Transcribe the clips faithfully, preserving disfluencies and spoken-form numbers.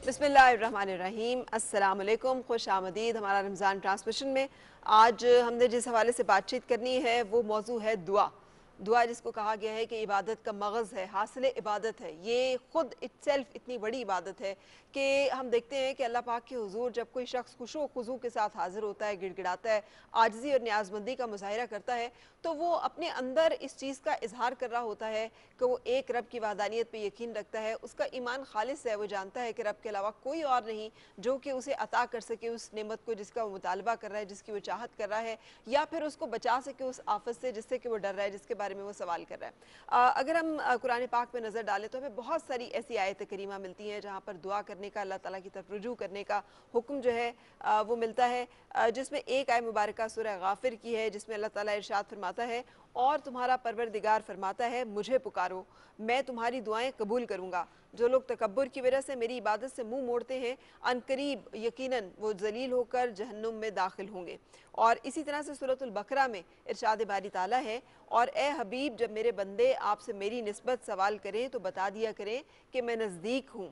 بسم اللہ الرحمن الرحیم، السلام علیکم، خوش آمدید ہمارا رمضان ٹرانسمیشن میں۔ آج ہم نے جس حوالے سے بات چیت کرنی ہے وہ موضوع ہے دعا۔ دعا جس کو کہا گیا ہے کہ عبادت کا مغز ہے، حاصل عبادت ہے، یہ خود اٹسیلف اتنی بڑی عبادت ہے کہ ہم دیکھتے ہیں کہ اللہ پاک کے حضور جب کوئی شخص خشوع و خضوع کے ساتھ حاضر ہوتا ہے، گڑ گڑاتا ہے، عاجزی اور نیازمندی کا مظاہرہ کرتا ہے، تو وہ اپنے اندر اس چیز کا اظہار کر رہا ہوتا ہے کہ وہ ایک رب کی وحدانیت پہ یقین رکھتا ہے، اس کا ایمان خالص ہے، وہ جانتا ہے کہ رب کے علاوہ کوئی اور نہیں جو کہ اسے عطا کر سکے اس نعمت کو جس کا وہ مطالبہ کر رہا ہے، جس کی وہ چاہت کر رہا ہے، یا پھر اس کو بچا سکے اس آفت سے جس سے کہ وہ ڈر رہا ہے، جس کے بارے میں وہ سوال کر رہا ہے۔ اگر ہم قرآن پاک میں نظر ڈالیں تو ہمیں بہت ساری ایسی آیت کریمہ ملتی ہیں جہاں پر دعا کرنے کا، اللہ تعالیٰ کی طرف رجوع کرنے کا حکم جو ہے وہ ملتا ہے، جس میں ایک آیت مبارکہ سورہ غافر کی ہے جس میں اللہ تعالیٰ ارشاد فرماتا ہے، اور تمہارا پروردگار فرماتا ہے مجھے پکارو میں تمہاری دعائیں قبول کروں گا۔ جو لوگ تکبر کی وجہ سے میری عبادت سے منہ موڑتے ہیں ان قریب یقیناً وہ ذلیل ہو کر جہنم میں داخل ہوں گے۔ اور اسی طرح سے سورۃ البقرہ میں ارشاد باری تعالیٰ ہے، اور اے حبیب جب میرے بندے آپ سے میری نسبت سوال کریں تو بتا دیا کریں کہ میں نزدیک ہوں،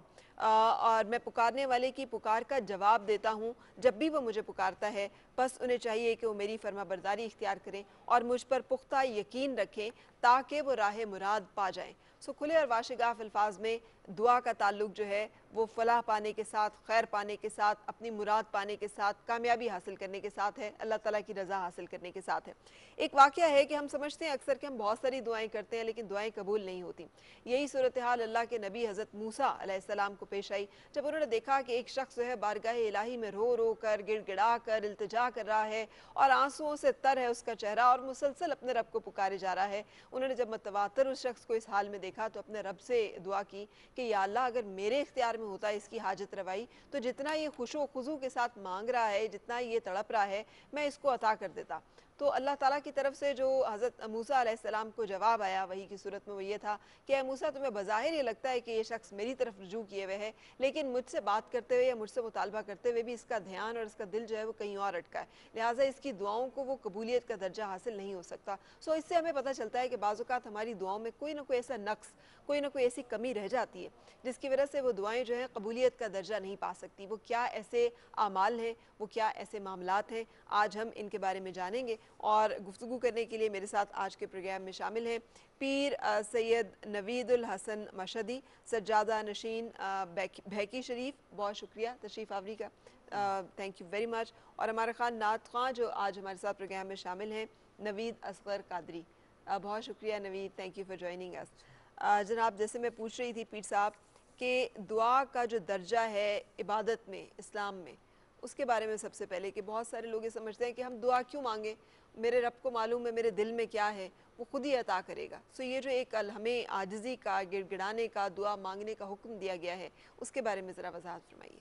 اور میں پکارنے والے کی پکار کا جواب دیتا ہوں جب بھی وہ مجھے پکارتا ہے، بس انہیں چاہیے کہ وہ میری فرما برداری اختیار کریں اور مجھ پر پختہ یقین رکھیں تاکہ وہ راہ مراد پا جائیں۔ سو کھلے اور واشگاف الفاظ میں دعا کا تعلق جو ہے وہ فلاح پانے کے ساتھ، خیر پانے کے ساتھ، اپنی مراد پانے کے ساتھ، کامیابی حاصل کرنے کے ساتھ ہے، اللہ تعالیٰ کی رضا حاصل کرنے کے ساتھ ہے۔ ایک واقعہ ہے کہ ہم سمجھتے ہیں اکثر کہ ہم بہت ساری دعائیں کرتے ہیں لیکن دعائیں قبول نہیں ہوتی۔ یہی صورتحال اللہ کے نبی حضرت موسیٰ علیہ السلام کو پیش آئی جب انہوں نے دیکھا کہ ایک شخص جو ہے بارگاہ الہی میں رو رو کر، گڑ گڑا کر التجا کر رہا ہے اور آنسوؤں سے تر ہے اس کا چہرہ اور مسلسل اپنے رب کو پکارے جا رہا ہے۔ انہوں نے جب متواتر اس شخص کو اس حال میں دیکھا تو اپنے رب سے دعا کی کہ یا اللہ اگر میرے اختیار میں ہوتا ہے اس کی حاجت روائی تو جتنا یہ خشوع و خضوع کے ساتھ مانگ رہا ہے، جتنا یہ تڑپ رہا ہے، میں اس کو عطا کر دیتا۔ تو اللہ تعالیٰ کی طرف سے جو حضرت موسیٰ علیہ السلام کو جواب آیا وحی کی صورت میں وہ یہ تھا کہ اے موسیٰ تمہیں بظاہر یہ لگتا ہے کہ یہ شخص میری طرف رجوع کیے ہوئے ہے، لیکن مجھ سے بات کرتے ہوئے یا مجھ سے مطالبہ کرتے ہوئے بھی اس کا دھیان اور اس کا دل جو ہے وہ کہیں اور اٹکا ہے، لہٰذا اس کی دعاؤں کو وہ قبولیت کا درجہ حاصل نہیں ہو سکتا۔ سو اس سے ہمیں پتہ چلتا ہے کہ بعض اوقات ہماری دعاؤں میں کوئی نہ کوئی ایسا نقص، کوئی نہ کوئی ایسی کمی رہ جاتی ہے جس کی وجہ سے وہ دعائیں جو ہیں قبولیت کا درجہ نہیں پا سکتی۔ وہ کیا ایسے اعمال ہیں، وہ کیا ایسے معاملات ہیں، آج ہم ان کے بارے میں جانیں گے۔ اور گفتگو کرنے کے لیے میرے ساتھ آج کے پروگرام میں شامل ہیں پیر سید نوید الحسن مشہدی، سجادہ نشین بھیکی شریف، بہت شکریہ تشریف آوری کا، تھینک یو ویری مچ۔ اور ہمارے خان نعت خواں جو آج ہمارے ساتھ پروگرام میں شامل ہیں نوید اصغر قادری، بہت شکریہ Naveed, thank you for joining اس۔ جناب جیسے میں پوچھ رہی تھی پیر صاحب کہ دعا کا جو درجہ ہے عبادت میں، اسلام میں، اس کے بارے میں سب سے پہلے کہ بہت سارے لوگ یہ سمجھتے ہیں کہ ہم دعا کیوں مانگیں، میرے رب کو معلوم ہے میرے دل میں کیا ہے، وہ خود ہی عطا کرے گا۔ سو یہ جو ایک ہمیں عاجزی کا، گڑ گڑانے کا، دعا مانگنے کا حکم دیا گیا ہے اس کے بارے میں ذرا وضاحت فرمائیے۔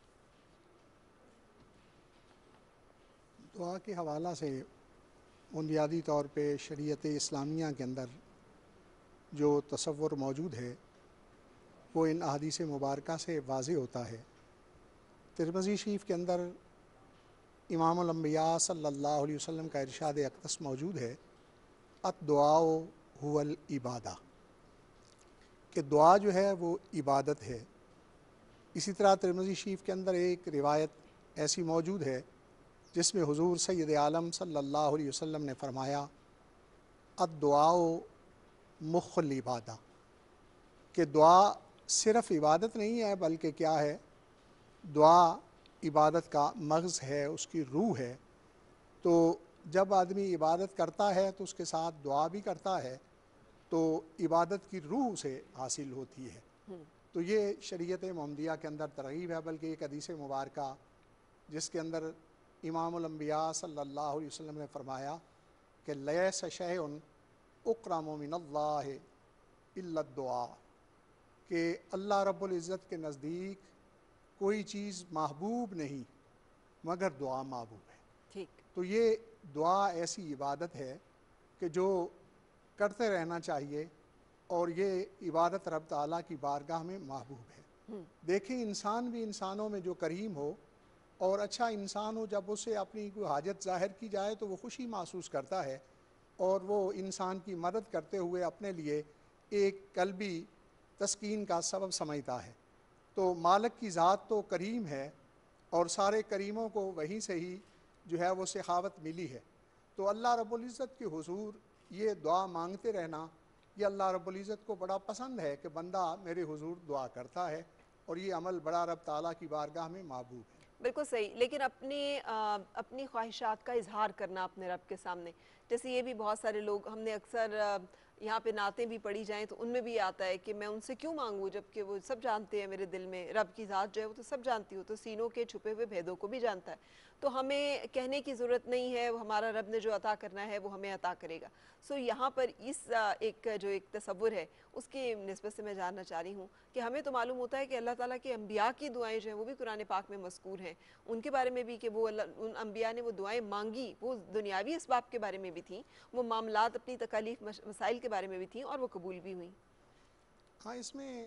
دعا کے حوالہ سے بنیادی طور پہ شریعت اسلامیہ کے اندر جو تصور موجود ہے وہ ان احادیث مبارکہ سے واضح ہوتا ہے۔ ترمذی شریف کے اندر امام الانبیاء صلی اللہ علیہ وسلم کا ارشاد اقدس موجود ہے، الدعاء هو العبادہ، کہ دعا جو ہے وہ عبادت ہے۔ اسی طرح ترمذی شریف کے اندر ایک روایت ایسی موجود ہے جس میں حضور سید عالم صلی اللہ علیہ وسلم نے فرمایا الدعاء مخ العبادہ، کہ دعا صرف عبادت نہیں ہے بلکہ کیا ہے، دعا عبادت کا مغز ہے، اس کی روح ہے۔ تو جب آدمی عبادت کرتا ہے تو اس کے ساتھ دعا بھی کرتا ہے تو عبادت کی روح اسے حاصل ہوتی ہے۔ تو یہ شریعت محمدیہ کے اندر ترغیب ہے، بلکہ ایک حدیث مبارکہ جس کے اندر امام الانبیاء صلی اللہ علیہ وسلم نے فرمایا کہ لیس شیء اکرم من اللہ الا الدعاء، کہ اللہ رب العزت کے نزدیک کوئی چیز محبوب نہیں مگر دعا محبوب ہے۔ ٹھیک، تو یہ دعا ایسی عبادت ہے کہ جو کرتے رہنا چاہیے، اور یہ عبادت رب تعالیٰ کی بارگاہ میں محبوب ہے۔ دیکھیں انسان بھی انسانوں میں جو کریم ہو اور اچھا انسان ہو، جب اسے اپنی کوئی حاجت ظاہر کی جائے تو وہ خوشی محسوس کرتا ہے اور وہ انسان کی مدد کرتے ہوئے اپنے لیے ایک قلبی تسکین کا سبب سمجھتا ہے۔ تو مالک کی ذات تو کریم ہے اور سارے کریموں کو وہیں سے ہی جو ہے وہ سخاوت ملی ہے. تو اللہ رب العزت کے حضور یہ دعا مانگتے رہنا یہ اللہ رب العزت کو بڑا پسند ہے کہ بندہ میرے حضور دعا کرتا ہے، اور یہ عمل بڑا رب تعالیٰ کی بارگاہ میں محبوب ہے. بالکل صحیح. لیکن اپنی آ, اپنی خواہشات کا اظہار کرنا اپنے رب کے سامنے، جیسے یہ بھی بہت سارے لوگ ہم نے اکثر آ, یہاں پہ نعتیں بھی پڑھی جائیں تو ان میں بھی آتا ہے کہ میں ان سے کیوں مانگوں جبکہ وہ سب جانتے ہیں میرے دل میں. رب کی ذات جو ہے وہ تو سب جانتی ہو، تو سینوں کے چھپے ہوئے بھیدوں کو بھی جانتا ہے. تو ہمیں کہنے کی ضرورت نہیں ہے، ہمارا رب نے جو عطا کرنا ہے وہ ہمیں عطا کرے گا. سو یہاں پر اس آ, ایک جو ایک تصور ہے اس کی نسبت سے میں جاننا چاہ رہی ہوں کہ ہمیں تو معلوم ہوتا ہے کہ اللہ تعالیٰ کے انبیاء کی دعائیں جو ہیں وہ بھی قرآن پاک میں مذکور ہیں، ان کے بارے میں بھی کہ وہ اللہ ان انبیاء نے وہ دعائیں مانگی، وہ دنیاوی اسباب کے بارے میں بھی تھیں، وہ معاملات اپنی تکالیف مسائل کے بارے میں بھی تھیں اور وہ قبول بھی ہوئیں. ہاں، اس میں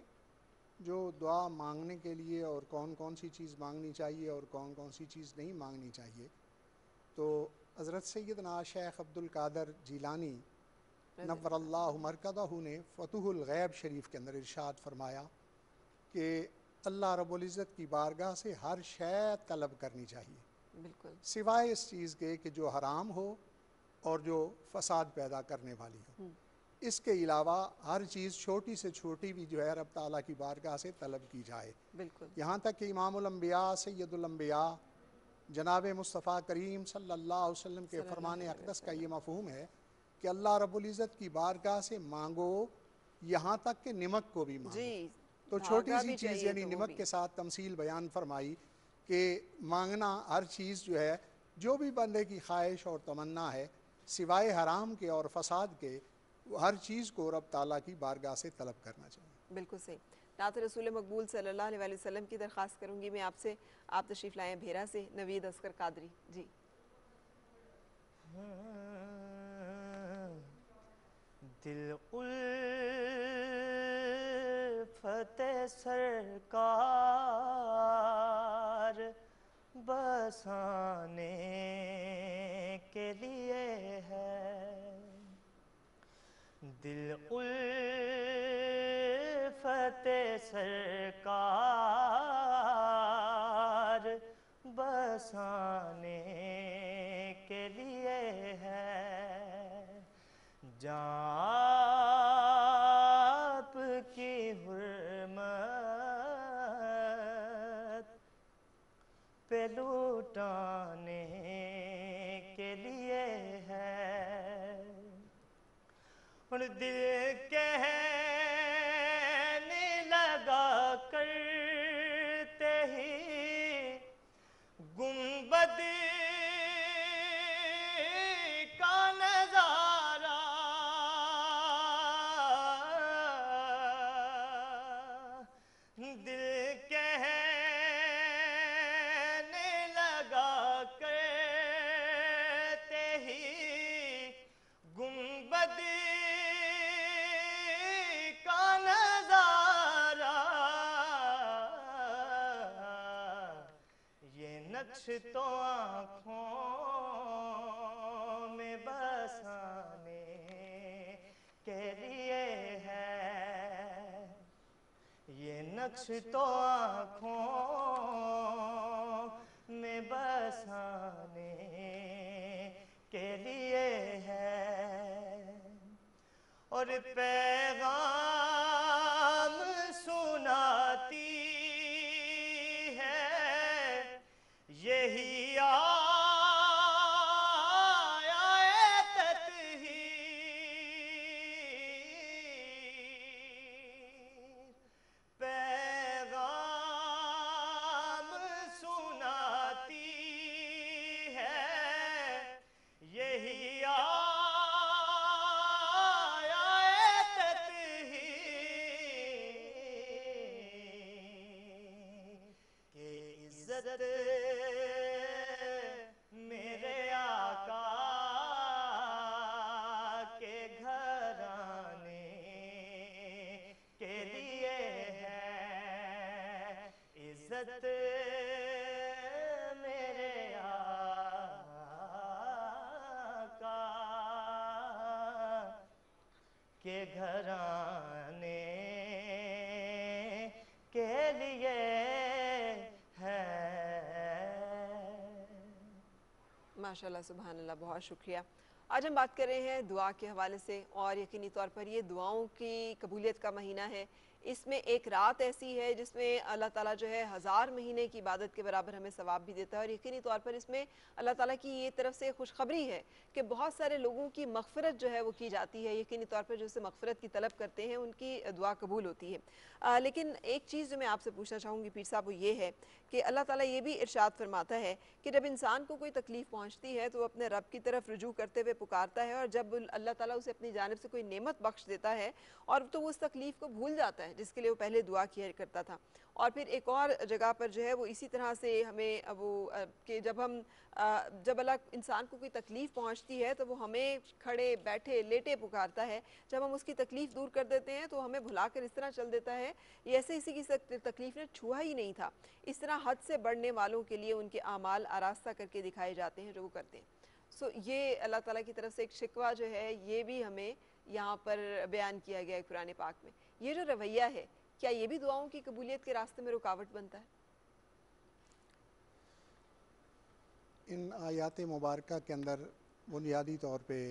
جو دعا مانگنے کے لیے اور کون کون سی چیز مانگنی چاہیے اور کون کون سی چیز نہیں مانگنی چاہیے، تو حضرت سیدنا شیخ عبد القادر جیلانی نور اللہ مرکزہ نے فتح الغیب شریف کے اندر ارشاد فرمایا کہ اللہ رب العزت کی بارگاہ سے ہر شے طلب کرنی چاہیے، بالکل سوائے اس چیز کے کہ جو حرام ہو اور جو فساد پیدا کرنے والی ہو. اس کے علاوہ ہر چیز چھوٹی سے چھوٹی بھی جو ہے رب تعالیٰ کی بارگاہ سے طلب کی جائے. بالکل یہاں تک کہ امام الانبیاء سید الانبیاء جناب مصطفیٰ کریم صلی اللہ علیہ وسلم کے صلی اللہ فرمان علیہ اقدس کا وسلم. یہ مفہوم ہے کہ اللہ رب العزت کی بارگاہ سے مانگو یہاں تک کہ نمک کو بھی مانگو. جی تو چھوٹی دھاگا سی بھی چیز چاہیے یعنی تو وہ نمک بھی. کے ساتھ تمثیل بیان فرمائی کہ مانگنا ہر چیز جو ہے جو بھی بندے کی خواہش اور تمنا ہے سوائے حرام کے اور فساد کے، ہر چیز کو رب تعالیٰ کی بارگاہ سے طلب کرنا چاہیے. بالکل صحیح. نعت رسول مقبول صلی اللہ علیہ وآلہ وسلم کی درخواست کروں گی میں آپ سے. آپ تشریف لائیں بھیرا سے. نوید اصغر قادری جی. دل الفت سرکار بسانے کے لیے ہے، دل الفت سرکار بسانے کے لیے ہے، جاب کی حرمت پہ لوٹانے کے لیے ہے، اور دل کہنے لگا کرتے ہی گنبد کا نظارہ دل کہنے لگا کرتے ہی گنبد کا نظارہ، یہ نقش تو آنکھوں میں بسانے کے لیے ہے، یہ نقش تو آنکھوں میں بسانے کے لیے ہے، اور پیغام سناتی ہے یہی آیت تطہیر، پیغام سناتی ہے یہی آیت تطہیر، کہ عزت میرے آقا کے گھرانے کے لیے ہے، عزت میرے آقا کے گھرانے کے لیے माशाल्लाह, सुभान अल्लाह, बहुत शुक्रिया। आज हम बात कर रहे हैं दुआ के हवाले से, और यकीनी तौर पर ये दुआओं की कबूलियत का महीना है। इसमें एक रात ऐसी है जिसमें अल्लाह ताला जो है हज़ार महीने की इबादत के बराबर हमें सवाब भी देता है, और यकीनी तौर पर इसमें अल्लाह ताला की ये तरफ से खुशखबरी है कि बहुत सारे लोगों की मग़फ़िरत जो है वो की जाती है। यकीनी तौर पर जो से मग़फ़िरत की तलब करते हैं उनकी दुआ कबूल होती है। आ, लेकिन एक चीज़ जो मैं आपसे पूछना चाहूँगी पीर साहब, वो ये है कि अल्लाह ताला ये भी इरशाद फरमाता है कि जब इंसान को कोई तकलीफ़ पहुँचती है तो वो अपने रब की तरफ रुजू करते हुए पुकारता है, और जब अल्लाह ताला उसे अपनी जानिब से कोई नेमत बख्श देता है और तो वो उस तकलीफ़ को भूल जाता है जिसके लिए वो पहले दुआ किया करता था। और फिर एक और जगह पर जो है वो इसी तरह से हमें वो कि जब हम जब अल्लाह इंसान को कोई तकलीफ़ पहुँचती है तो वो हमें खड़े बैठे लेटे पुकारता है। जब हम उसकी तकलीफ़ दूर कर देते हैं तो हमें भुला कर इस तरह चल देता है ऐसे इसी की तकलीफ़ ने छुआ ही नहीं था। इस तरह हद से बढ़ने वालों के लिए उनके आमाल आरास्ता करके दिखाए जाते हैं जो वो करते हैं। सो so, ये अल्लाह ताला की तरफ से एक शिकवा जो है ये भी हमें यहाँ पर बयान किया गया है कुरान पाक में। ये जो रवैया है, क्या ये भी दुआओं की कबूलियत के रास्ते में रुकावट बनता है? इन आयात मुबारका के अंदर बुनियादी तौर पे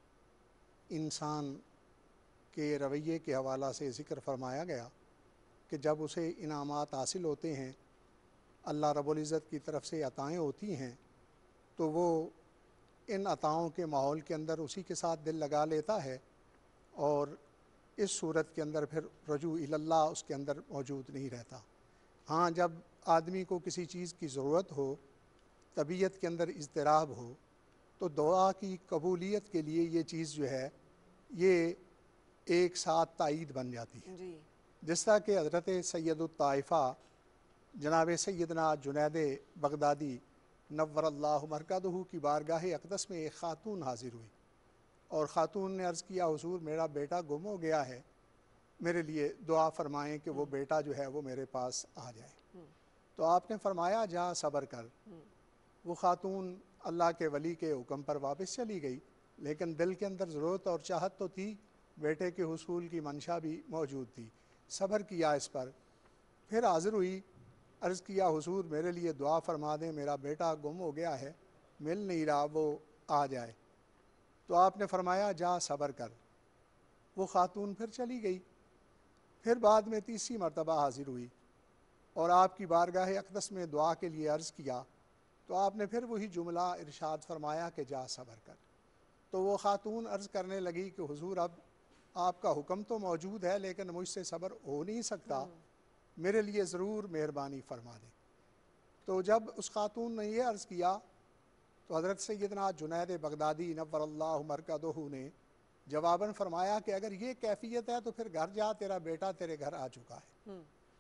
इंसान के रवैये के हवाला से ज़िक्र फरमाया गया कि जब उसे इनामात हासिल होते हैं, अल्लाह रब्बुल इज़्ज़त की तरफ से अताएँ होती हैं, तो वो इन अताओं के माहौल के अंदर उसी के साथ दिल लगा लेता है, और इस सूरत के अंदर फिर रजू इल्लल्लाह उसके अंदर मौजूद नहीं रहता। हाँ, जब आदमी को किसी चीज़ की ज़रूरत हो, तबीयत के अंदर इज़्तिराब हो, तो दुआ की कबूलियत के लिए ये चीज़ जो है ये एक साथ तायीद बन जाती है। जी। जिस तरह कि हज़रत सैयदुत ताइफ़ा जनाब सैयदना जुनैद बगदादी नव्वरल्लाहु मरकदहू की बारगाह अक़दस में एक ख़ातून हाज़िर हुई, और ख़ातून ने अर्ज़ किया, हुज़ूर मेरा बेटा गुम हो गया है, मेरे लिए दुआ फ़रमाएँ कि वो बेटा जो है वो मेरे पास आ जाए। तो आपने फ़रमाया जा सब्र कर। वो ख़ातून अल्लाह के वली के हुक्म पर वापस चली गई, लेकिन दिल के अंदर ज़रूरत और चाहत तो थी, बेटे के हुसूल की मंशा भी मौजूद थी। सब्र किया इस पर, फिर हाज़िर हुई, अर्ज़ किया, हुज़ूर मेरे लिए दुआ फ़रमा दें, मेरा बेटा गुम हो गया है, मिल नहीं रहा, वो आ जाए। तो आपने फ़रमाया जा सब्र कर। वो ख़ातून फिर चली गई, फिर बाद में तीसरी मरतबा हाज़िर हुई और आपकी बारगाह अक़दस में दुआ के लिए अर्ज़ किया, तो आपने फिर वही जुमला इरशाद फरमाया कि जा सब्र कर। तो वो ख़ातून अर्ज़ करने लगी कि हुज़ूर अब आपका हुक्म तो मौजूद है, लेकिन मुझसे सब्र हो नहीं सकता, मेरे लिए ज़रूर मेहरबानी फरमा दें। तो जब उस ख़ातून ने यह अर्ज़ किया तो हज़रत सैयदना जुनैद बगदादी नव्वरल्लाहु मरकदहू ने जवाबन फरमाया कि अगर ये कैफियत है तो फिर घर जा, तेरा बेटा तेरे घर आ चुका है।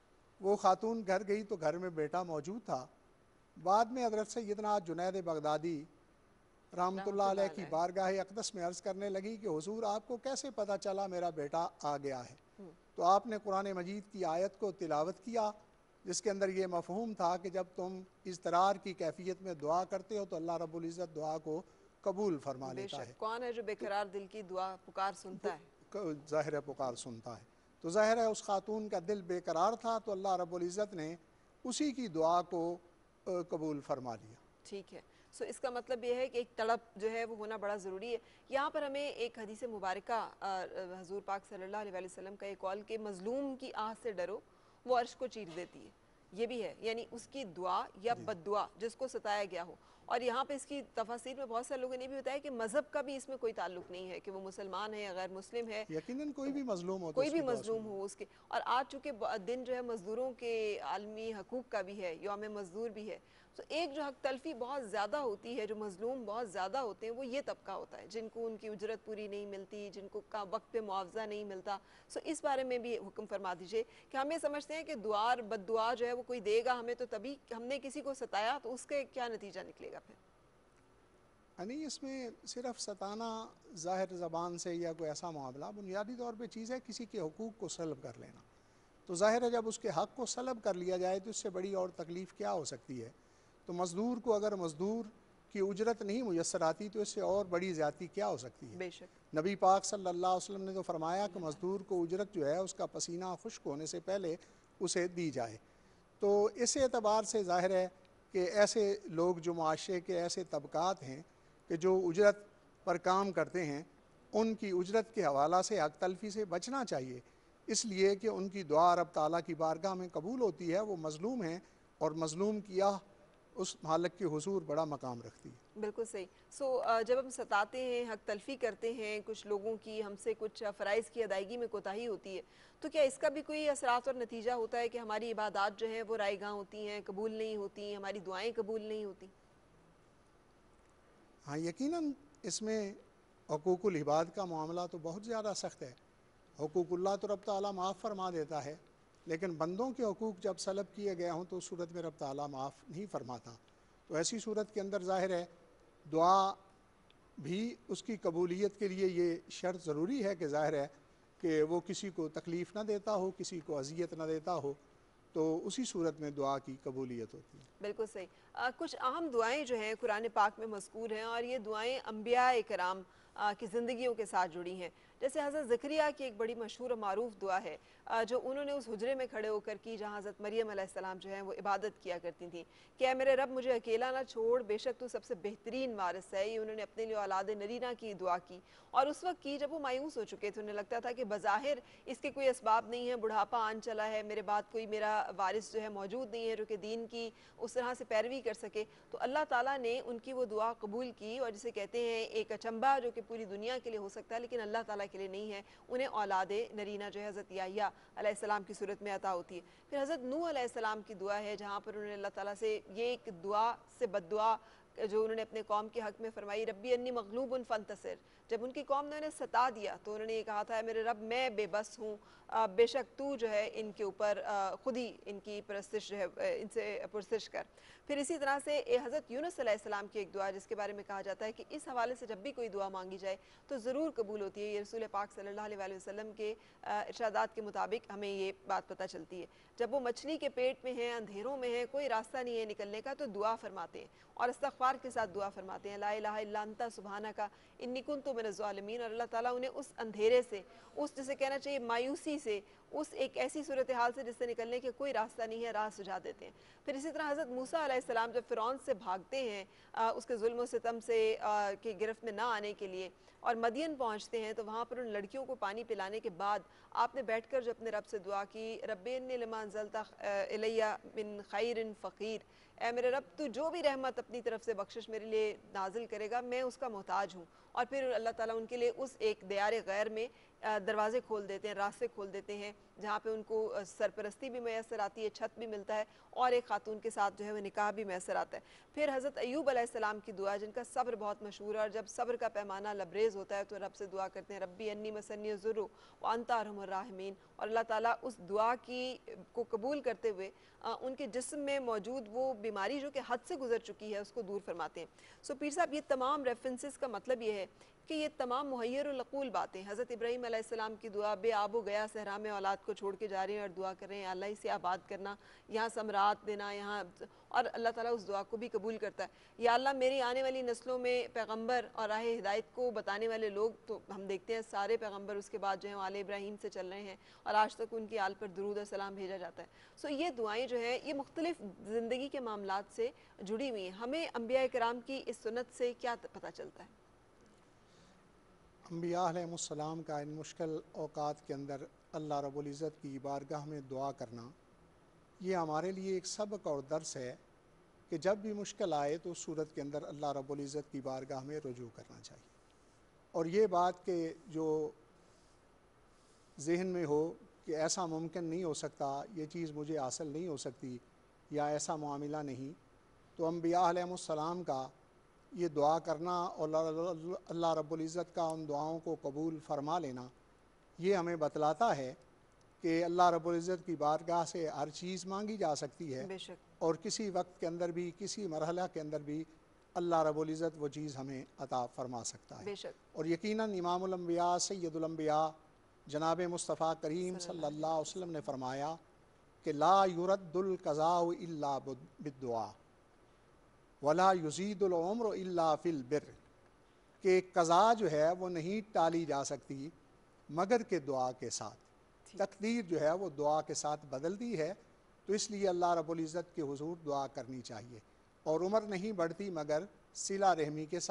वो ख़ातून घर गई तो घर में बेटा मौजूद था। बाद में हज़रत सैयदना जुनैद बगदादी रहमतुल्लाह अलैह की बारगाह अक़दस में अर्ज़ करने लगी कि हुज़ूर आपको कैसे पता चला मेरा बेटा आ गया है? तो आपने कुरान मजीद की आयत को तिलावत किया जिसके अंदर ये मफ़हूम था कि जब तुम इज़्तिरार की कैफियत में दुआ करते हो तो अल्लाह रब्बुल इज़्ज़त दुआ को कबूल फरमा लेता है। कौन है जो बेकरार दिल की दुआ पुकार सुनता है? ज़ाहिर है पुकार सुनता है। तो ज़ाहिर है उस खातून का दिल बेकरार था, तो अल्लाह रब्बुल इज़्ज़त ने उसी की दुआ को कबूल फरमा लिया। ठीक है। सो इसका मतलब ये है कि एक तड़प जो है वो होना बड़ा ज़रूरी है। यहाँ पर हमें एक हदीस मुबारका हज़ूर पाक सल्लल्लाहु अलैहि वसल्लम का एक कौल के मज़लूम की आह से डरो, वो अर्श को चीर देती है, ये भी है, यानी उसकी दुआ या बद्दुआ जिसको सताया गया हो। और यहाँ पे इसकी तफसीर में बहुत सारे लोगों ने भी बताया कि मज़हब का भी इसमें कोई ताल्लुक नहीं है कि वो मुसलमान है या गैर मुस्लिम है, यकीनन कोई भी मजलूम हो, कोई भी मजलूम हो उसके। और आज चूँकि दिन जो है मज़दूरों के आलमी हकूक़ का भी है, यौम मज़दूर भी है, तो एक जो हक तलफी बहुत ज़्यादा होती है, जो मज़लूम बहुत ज़्यादा होते हैं, वो ये तबका होता है जिनको उनकी उजरत पूरी नहीं मिलती, जिनको का वक्त पे मुआवजा नहीं मिलता। सो इस बारे में भी हुक्म फरमा दीजिए कि हम ये समझते हैं कि दुआ बद्दुआ जो है वो कोई देगा हमें, तो तभी हमने किसी को सताया तो उसके क्या नतीजा निकलेगा फिर? नहीं, इसमें सिर्फ सताना ज़ाहिर ज़बान से या कोई ऐसा मामला, बुनियादी तौर पे चीज़ है किसी के हुकूक को सल्ब कर लेना। तो ज़ाहिर है जब उसके हक़ को सल्ब कर लिया जाए तो इससे बड़ी और तकलीफ़ क्या हो सकती है। तो मज़दूर को अगर मज़दूर की उजरत नहीं मुयस्सर आती तो इससे और बड़ी ज़्यादती क्या हो सकती है। बेशक नबी पाक सल्लल्लाहु अलैहि वसल्लम ने तो फरमाया कि मज़दूर को उजरत जो है उसका पसीना खुश्क होने से पहले उसे दी जाए। तो इस एतबार से ज़ाहिर है कि ऐसे लोग जो मुआशरे के ऐसे तबकात हैं کہ جو اجرت پر کام کرتے ہیں ان کی اجرت کے حوالہ سے حق تلفی سے بچنا چاہیے، اس لیے کہ ان کی دعا رب تعالیٰ کی بارگاہ میں قبول ہوتی ہے، وہ مظلوم ہیں اور مظلوم کی آہ اس مالک کے حضور بڑا مقام رکھتی ہے۔ بالکل صحیح۔ سو جب ہم ستاتے ہیں، حق تلفی کرتے ہیں، کچھ لوگوں کی ہم سے کچھ فرائض کی ادائیگی میں کوتاہی ہوتی ہے، تو کیا اس کا بھی کوئی اثرات اور نتیجہ ہوتا ہے کہ ہماری عبادات جو ہیں وہ رائے گاں ہوتی ہیں، قبول نہیں ہوتی، ہماری دعائیں قبول نہیں ہوتی؟ ہاں یقیناً اس میں حقوق العباد کا معاملہ تو بہت زیادہ سخت ہے۔ حقوق اللہ تو رب تعالیٰ معاف فرما دیتا ہے، لیکن بندوں کے حقوق جب سلب کیے گئے ہوں تو اس صورت میں رب تعالیٰ معاف نہیں فرماتا۔ تو ایسی صورت کے اندر ظاہر ہے دعا بھی اس کی قبولیت کے لیے یہ شرط ضروری ہے کہ ظاہر ہے کہ وہ کسی کو تکلیف نہ دیتا ہو، کسی کو اذیت نہ دیتا ہو، تو اسی صورت میں دعا کی قبولیت ہوتی ہے۔ بالکل صحیح۔ آ، کچھ اہم دعائیں جو ہیں قرآن پاک میں مذکور ہیں اور یہ دعائیں انبیاء کرام آ، کی زندگیوں کے ساتھ جڑی ہیں، جیسے حضرت زکریا کی ایک بڑی مشہور و معروف دعا ہے آ، جو انہوں نے اس حجرے میں کھڑے ہو کر کی جہاں حضرت مریم علیہ السلام جو ہیں وہ عبادت کیا کرتی تھیں کہ اے میرے رب مجھے اکیلا نہ چھوڑ، بے شک تو سب سے بہترین وارث ہے۔ یہ انہوں نے اپنے لیے اولاد نرینہ کی دعا کی اور اس وقت کی جب وہ مایوس ہو چکے تھے، انہیں لگتا تھا کہ بظاہر اس کے کوئی اسباب نہیں ہیں، بڑھاپا آن چلا ہے، میرے بعد کوئی میرا وارث جو ہے موجود نہیں ہے جو کہ دین کی اس طرح سے پیروی کر سکے۔ تو اللہ تعالیٰ نے ان کی وہ دعا قبول کی اور جسے کہتے ہیں ایک اچنبا جو کہ پوری دنیا کے لیے ہو سکتا ہے لیکن اللہ تعالیٰ کے لیے نہیں ہے، انہیں اولاد نرینہ جو ہے حضرت یحییٰ علیہ السلام کی صورت میں عطا ہوتی ہے۔ پھر حضرت نوح علیہ السلام کی دعا ہے جہاں پر انہوں نے اللہ تعالیٰ سے یہ ایک دعا سے بد دعا جو انہوں نے اپنے قوم کے حق میں فرمائی، ربی انی مغلوب فانتصر، جب ان کی قوم نے انہیں ستا دیا تو انہوں نے یہ کہا تھا میرے رب میں بے بس ہوں، بے شک تو جو ہے ان کے اوپر خود ہی ان کی پرستش جو ہے ان سے پرستش کر۔ پھر اسی طرح سے حضرت یونس علیہ السلام کی ایک دعا جس کے بارے میں کہا جاتا ہے کہ اس حوالے سے جب بھی کوئی دعا مانگی جائے تو ضرور قبول ہوتی ہے، یہ رسول پاک صلی اللہ علیہ وسلم کے ارشادات کے مطابق ہمیں یہ بات پتہ چلتی ہے۔ جب وہ مچھلی کے پیٹ میں ہیں، اندھیروں میں ہیں، کوئی راستہ نہیں ہے نکلنے کا تو دعا فرماتے ہیں اور استغفار کے ساتھ دعا فرماتے ہیں، لا الہ الا انت سبحانک انی کنت من الظالمین، اور اللہ تعالیٰ انہیں اس اندھیرے سے، اس جسے کہنا چاہیے مایوسی سے، اس ایک ایسی صورتحال سے جس سے نکلنے کے کوئی راستہ نہیں ہے، راہ سجا دیتے ہیں۔ پھر اسی طرح حضرت موسیٰ علیہ السلام جب فرعون سے بھاگتے ہیں اس کے ظلم و ستم سے کی گرفت میں نہ آنے کے لیے اور مدین پہنچتے ہیں تو وہاں پر ان لڑکیوں کو پانی پلانے کے بعد آپ نے بیٹھ کر جو اپنے رب سے دعا کی، رب انی لما انزلت الی من خیر فقیر، اے میرے رب تو جو بھی رحمت اپنی طرف سے بخشش میرے لیے نازل کرے گا میں اس کا محتاج ہوں، اور پھر اللہ تعالیٰ ان کے لیے اس ایک دیار غیر میں دروازے کھول دیتے ہیں، راستے کھول دیتے ہیں جہاں پہ ان کو سرپرستی بھی میسر آتی ہے، چھت بھی ملتا ہے اور ایک خاتون کے ساتھ جو ہے وہ نکاح بھی میسر آتا ہے۔ پھر حضرت ایوب علیہ السلام کی دعا جن کا صبر بہت مشہور ہے اور جب صبر کا پیمانہ لبریز ہوتا ہے تو رب سے دعا کرتے ہیں، ربی انی مسنی الضر وانت ارحم الراحمین، اور اللہ تعالیٰ اس دعا کی کو قبول کرتے ہوئے ان کے جسم میں موجود وہ بیماری جو کہ حد سے گزر چکی ہے اس کو دور فرماتے ہیں۔ سو پیر صاحب یہ تمام ریفرنسز کا مطلب یہ ہے کہ یہ تمام محیر العقول باتیں، حضرت ابراہیم علیہ السلام کی دعا، بے آب و گیا صحرا میں اولاد کو چھوڑ کے جا رہے ہیں اور دعا کر رہے ہیں اللہ اسے آباد کرنا، یہاں ثمرات دینا، یہاں، اور اللہ تعالیٰ اس دعا کو بھی قبول کرتا ہے۔ یا اللہ میری آنے والی نسلوں میں پیغمبر اور راہ ہدایت کو بتانے والے لوگ، تو ہم دیکھتے ہیں سارے پیغمبر اس کے بعد جو ہیں آل ابراہیم سے چل رہے ہیں اور آج تک ان کی آل پر درود و سلام بھیجا جاتا ہے۔ سو یہ دعائیں جو ہیں یہ مختلف زندگی کے معاملات سے جڑی ہوئی ہیں۔ ہمیں انبیاء کرام کی اس سنت سے کیا پتہ چلتا ہے؟ انبیاء علیہ السلام کا ان مشکل اوقات کے اندر اللہ رب العزت کی بارگاہ میں دعا کرنا یہ ہمارے لیے ایک سبق اور درس ہے کہ جب بھی مشکل آئے تو اس صورت کے اندر اللہ رب العزت کی بارگاہ میں رجوع کرنا چاہیے۔ اور یہ بات کہ جو ذہن میں ہو کہ ایسا ممکن نہیں ہو سکتا، یہ چیز مجھے حاصل نہیں ہو سکتی یا ایسا معاملہ نہیں، تو انبیاء علیہ السلام کا یہ دعا کرنا اور اللہ رب العزت کا ان دعاؤں کو قبول فرما لینا یہ ہمیں بتلاتا ہے کہ اللہ رب العزت کی بارگاہ سے ہر چیز مانگی جا سکتی ہے، بے شک، اور کسی وقت کے اندر بھی کسی مرحلہ کے اندر بھی اللہ رب العزت وہ چیز ہمیں عطا فرما سکتا ہے۔ بے شک، اور یقیناً امام الانبیاء سید الانبیاء جناب مصطفیٰ کریم صلی اللہ علیہ وسلم نے فرمایا کہ لا یرد القضاء الا بالدعاء ولا یزید العمر الا فی البر، کہ قضا جو ہے وہ نہیں ٹالی جا سکتی مگر کہ دعا کے ساتھ، تقدیر جو ہے وہ دعا کے ساتھ بدلتی ہے، تو اس لیے اللہ رب العزت کے حضور دعا کرنی چاہیے، اور عمر نہیں بڑھتی مگر صلہ رحمی کے ساتھ،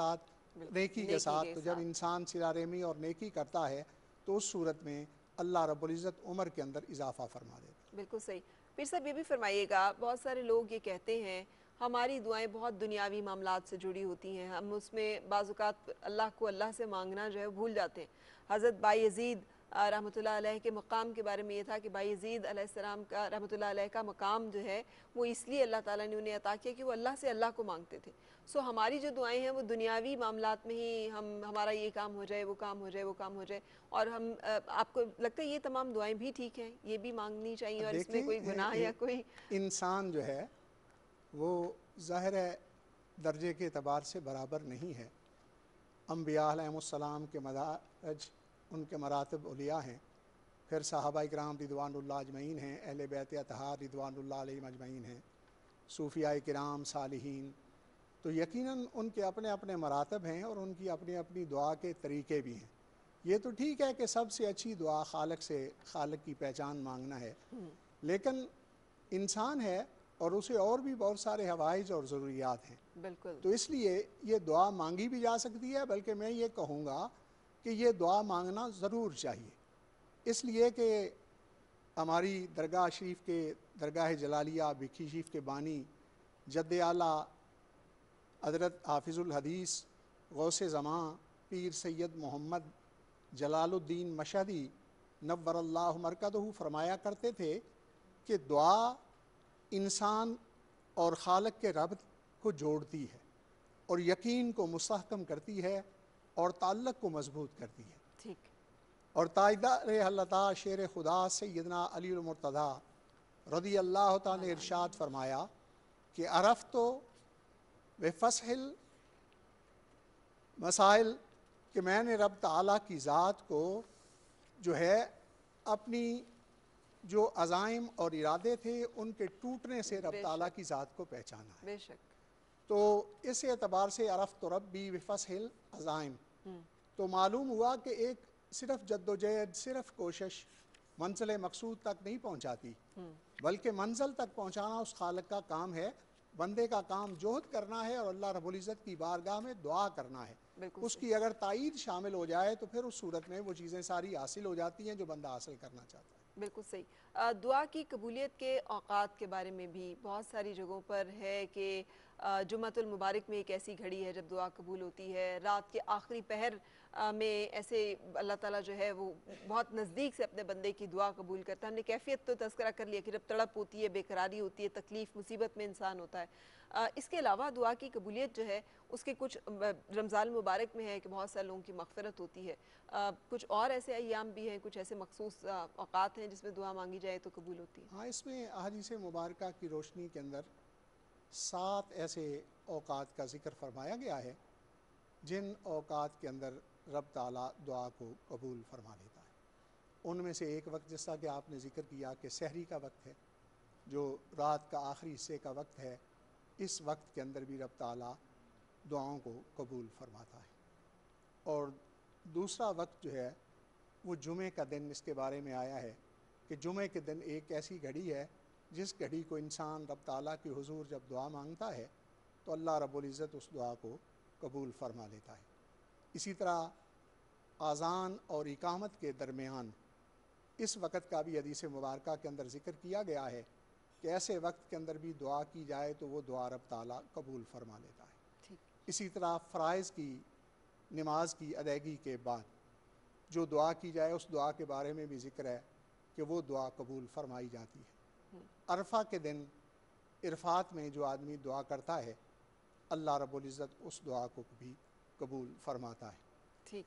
نیکی کے ساتھ. تو جب انسان صلہ رحمی اور نیکی کرتا ہے تو اس صورت میں اللہ رب العزت عمر کے اندر اضافہ فرما دیتا. بالکل صحیح. پھر صاحب یہ بھی فرمائیے گا، بہت سارے لوگ یہ کہتے ہیں ہماری دعائیں بہت دنیاوی معاملات سے جڑی ہوتی ہیں، ہم اس میں بعض اوقات اللہ کو اللہ سے مانگنا جو ہے بھول جاتے ہیں. حضرت بائی یزید رحمۃ اللہ علیہ کے مقام کے بارے میں یہ تھا کہ بائی یزید علیہ السلام کا رحمۃ اللہ علیہ کا مقام جو ہے وہ اس لیے اللہ تعالیٰ نے انہیں عطا کیا کہ وہ اللہ سے اللہ کو مانگتے تھے. سو ہماری جو دعائیں ہیں وہ دنیاوی معاملات میں ہی، ہم ہمارا یہ کام ہو جائے، وہ کام ہو جائے، وہ کام ہو جائے، اور ہم آپ کو لگتا ہے یہ تمام دعائیں بھی ٹھیک ہیں، یہ بھی مانگنی چاہیے، اور اس میں کوئی گناہ یا کوئی؟ انسان جو ہے وہ ظاہر درجے کے اعتبار سے برابر نہیں ہے. انبیاء علیہ السلام کے مدارج، ان کے مراتب علیاء ہیں، پھر صحابہ کرام رضوان اللہ اجمعین ہیں، اہل بیت اطہار رضوان اللہ علیہم اجمعین ہیں، صوفیاء کرام، صالحین. تو یقیناً ان کے اپنے اپنے مراتب ہیں اور ان کی اپنی اپنی دعا کے طریقے بھی ہیں. یہ تو ٹھیک ہے کہ سب سے اچھی دعا خالق سے، خالق کی پہچان مانگنا ہے، لیکن انسان ہے اور اسے اور بھی بہت سارے حوائج اور ضروریات ہیں. بالکل. تو اس لیے یہ دعا مانگی بھی جا سکتی ہے، بلکہ میں یہ کہوں گا کہ یہ دعا مانگنا ضرور چاہیے، اس لیے کہ ہماری درگاہ شریف کے، درگاہ جلالیہ بکھی شریف کے بانی جد اعلیٰ حضرت حافظ الحدیث غوث زماں پیر سید محمد جلال الدین مشہدی نور اللہ مرکزہ فرمایا کرتے تھے کہ دعا انسان اور خالق کے ربط کو جوڑتی ہے اور یقین کو مستحکم کرتی ہے اور تعلق کو مضبوط کرتی ہے. ٹھیک. اور تاجدار حضرت شیر خدا سیدنا علی المرتضیٰ رضی اللہ تعالیٰ نے ارشاد فرمایا کہ عرفت بفصح مسائل، کہ میں نے رب تعالیٰ کی ذات کو جو ہے اپنی جو عزائم اور ارادے تھے ان کے ٹوٹنے سے رب تعالیٰ کی ذات کو پہچانا ہے. بے شک. تو اس اعتبار سے عرفت ربی بفصح العزائم، تو معلوم ہوا کہ ایک صرف جد و جہد، صرف کوشش منزل مقصود تک نہیں پہنچاتی، بلکہ منزل تک پہنچانا اس خالق کا کام ہے. بندے کا کام جہد کرنا ہے اور اللہ رب العزت کی بارگاہ میں دعا کرنا ہے. اس کی اگر تائید شامل ہو جائے تو پھر اس صورت میں وہ چیزیں ساری حاصل ہو جاتی ہیں جو بندہ حاصل کرنا چاہتا ہے. بالکل صحیح. دعا کی قبولیت کے اوقات کے بارے میں بھی بہت ساری جگہوں پر ہے کہ جمعۃ المبارک میں ایک ایسی گھڑی ہے جب دعا قبول ہوتی ہے، رات کے آخری پہر میں ایسے اللہ تعالیٰ جو ہے وہ بہت نزدیک سے اپنے بندے کی دعا قبول کرتا ہے. ہم نے کیفیت تو تذکرہ کر لیا کہ جب تڑپ ہوتی ہے، بے قراری ہوتی ہے، تکلیف مصیبت میں انسان ہوتا ہے. اس کے علاوہ دعا کی قبولیت جو ہے اس کے کچھ رمضان المبارک میں ہے کہ بہت سارے لوگوں کی مغفرت ہوتی ہے، کچھ اور ایسے ایام بھی ہیں، کچھ ایسے مخصوص اوقات ہیں جس میں دعا مانگی جائے تو قبول ہوتی ہے. ہاں، اس میں احادیث مبارکہ کی روشنی کے اندر سات ایسے اوقات کا ذکر فرمایا گیا ہے جن اوقات کے اندر رب تعالیٰ دعا کو قبول فرما لیتا ہے. ان میں سے ایک وقت جیسا کہ آپ نے ذکر کیا کہ سحری کا وقت ہے، جو رات کا آخری حصے کا وقت ہے، اس وقت کے اندر بھی رب تعالیٰ دعاؤں کو قبول فرماتا ہے. اور دوسرا وقت جو ہے وہ جمعے کا دن، اس کے بارے میں آیا ہے کہ جمعے کے دن ایک ایسی گھڑی ہے جس گھڑی کو انسان رب تعالیٰ کی حضور جب دعا مانگتا ہے تو اللہ رب العزت اس دعا کو قبول فرما لیتا ہے. اسی طرح اذان اور اقامت کے درمیان اس وقت کا بھی حدیث مبارکہ کے اندر ذکر کیا گیا ہے کہ ایسے وقت کے اندر بھی دعا کی جائے تو وہ دعا رب تعالیٰ قبول فرما لیتا ہے. اسی طرح فرائض کی نماز کی ادائیگی کے بعد جو دعا کی جائے اس دعا کے بارے میں بھی ذکر ہے کہ وہ دعا قبول فرمائی جاتی ہے. عرفہ کے دن عرفات میں جو آدمی دعا کرتا ہے اللہ رب العزت اس دعا کو بھی قبول فرماتا ہے. ٹھیک.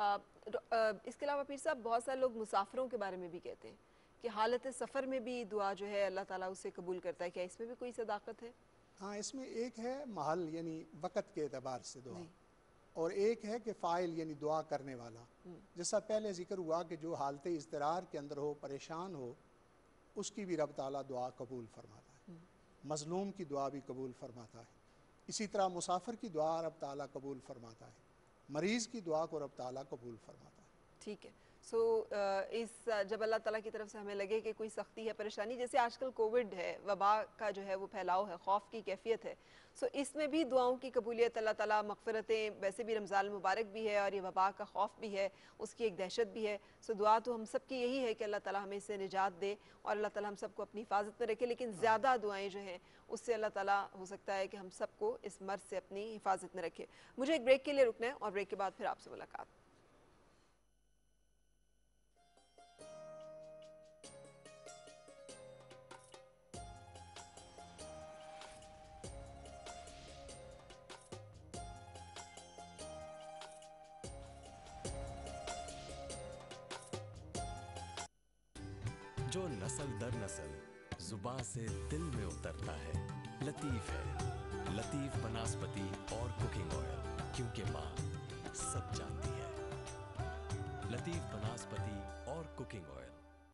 اس کے علاوہ پیر صاحب بہت سارے لوگ مسافروں کے بارے میں بھی کہتے ہیں کہ حالت سفر میں بھی دعا جو ہے اللہ تعالیٰ اسے قبول کرتا ہے، کیا اس میں بھی کوئی صداقت ہے؟ ہاں، اس میں ایک ہے محل یعنی وقت کے اعتبار سے دعا، اور ایک ہے کہ فاعل یعنی دعا کرنے والا. جیسا پہلے ذکر ہوا کہ جو حالت اضطرار کے اندر ہو، پریشان ہو، اس کی بھی رب تعالیٰ دعا قبول فرماتا ہے. مظلوم کی دعا بھی قبول فرماتا ہے. اسی طرح مسافر کی دعا رب تعالیٰ قبول فرماتا ہے. مریض کی دعا کو رب تعالیٰ قبول فرماتا ہے. ٹھیک ہے. سو اس جب اللہ تعالیٰ کی طرف سے ہمیں لگے کہ کوئی سختی ہے، پریشانی، جیسے آج کل کووڈ ہے، وبا کا جو ہے وہ پھیلاؤ ہے، خوف کی کیفیت ہے، سو اس میں بھی دعاؤں کی قبولیت، اللہ تعالیٰ مغفرتیں، ویسے بھی رمضان المبارک بھی ہے اور یہ وبا کا خوف بھی ہے، اس کی ایک دہشت بھی ہے. سو دعا تو ہم سب کی یہی ہے کہ اللہ تعالیٰ ہمیں اس سے نجات دے اور اللہ تعالیٰ ہم سب کو اپنی حفاظت میں رکھے، لیکن زیادہ دعائیں جو ہیں اس سے اللہ تعالیٰ ہو سکتا ہے کہ ہم سب کو اس مرض سے اپنی حفاظت میں رکھے. مجھے ایک بریک کے لیے رکنا ہے اور بریک کے بعد پھر آپ سے ملاقات. جو نسل در نسل زباں سے دل میں اترتا ہے، لطیف ہے. لطیف بناسپتی اور کوکنگ آئل، کیونکہ ماں سب جانتی ہے. لطیف بناسپتی اور کوکنگ آئل.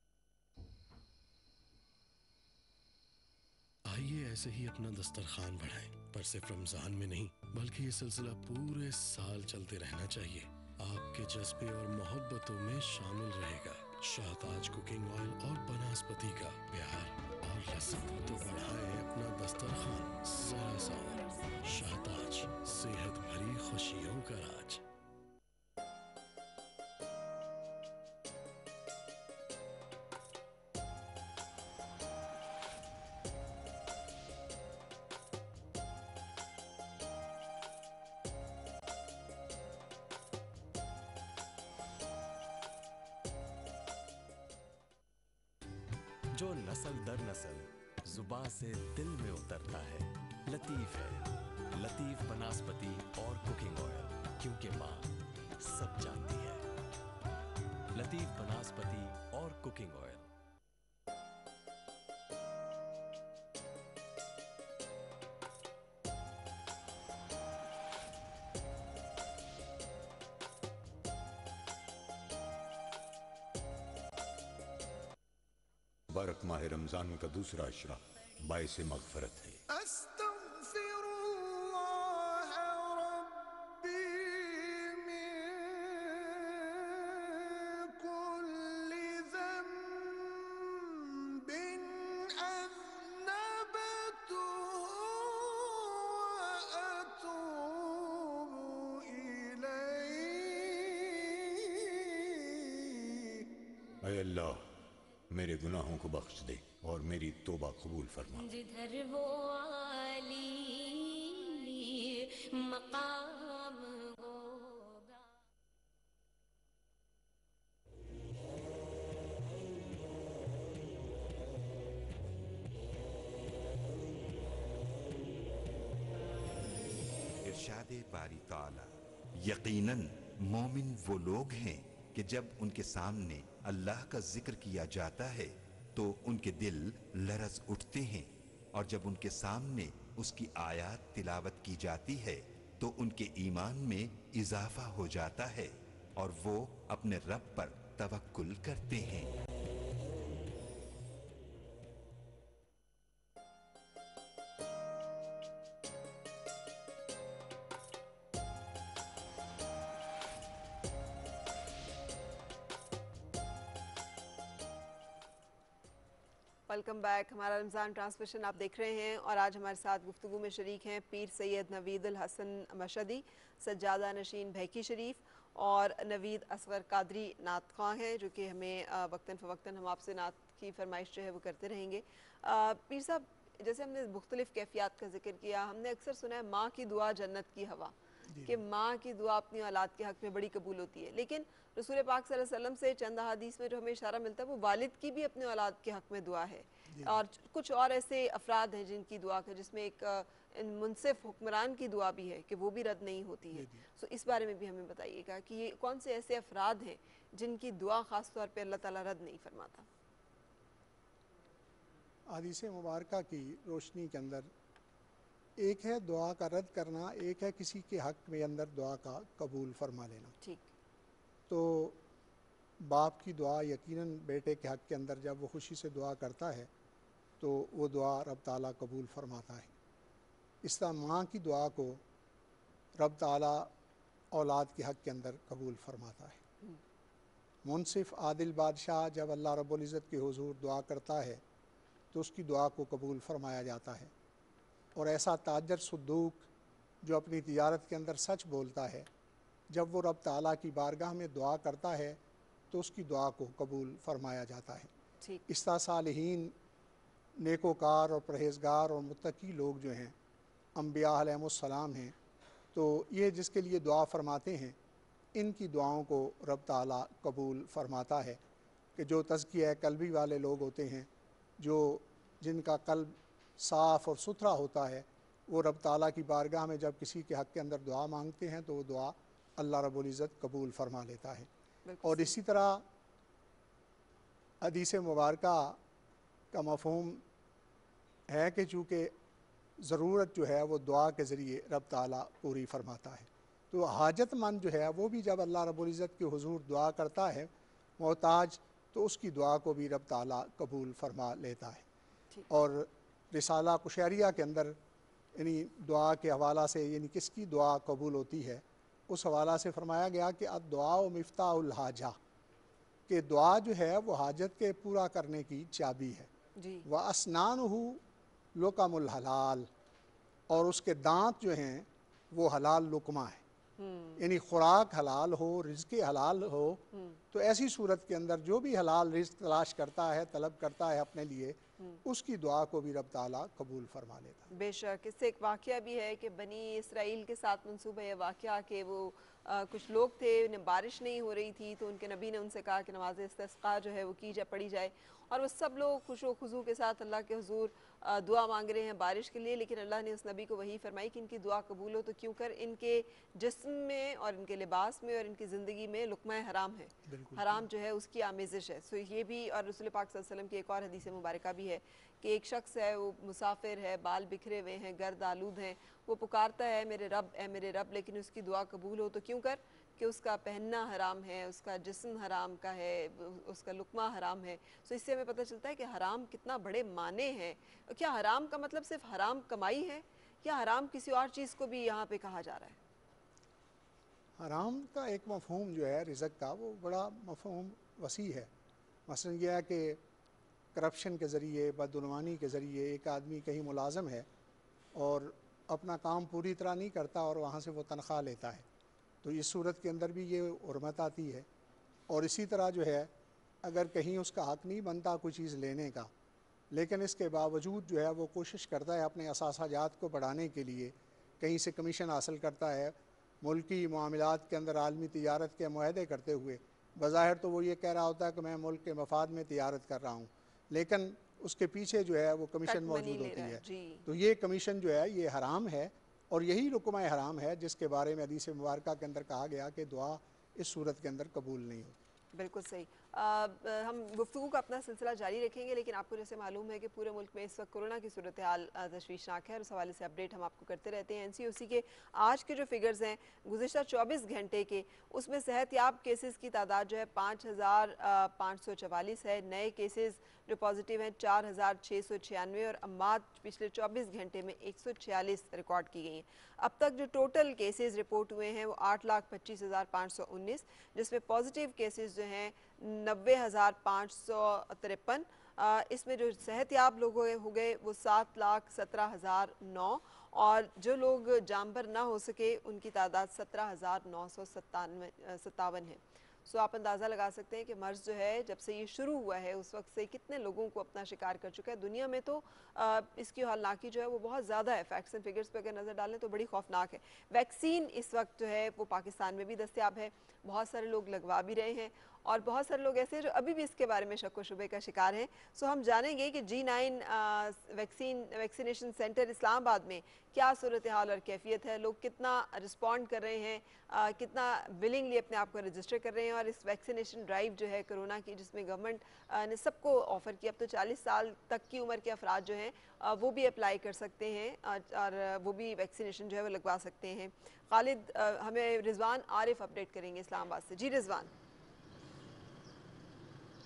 آئیے ایسے ہی اپنا دسترخوان بڑھائیں، پر صرف رمضان میں نہیں بلکہ یہ سلسلہ پورے سال چلتے رہنا چاہیے. آپ کے جذبے اور محبتوں میں شامل رہے گا شاہتاج کوکنگ آئل اور بناسپتی کا پیار اور لذت. تو بڑھائے اپنا دسترخوان ذرا سا اور. شاہتاج، صحت بھری خوشیوں کا راج. جو نسل در نسل زباں سے دل میں اترتا ہے، لطیف ہے. لطیف بناسپتی اور کوکنگ آئل، کیونکہ ماں سب جانتی ہے. لطیف بناسپتی اور کوکنگ آئل. مبارک ماہ رمضان کا دوسرا عشرہ باعث مغفرت ہے. استغفر اللہ ربی من کل ذنب اذنبته واتوب الیہ. اے اللہ میرے گناہوں کو بخش دے اور میری توبہ قبول فرما. جدھر وہ عالی مقام ہوگا. ارشاد باری تعالی، یقیناً مومن وہ لوگ ہیں کہ جب ان کے سامنے اللہ کا ذکر کیا جاتا ہے تو ان کے دل لرز اٹھتے ہیں، اور جب ان کے سامنے اس کی آیات تلاوت کی جاتی ہے تو ان کے ایمان میں اضافہ ہو جاتا ہے اور وہ اپنے رب پر توکل کرتے ہیں. Welcome back. ہمارا رمضان ٹرانسمیشن آپ دیکھ رہے ہیں اور آج ہمارے ساتھ گفتگو میں شریک ہیں پیر سید نوید الحسن مشہدی، سجادہ نشین بھیکی شریف، اور نوید اصغر قادری نعت خواں ہیں، جو کہ ہمیں وقتاً فوقتاً ہم آپ سے نعت کی فرمائش جو ہے وہ کرتے رہیں گے. پیر صاحب، جیسے ہم نے مختلف کیفیات کا ذکر کیا، ہم نے اکثر سنا ہے ماں کی دعا جنت کی ہوا، کہ ماں کی دعا اپنی اولاد کے حق میں بڑی قبول ہوتی ہے، لیکن رسول پاک صلی اللہ علیہ وسلم سے چند احادیث میں جو ہمیں اشارہ ملتا ہے وہ والد کی بھی اپنے اولاد کے حق میں دعا ہے، اور کچھ اور ایسے افراد ہیں جن کی دعا کا، جس میں ایک منصف حکمران کی دعا بھی ہے کہ وہ بھی رد نہیں ہوتی ہے. سو اس بارے میں بھی ہمیں بتائیے گا کہ یہ کون سے ایسے افراد ہیں جن کی دعا خاص طور پہ اللہ تعالیٰ رد نہیں فرماتا. حدیث مبارکہ کی روشنی کے اندر ایک ہے دعا کا رد کرنا، ایک ہے کسی کے حق میں اندر دعا کا قبول فرما لینا. ٹھیک. تو باپ کی دعا یقیناً بیٹے کے حق کے اندر جب وہ خوشی سے دعا کرتا ہے تو وہ دعا رب تعالیٰ قبول فرماتا ہے. اس طرح ماں کی دعا کو رب تعالیٰ اولاد کے حق کے اندر قبول فرماتا ہے. मुनसिफ आदिल बादशाह जब अल्लाह रब्बुल इज़्ज़त के हुजूर दुआ करता है तो उसकी दुआ को कबूल फरमाया जाता है। और ऐसा ताजर सद्दूक जो अपनी तिजारत के अंदर सच बोलता है, जब वो रब ताला की बारगाह में दुआ करता है तो उसकी दुआ को कबूल फरमाया जाता है। इस तरह सालिहीन, नेकोकार और परहेज़गार और मुत्तकी लोग जो हैं अम्बिया अलैहिमुस्सलाम हैं, तो ये जिसके लिए दुआ फरमाते हैं इनकी दुआओं को रब ताला कबूल फरमाता है कि जो तज़किया कल्बी वाले लोग होते हैं, जो जिनका कल्ब साफ़ और सुथरा होता है, वो रब ताला की बारगाह में जब किसी के हक़ के अंदर दुआ मांगते हैं तो वो दुआ अल्लाह रब्बुल इज़्ज़त कबूल फरमा लेता है। और इसी तरह हदीस मुबारका का मफ़हूम है कि चूँकि ज़रूरत जो है वो दुआ के ज़रिए रब ताला पूरी फरमाता है, तो हाजतमंद जो है वो भी जब अल्लाह रब्बुल इज़्ज़त के हुज़ूर दुआ करता है मोहताज, तो उसकी दुआ को भी रब ताला कबूल फरमा लेता है। और रिसाला कुशैरिया के अंदर यानी दुआ के हवाला से यानी किसकी दुआ कबूल होती है उस हवाला से फरमाया गया कि अद्दुआ मिफ्ताहुल हाजा, कि दुआ जो है वो हाजत के पूरा करने की चाबी है। व अस्नानुहु लुकमुल हलाल, और उसके दांत जो हैं वो हलाल लुकमा है, यानी खुराक हलाल हो, रिज़्क़ हलाल हो। तो ऐसी सूरत के अंदर जो भी हलाल रिज़्क़ तलाश करता है, तलब करता है अपने लिए, उसकी दुआ को भी रब ताला कबूल फरमा लेता है। बेशक इससे एक वाक़या भी है कि बनी इसराइल के साथ मंसूब है वाक़या कि वो आ, कुछ लोग थे, उन्हें बारिश नहीं हो रही थी, तो उनके नबी ने उनसे कहा कि नमाज इस्तिस्क़ा जो है वो की जाए, पढ़ी जाए, और वो सब लोग खुशो खुजू के साथ अल्लाह के हुजूर दुआ मांग रहे हैं बारिश के लिए। लेकिन अल्लाह ने उस नबी को वही फरमाई कि इनकी दुआ कबूल हो तो क्यों कर इनके जिस्म में और इनके लिबास में और इनकी ज़िंदगी में लुक़मा हराम है, हराम जो है उसकी आमेज़िश है। सो ये भी, और रसूल पाक सल्लल्लाहु अलैहि वसल्लम की एक और हदीस मुबारका भी है कि एक शख्स है, वो मुसाफिर है, बाल बिखरे हुए हैं, गर्द आलूद हैं, वो पुकारता है मेरे रब ए मेरे रब, लेकिन उसकी दुआ कबूल हो तो क्यों कर कि उसका पहनना हराम है, उसका जिस्म हराम का है, उसका लुक़मा हराम है। सो इससे हमें पता चलता है कि हराम कितना बड़े माने हैं। क्या हराम का मतलब सिर्फ हराम कमाई है या हराम किसी और चीज़ को भी यहाँ पे कहा जा रहा है? हराम का एक मफ़हूम जो है रिज़्क़ का, वो बड़ा मफ़हूम वसी है। मसलन यह है कि करप्शन के ज़रिए, बदउनवानी के ज़रिए एक आदमी कहीं मुलाज़म है और अपना काम पूरी तरह नहीं करता और वहाँ से वो तनख्वाह लेता है, तो इस सूरत के अंदर भी ये हुर्मत आती है। और इसी तरह जो है अगर कहीं उसका हक़ नहीं बनता कोई चीज़ लेने का, लेकिन इसके बावजूद जो है वो कोशिश करता है अपने असासाजात को बढ़ाने के लिए, कहीं से कमीशन हासिल करता है, मुल्की मामलात के अंदर आलमी तिजारत के मुआहदे करते हुए, बज़ाहिर तो वो ये कह रहा होता है कि मैं मुल्क के मफाद में तिजारत कर रहा हूँ, लेकिन उसके पीछे जो है वो कमीशन मौजूद होती है। तो ये कमीशन जो है ये हराम है, और यही रुकमा हराम है जिसके बारे में हदीस मुबारका के अंदर कहा गया कि दुआ इस सूरत के अंदर कबूल नहीं होती। बिल्कुल सही। आ, हम गुफ्तगू का अपना सिलसिला जारी रखेंगे, लेकिन आपको जैसे मालूम है कि पूरे मुल्क में इस वक्त कोरोना की सूरत हाल तशवीशनाक है, और उस हवाले से अपडेट हम आपको करते रहते हैं। एन सी ओ सी के आज के जो फिगर्स हैं गुज़िश्ता चौबीस घंटे के, उसमें सेहतयाब केसेस की तादाद जो है पाँच हज़ार पाँच सौ चवालीस है, नए केसेस जो पॉजिटिव हैं चार हज़ार छः सौ छियानवे, और अम्मात पिछले चौबीस घंटे में एक सौ छियालीस रिकॉर्ड की गई हैं। अब तक जो टोटल केसेस रिपोर्ट हुए हैं वो आठ लाख पच्चीस हज़ार पाँच सौ उन्नीस, जिसमें पॉजिटिव केसेस जो हैं नब्बे हज़ार पाँच सौ तिरपन, इसमें जो सेहतयाब लोग हो गए वो सात लाख सत्रह हज़ार नौ, और जो लोग जामबर ना हो सके उनकी तादाद सत्रह हज़ार नौ सौ सत्तानवे सत्तावन है। सो आप अंदाज़ा लगा सकते हैं कि मर्ज़ जो है जब से ये शुरू हुआ है उस वक्त से कितने लोगों को अपना शिकार कर चुका है। दुनिया में तो आ, इसकी हालांकि जो है वो बहुत ज़्यादा है, फैक्ट्स एंड फिगर्स पर अगर नज़र डालें तो बड़ी खौफनाक है। वैक्सीन इस वक्त जो है वो पाकिस्तान में भी दस्तयाब है, बहुत सारे लोग लगवा भी रहे हैं, और बहुत सारे लोग ऐसे हैं जो अभी भी इसके बारे में शक व शुबे का शिकार हैं। सो हम जानेंगे कि G nine vaccine vaccination centre Islamabad में क्या सूरत हाल और कैफियत है, लोग कितना रिस्पॉन्ड कर रहे हैं, आ, कितना विलिंगली अपने आप को रजिस्टर कर रहे हैं, और इस वैक्सीनेशन ड्राइव जो है कोरोना की जिसमें गवर्नमेंट ने सबको ऑफ़र किया। अब तो चालीस साल तक की उम्र के अफराद जो हैं वो भी अप्लाई कर सकते हैं और वो भी वैक्सीनेशन जो है वो लगवा सकते हैं। खालिद, हमें रिजवान आरिफ अपडेट करेंगे इस्लामाबाद से। जी रिजवान।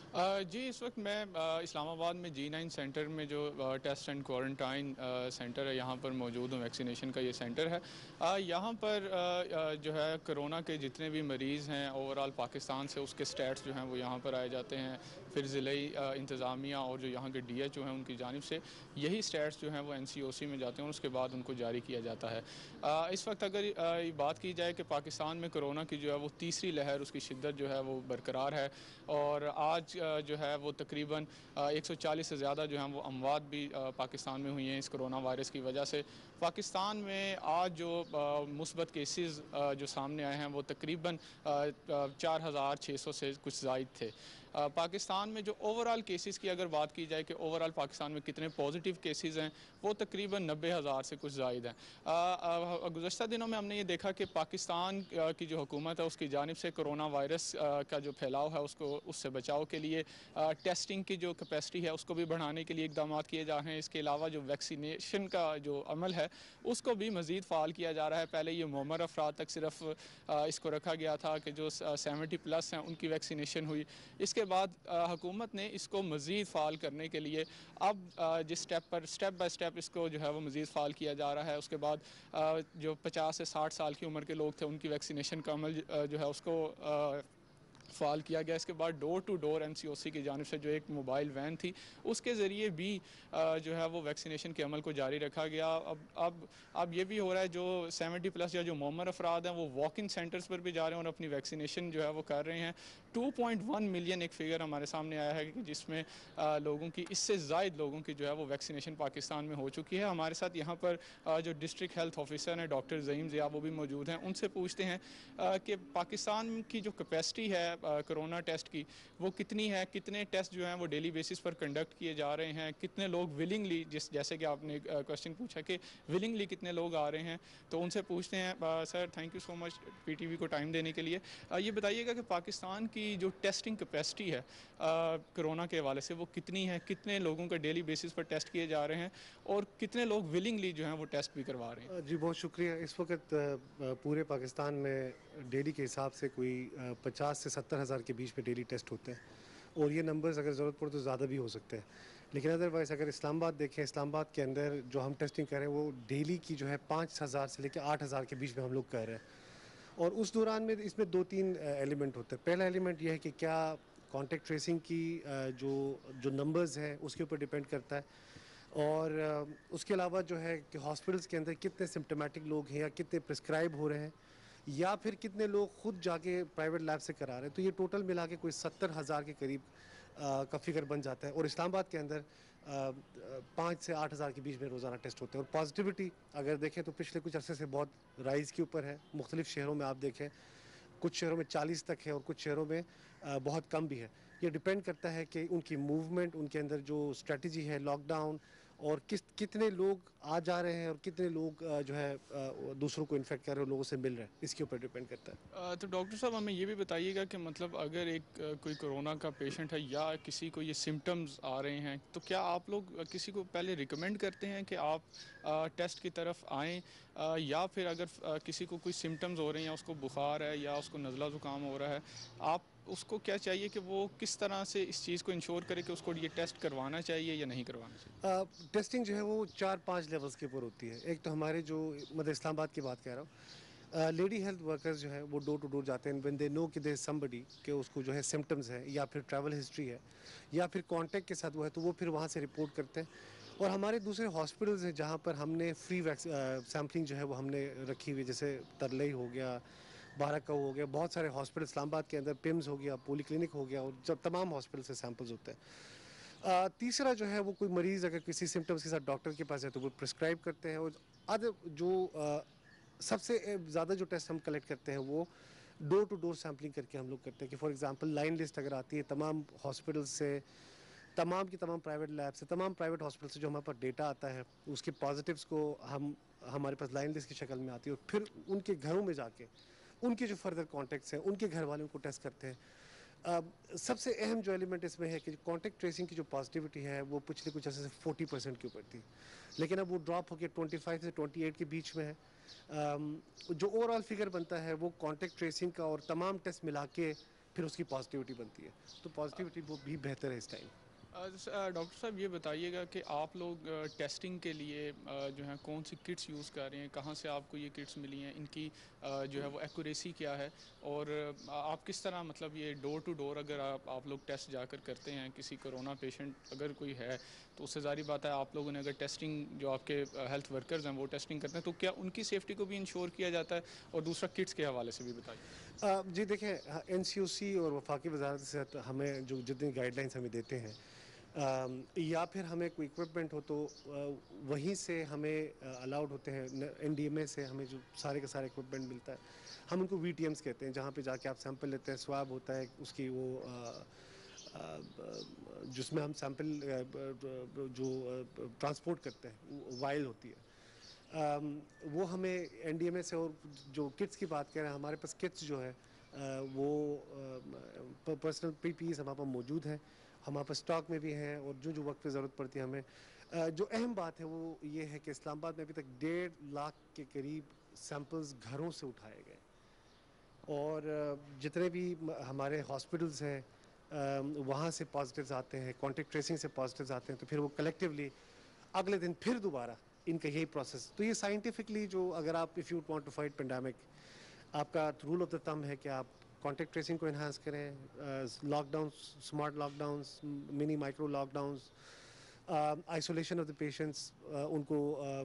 جی اس وقت میں اسلام آباد میں جی نائن سینٹر میں جو ٹیسٹ اینڈ کوارنٹائن سینٹر ہے یہاں پر موجود ہوں. ویکسینیشن کا یہ سینٹر ہے. یہاں پر جو ہے کرونا کے جتنے بھی مریض ہیں اوور آل پاکستان سے اس کے سٹیٹس جو ہیں وہ یہاں پر آئے جاتے ہیں. پھر ضلعی انتظامیہ اور جو یہاں کے ڈی ایچ او ہیں ان کی جانب سے یہی سٹیٹس جو ہیں وہ این سی او سی میں جاتے ہیں اور اس کے بعد ان کو جاری کیا جاتا ہے. اس وقت اگر بات کی جائے کہ پاکستان میں کرونا کی جو ہے وہ تیسری لہر اس کی شدت جو ہے وہ برقرار ہے اور آج جو ہے وہ تقریباً ایک سو چالیس سے زیادہ جو ہیں وہ اموات بھی پاکستان میں ہوئی ہیں اس کرونا وائرس کی وجہ سے. پاکستان میں آج جو مثبت کیسز جو سامنے آئے ہیں وہ تقریباً چار ہزار چھ سو سے کچھ زائد تھے. پاکستان میں جو اوور آل کیسز کی اگر بات کی جائے کہ اوور آل پاکستان میں کتنے پازیٹیو کیسز ہیں وہ تقریباً نبے ہزار سے کچھ زائد ہیں. گزشتہ دنوں میں ہم نے یہ دیکھا کہ پاکستان کی جو حکومت ہے اس کی جانب سے کرونا وائرس کا جو پھیلاؤ ہے اس کو اس سے بچاؤ کے لیے ٹیسٹنگ کی جو کیپیسٹی ہے اس کو بھی بڑھانے کے لیے اقدامات کیے جا رہے ہیں. اس کے علاوہ جو ویکسینیشن کا جو عمل ہے اس کو بھی مزید فعال کیا جا رہا ہے. پہلے یہ معمر افراد تک صرف اس کو رکھا گیا تھا کہ جو سیونٹی پلس ہیں ان کی ویکسینیشن ہوئی. اس کے بعد حکومت نے اس کو مزید فعال کرنے کے لیے اب جس سٹیپ پر سٹیپ بائی سٹیپ اس کو جو ہے وہ مزید فعال کیا جا رہا ہے. اس کے بعد جو پچاس سے ساٹھ سال کی عمر کے لوگ تھے ان کی ویکسینیشن کا عمل جو ہے اس کو فعال کیا گیا. اس کے بعد ڈور ٹو ڈور این سی او سی کی جانب سے جو ایک موبائل وین تھی اس کے ذریعے بھی جو ہے وہ ویکسینیشن کے عمل کو جاری رکھا گیا. اب اب اب یہ بھی ہو رہا ہے جو سیونٹی پلس یا جو معمر افراد ہیں وہ واک ان سینٹرز پر بھی جا رہے ہیں اور اپنی ویکسینیشن جو ہے وہ کر رہے ہیں. ٹو پوائنٹ ون ملین ایک فگر ہمارے سامنے آیا ہے کہ جس میں لوگوں کی اس سے زائد لوگوں کی جو ہے وہ ویکسینیشن پاکستان میں ہو چکی ہے. ہمارے ساتھ یہاں پر جو ڈسٹرکٹ ہیلتھ آفیسر ہیں ڈاکٹر زعیم ضیاء وہ بھی موجود ہیں. ان سے پوچھتے ہیں کہ پاکستان کی جو کیپیسٹی ہے کرونا ٹیسٹ کی وہ کتنی ہے, کتنے ٹیسٹ جو ہیں وہ ڈیلی بیسس پر کنڈکٹ کیے جا رہے ہیں, کتنے لوگ ولنگلی جس جیسے کہ آپ نے کوشچن پوچھا کہ ولنگلی کتنے لوگ آ رہے ہیں. تو ان سے پوچھتے ہیں sir thank you so much P T V کو ٹائم دینے کے لیے. یہ بتائیے گا کہ پاکستان کی جو ٹیسٹنگ کیپیسٹی ہے کرونا کے حوالے سے وہ کتنی ہے, کتنے لوگوں کا ڈیلی بیسس پر ٹیسٹ کیے جا رہے ہیں اور کتنے لوگ ولنگلی جو ہیں وہ ٹیسٹ بھی کروا رہے ہیں. جی بہت شکریہ. اس وقت پورے پاکستان میں ڈیلی کے حساب سے کوئی پچاس سے ستر ہزار کے بیچ میں ڈیلی ٹیسٹ ہوتے ہیں اور یہ نمبرز اگر ضرورت پڑے تو زیادہ بھی ہو سکتے ہیں. لیکن ادروائز اگر اسلام آباد دیکھیں, اسلام آباد کے اندر جو ہم ٹیسٹنگ کر رہے ہیں وہ ڈیلی کی جو ہے پانچ ہزار سے لے کے آٹھ ہزار کے بیچ میں ہم لوگ کر رہے ہیں. اور اس دوران میں اس میں دو تین ایلیمنٹ ہوتے ہیں. پہلا ایلیمنٹ یہ ہے کہ کیا کانٹیکٹ ٹریسنگ کی جو جو نمبرز ہیں اس کے اوپر ڈیپینڈ کرتا ہے, اور اس کے علاوہ جو ہے کہ ہاسپٹلس کے اندر کتنے سمپٹومیٹک لوگ ہیں یا کتنے پرسکرائب ہو رہے ہیں یا پھر کتنے لوگ خود جا کے پرائیویٹ لیب سے کرا رہے ہیں. تو یہ ٹوٹل ملا کے کوئی ستر ہزار کے قریب کا فگر بن جاتا ہے. اور اسلام آباد کے اندر پانچ سے آٹھ ہزار کے بیچ میں روزانہ ٹیسٹ ہوتے ہیں. اور پازیٹیوٹی اگر دیکھیں تو پچھلے کچھ عرصے سے بہت رائز کے اوپر ہے. مختلف شہروں میں آپ دیکھیں کچھ شہروں میں چالیس تک ہے اور کچھ شہروں میں بہت کم بھی ہے. یہ ڈپینڈ کرتا ہے کہ ان کی موومنٹ, ان کے اندر جو اسٹریٹجی ہے لاک ڈاؤن, اور کس کتنے لوگ آ جا رہے ہیں اور کتنے لوگ جو ہے دوسروں کو انفیکٹ کر رہے ہیں اور لوگوں سے مل رہے ہیں, اس کے اوپر ڈیپینڈ کرتا ہے. تو ڈاکٹر صاحب ہمیں یہ بھی بتائیے گا کہ مطلب اگر ایک کوئی کرونا کا پیشنٹ ہے یا کسی کو یہ سمٹمز آ رہے ہیں تو کیا آپ لوگ کسی کو پہلے ریکمینڈ کرتے ہیں کہ آپ ٹیسٹ کی طرف آئیں, یا پھر اگر کسی کو کوئی سمٹمز ہو رہے ہیں یا اس کو بخار ہے یا اس کو نزلہ زکام ہو رہا ہے آپ اس کو کیا چاہیے کہ وہ کس طرح سے اس چیز کو انشور کرے کہ اس کو یہ ٹیسٹ کروانا چاہیے یا نہیں کروانا چاہیے؟ ٹیسٹنگ جو ہے وہ چار پانچ لیولز کے اوپر ہوتی ہے. ایک تو ہمارے جو مطلب اسلام آباد کی بات کہہ رہا ہوں, لیڈی ہیلتھ ورکرز جو ہے وہ ڈور ٹو ڈور جاتے ہیں وین دے نو کہ دیر سمبڈی کہ اس کو جو ہے سمٹمز ہے یا پھر ٹریول ہسٹری ہے یا پھر کانٹیکٹ کے ساتھ وہ ہے تو وہ پھر وہاں سے رپورٹ کرتے ہیں. اور ہمارے دوسرے ہاسپٹلز ہیں جہاں پر ہم نے فری سیمپلنگ جو ہے وہ ہم نے رکھی ہوئی, جیسے ترلئی ہو گیا, بارہ ہو گیا, بہت سارے ہاسپٹل اسلام آباد کے اندر پمز ہو گیا, پولی کلینک ہو گیا, اور جب تمام ہاسپٹل سے سیمپلز ہوتے ہیں. آ, تیسرا جو ہے وہ کوئی مریض اگر کسی سمٹمز کے ساتھ ڈاکٹر کے پاس ہے تو وہ پرسکرائب کرتے ہیں. اور ادر جو آ, سب سے زیادہ جو ٹیسٹ ہم کلیکٹ کرتے ہیں وہ ڈور ٹو ڈور سیمپلنگ کر کے ہم لوگ کرتے ہیں. کہ فار ایگزامپل لائن لسٹ اگر آتی ہے تمام ہاسپٹل سے, تمام کی تمام پرائیویٹ لیب سے, تمام پرائیویٹ ہاسپٹل سے جو ہمارے پاس ڈیٹا آتا ہے اس کے پازیٹیوز کو ہم ہمارے پاس لائن لسٹ کی شکل میں آتی ہے, اور پھر ان کے گھروں میں جا کے ان کے جو فردر کانٹیکٹس ہیں ان کے گھر والوں کو ٹیسٹ کرتے ہیں. سب سے اہم جو ایلیمنٹ اس میں ہے کہ کانٹیکٹ ٹریسنگ کی جو پازیٹیوٹی ہے وہ پچھلے کچھ عرصے سے فورٹی پرسینٹ کے اوپر تھی, لیکن اب وہ ڈراپ ہو کے ٹوئنٹی فائیو سے ٹوئنٹی ایٹ کے بیچ میں ہے. جو اوور آل فگر بنتا ہے وہ کانٹیکٹ ٹریسنگ کا اور تمام ٹیسٹ ملا کے پھر اس کی پازیٹیوٹی بنتی ہے، تو پازیٹیوٹی وہ بھی بہتر ہے اس ٹائم۔ ڈاکٹر صاحب یہ بتائیے گا کہ آپ لوگ ٹیسٹنگ کے لیے جو ہے کون سی کٹس یوز کر رہے ہیں، کہاں سے آپ کو یہ کٹس ملی ہیں، ان کی جو ہے وہ ایکوریسی کیا ہے، اور آپ کس طرح مطلب یہ ڈور ٹو ڈور اگر آپ آپ لوگ ٹیسٹ جا کر کرتے ہیں کسی کرونا پیشنٹ اگر کوئی ہے تو اس سے ظاہری بات ہے آپ لوگوں نے اگر ٹیسٹنگ جو آپ کے ہیلتھ ورکرز ہیں وہ ٹیسٹنگ کرتے ہیں تو کیا ان کی سیفٹی کو بھی انشور کیا جاتا ہے، اور دوسرا کٹس کے حوالے سے بھی بتائیے۔ جی دیکھیں، این سی او سی اور وفاقی وزارت صحت ہمیں جو جتنی گائیڈ لائنس ہمیں دیتے ہیں، یا پھر ہمیں کوئی اکوپمنٹ ہو تو وہیں سے ہمیں الاؤڈ ہوتے ہیں، این ڈی ایم اے سے ہمیں جو سارے کا سارے اکوپمنٹ ملتا ہے، ہم ان کو وی ٹی ایمس کہتے ہیں، جہاں پہ جا کے آپ سیمپل لیتے ہیں، سواب ہوتا ہے اس کی وہ جس میں ہم سیمپل جو ٹرانسپورٹ کرتے ہیں وائل ہوتی ہے، وہ ہمیں این ڈی ایم اے سے، اور جو کٹس کی بات کریں ہمارے پاس کٹس جو ہے وہ پرسنل پی پی ایز ہمارے پاس موجود ہیں، ہمارے پاس اسٹاک میں بھی ہیں، اور جو جو وقت پہ ضرورت پڑتی ہے ہمیں۔ جو اہم بات ہے وہ یہ ہے کہ اسلام آباد میں ابھی تک ڈیڑھ لاکھ کے قریب سیمپلز گھروں سے اٹھائے گئے، اور جتنے بھی ہمارے ہاسپٹلز ہیں وہاں سے پازیٹیوز آتے ہیں، کانٹیکٹ ٹریسنگ سے پازیٹیوز آتے ہیں، تو پھر وہ کلیکٹیولی اگلے دن پھر دوبارہ ان کا یہی پروسیس۔ تو یہ سائنٹیفکلی جو اگر آپ if you want to fight pandemic, آپ کا رول آف دا تھمب ہے کہ آپ کانٹیکٹ ٹریسنگ کو انہانس کریں، lockdown, smart lockdowns, mini micro lockdowns, isolation of the patients, ان کو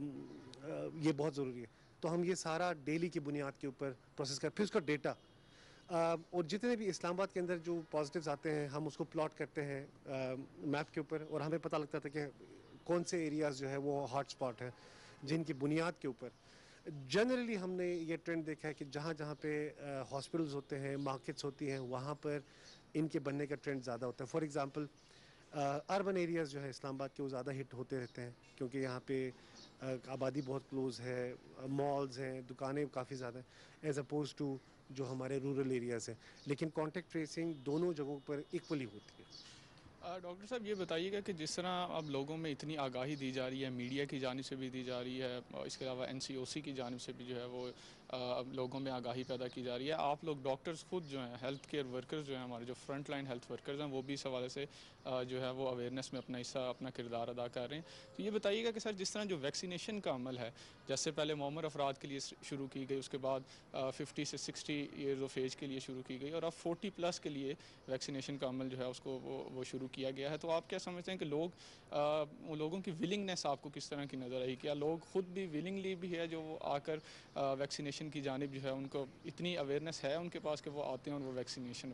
یہ بہت ضروری ہے۔ تو ہم یہ سارا ڈیلی کی بنیاد کے اوپر پروسیس کر، پھر اس کا ڈیٹا، اور جتنے بھی اسلام آباد کے اندر جو پازیٹیوز آتے ہیں ہم اس کو پلاٹ کرتے ہیں میپ کے اوپر، اور ہمیں پتہ لگتا تھا کہ کون سے ایریاز جو ہے وہ ہاٹ اسپاٹ ہیں، جن کی بنیاد کے اوپر جنرلی ہم نے یہ ٹرینڈ دیکھا ہے کہ جہاں جہاں پہ ہاسپٹلز ہوتے ہیں، مارکیٹس ہوتی ہیں، وہاں پر ان کے بننے کا ٹرینڈ زیادہ ہوتا ہے۔ فار ایگزامپل اربن ایریاز جو ہے اسلام آباد کے وہ زیادہ ہٹ ہوتے رہتے ہیں، کیونکہ یہاں پہ آبادی بہت کلوز ہے، مالز ہیں، دکانیں کافی زیادہ ہیں، ایز اپوز ٹو جو ہمارے رورل ایریاز ہیں، لیکن کانٹیکٹ ٹریسنگ دونوں جگہوں پر ایکولی ہوتی ہے۔ ڈاکٹر صاحب یہ بتائیے گا کہ جس طرح اب لوگوں میں اتنی آگاہی دی جا رہی ہے، میڈیا کی جانب سے بھی دی جا رہی ہے، اس کے علاوہ این سی او سی کی جانب سے بھی جو ہے وہ اب لوگوں میں آگاہی پیدا کی جا رہی ہے، آپ لوگ ڈاکٹرز خود جو ہیں، ہیلتھ کیئر ورکرز جو ہیں، ہمارے جو فرنٹ لائن ہیلتھ ورکرز ہیں، وہ بھی اس حوالے سے جو ہے وہ اویئرنیس میں اپنا حصہ، اپنا کردار ادا کر رہے ہیں۔ تو یہ بتائیے گا کہ سر جس طرح جو ویکسینیشن کا عمل ہے، جیسے پہلے معمر افراد کے لیے شروع کی گئی، اس کے بعد ففٹی سے سکسٹی ایئرز آف ایج کے لیے شروع کی گئی، اور اب فورٹی پلس کے لیے ویکسینیشن کا عمل جو ہے اس کو وہ وہ شروع کیا گیا ہے، تو آپ کیا سمجھتے ہیں کہ لوگ لوگوں کی ولنگنیس آپ کو کس طرح کی نظر آئی؟ کیا لوگ خود بھی ولنگلی بھی ہے جو وہ آ کر ویکسینیشن کی جانب جو ہے ان کو اتنی اویئرنیس ہے ان کے پاس کہ وہ آتے ہیں اور وہ ویکسینیشن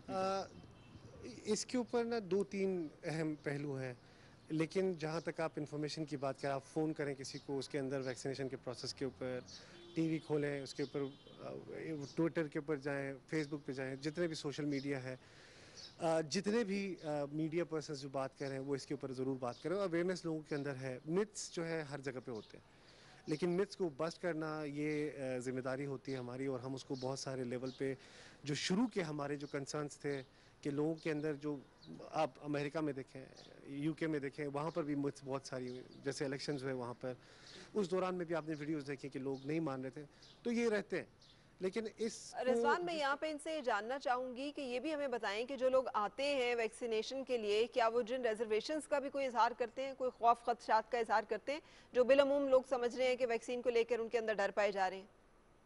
اس کے اوپر نا دو تین اہم پہلو ہیں، لیکن جہاں تک آپ انفارمیشن کی بات کریں، آپ فون کریں کسی کو، اس کے اندر ویکسینیشن کے پروسیس کے اوپر ٹی وی کھولیں، اس کے اوپر ٹویٹر کے اوپر جائیں، فیس بک پہ جائیں، جتنے بھی سوشل میڈیا ہے، جتنے بھی میڈیا پرسنز جو بات کر رہے ہیں وہ اس کے اوپر ضرور بات کریں، اویئرنیس لوگوں کے اندر ہے۔ متس جو ہے ہر جگہ پہ ہوتے ہیں، لیکن متس کو بسٹ کرنا یہ ذمہ داری ہوتی ہے ہماری، اور ہم اس کو بہت سارے لیول پہ جو شروع کے ہمارے جو کنسرنس تھے کہ لوگوں کے اندر، جو آپ امریکہ میں دیکھیں، یو کے میں دیکھیں، وہاں پر بھی متس بہت ساری ہوئی، جیسے الیکشنز ہوئے وہاں پر، اس دوران میں بھی آپ نے ویڈیوز دیکھیں کہ لوگ نہیں مان رہے تھے، تو یہ رہتے ہیں۔ لیکن اس رضوان میں یہاں پہ ان سے جاننا چاہوں گی کہ یہ بھی ہمیں بتائیں کہ جو لوگ آتے ہیں ویکسینیشن کے لیے، کیا وہ جن ریزرویشنز کا بھی کوئی اظہار کرتے ہیں، کوئی خوف خدشات کا اظہار کرتے ہیں، جو بالعموم لوگ سمجھ رہے ہیں کہ ویکسین کو لے کر ان کے اندر ڈر پائے جا رہے ہیں؟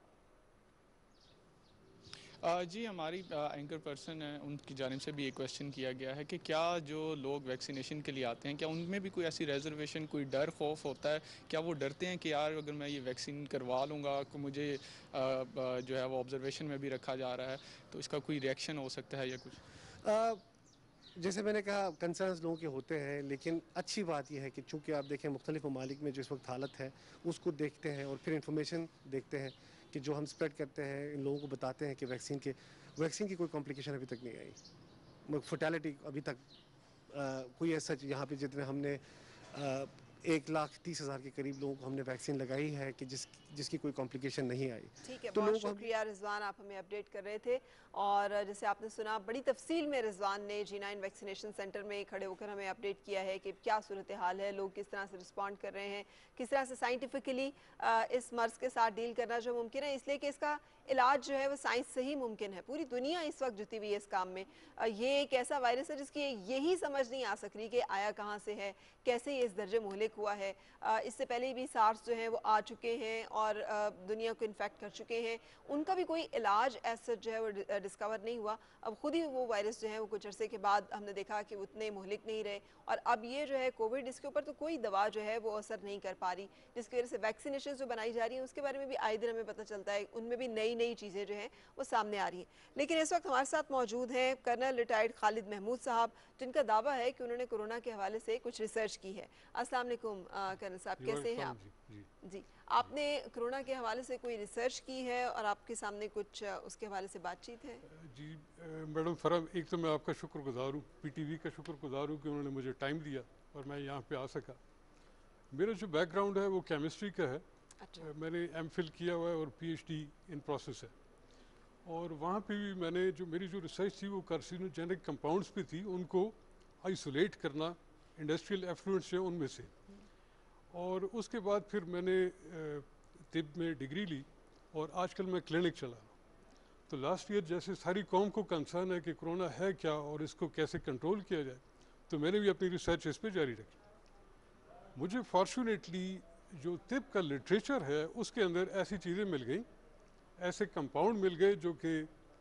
جی ہماری اینکر پرسن ہیں، ان کی جانب سے بھی ایک کویشچن کیا گیا ہے کہ کیا جو لوگ ویکسینیشن کے لیے آتے ہیں، کیا ان میں بھی کوئی ایسی ریزرویشن، کوئی ڈر خوف ہوتا ہے؟ کیا وہ ڈرتے ہیں کہ یار اگر میں یہ ویکسین کروا لوں گا تو مجھے جو ہے وہ آبزرویشن میں بھی رکھا جا رہا ہے، تو اس کا کوئی ریئیکشن ہو سکتا ہے یا کچھ؟ جیسے میں نے کہا کنسرنز لوگوں کے ہوتے ہیں، لیکن اچھی بات یہ ہے کہ چونکہ آپ دیکھیں مختلف ممالک میں جو اس وقت حالت ہے اس کو دیکھتے ہیں، اور پھر انفارمیشن دیکھتے ہیں کہ جو ہم سپریڈ کرتے ہیں، ان لوگوں کو بتاتے ہیں کہ ویکسین کے ویکسین کی کوئی کمپلیکیشن ابھی تک نہیں آئی، فرٹیلٹی ابھی تک کوئی ایسا یہاں پہ جتنے ہم نے ایک لاکھ تیس ہزار کے قریب لوگوں کو ہم نے ویکسین لگائی ہے کہ جس جس کی کوئی کمپلیکیشن نہیں آئی۔ ٹھیک ہے، بہت شکریہ رضوان، آپ ہمیں اپڈیٹ کر رہے تھے، اور جیسے آپ نے سنا بڑی تفصیل میں رضوان نے جی نائن ویکسینیشن سینٹر میں کھڑے ہو کر ہمیں اپڈیٹ کیا ہے کہ کیا صورتحال ہے، لوگ کس طرح سے رسپونڈ کر رہے ہیں، کس طرح سے سائنٹیفکلی اس مرض کے ساتھ ڈیل کرنا جو ممکن ہے، اس لیے کہ اس کا علاج جو ہے وہ سائنس سے ہی ممکن ہے. پوری دنیا اس وقت جتی ہوئی ہے اس کام میں. یہ ایک ایسا وائرس ہے جس کی یہی سمجھ نہیں آ سک رہی کہ آیا کہاں سے ہے, کیسے یہ اس درجے مہلک ہوا ہے. اس سے پہلے بھی سارس جو ہیں وہ آ چکے ہیں اور دنیا کو انفیکٹ کر چکے ہیں, ان کا بھی کوئی علاج ایسا جو ہے وہ ڈسکور نہیں ہوا. اب خود ہی وہ وائرس جو ہے وہ کچھ عرصے کے بعد ہم نے دیکھا کہ اتنے مہلک نہیں رہے, اور اب یہ جو ہے کووڈ, اس کے اوپر تو کوئی دوا جو ہے وہ اثر نہیں کر پا رہی, جس کی وجہ سے ویکسینیشن جو بنائی جا رہی ہیں اس کے بارے میں بھی آئے دن ہمیں پتہ چلتا ہے, ان میں بھی نئی نئی چیزیں جو ہیں وہ سامنے آ رہی ہیں. لیکن اس وقت ہمارے ساتھ موجود ہیں کرنل ریٹائرڈ خالد محمود صاحب, جن کا دعویٰ ہے کہ انہوں نے کورونا کے حوالے سے کچھ ریسرچ کی ہے. السلام علیکم کرنل صاحب, کیسے ہیں آپ؟ جی, آپ نے کرونا کے حوالے سے کوئی ریسرچ کی ہے اور آپ کے سامنے کچھ اس کے حوالے سے بات چیت ہے؟ جی میڈم فرم, ایک تو میں آپ کا شکر گزار ہوں, پی ٹی وی کا شکر گزار ہوں کہ انہوں نے مجھے ٹائم دیا اور میں یہاں پہ آ سکا. میرا جو بیک گراؤنڈ ہے وہ کیمسٹری کا ہے. میں نے ایم فل کیا ہوا ہے اور P H D in process ہے, اور وہاں پہ بھی میں نے جو میری جو ریسرچ تھی وہ کارسینوجینک کمپاؤنڈس پہ تھی, ان کو آئسولیٹ کرنا انڈسٹریل ایفلوئنٹس ہیں ان میں سے. اور اس کے بعد پھر میں نے طب میں ڈگری لی اور آج کل میں کلینک چلا رہا ہوں. تو لاسٹ ایئر جیسے ساری قوم کو کنسرن ہے کہ کرونا ہے کیا اور اس کو کیسے کنٹرول کیا جائے, تو میں نے بھی اپنی ریسرچ اس پہ جاری رکھی. مجھے فارچونیٹلی جو طب کا لٹریچر ہے اس کے اندر ایسی چیزیں مل گئیں, ایسے کمپاؤنڈ مل گئے جو کہ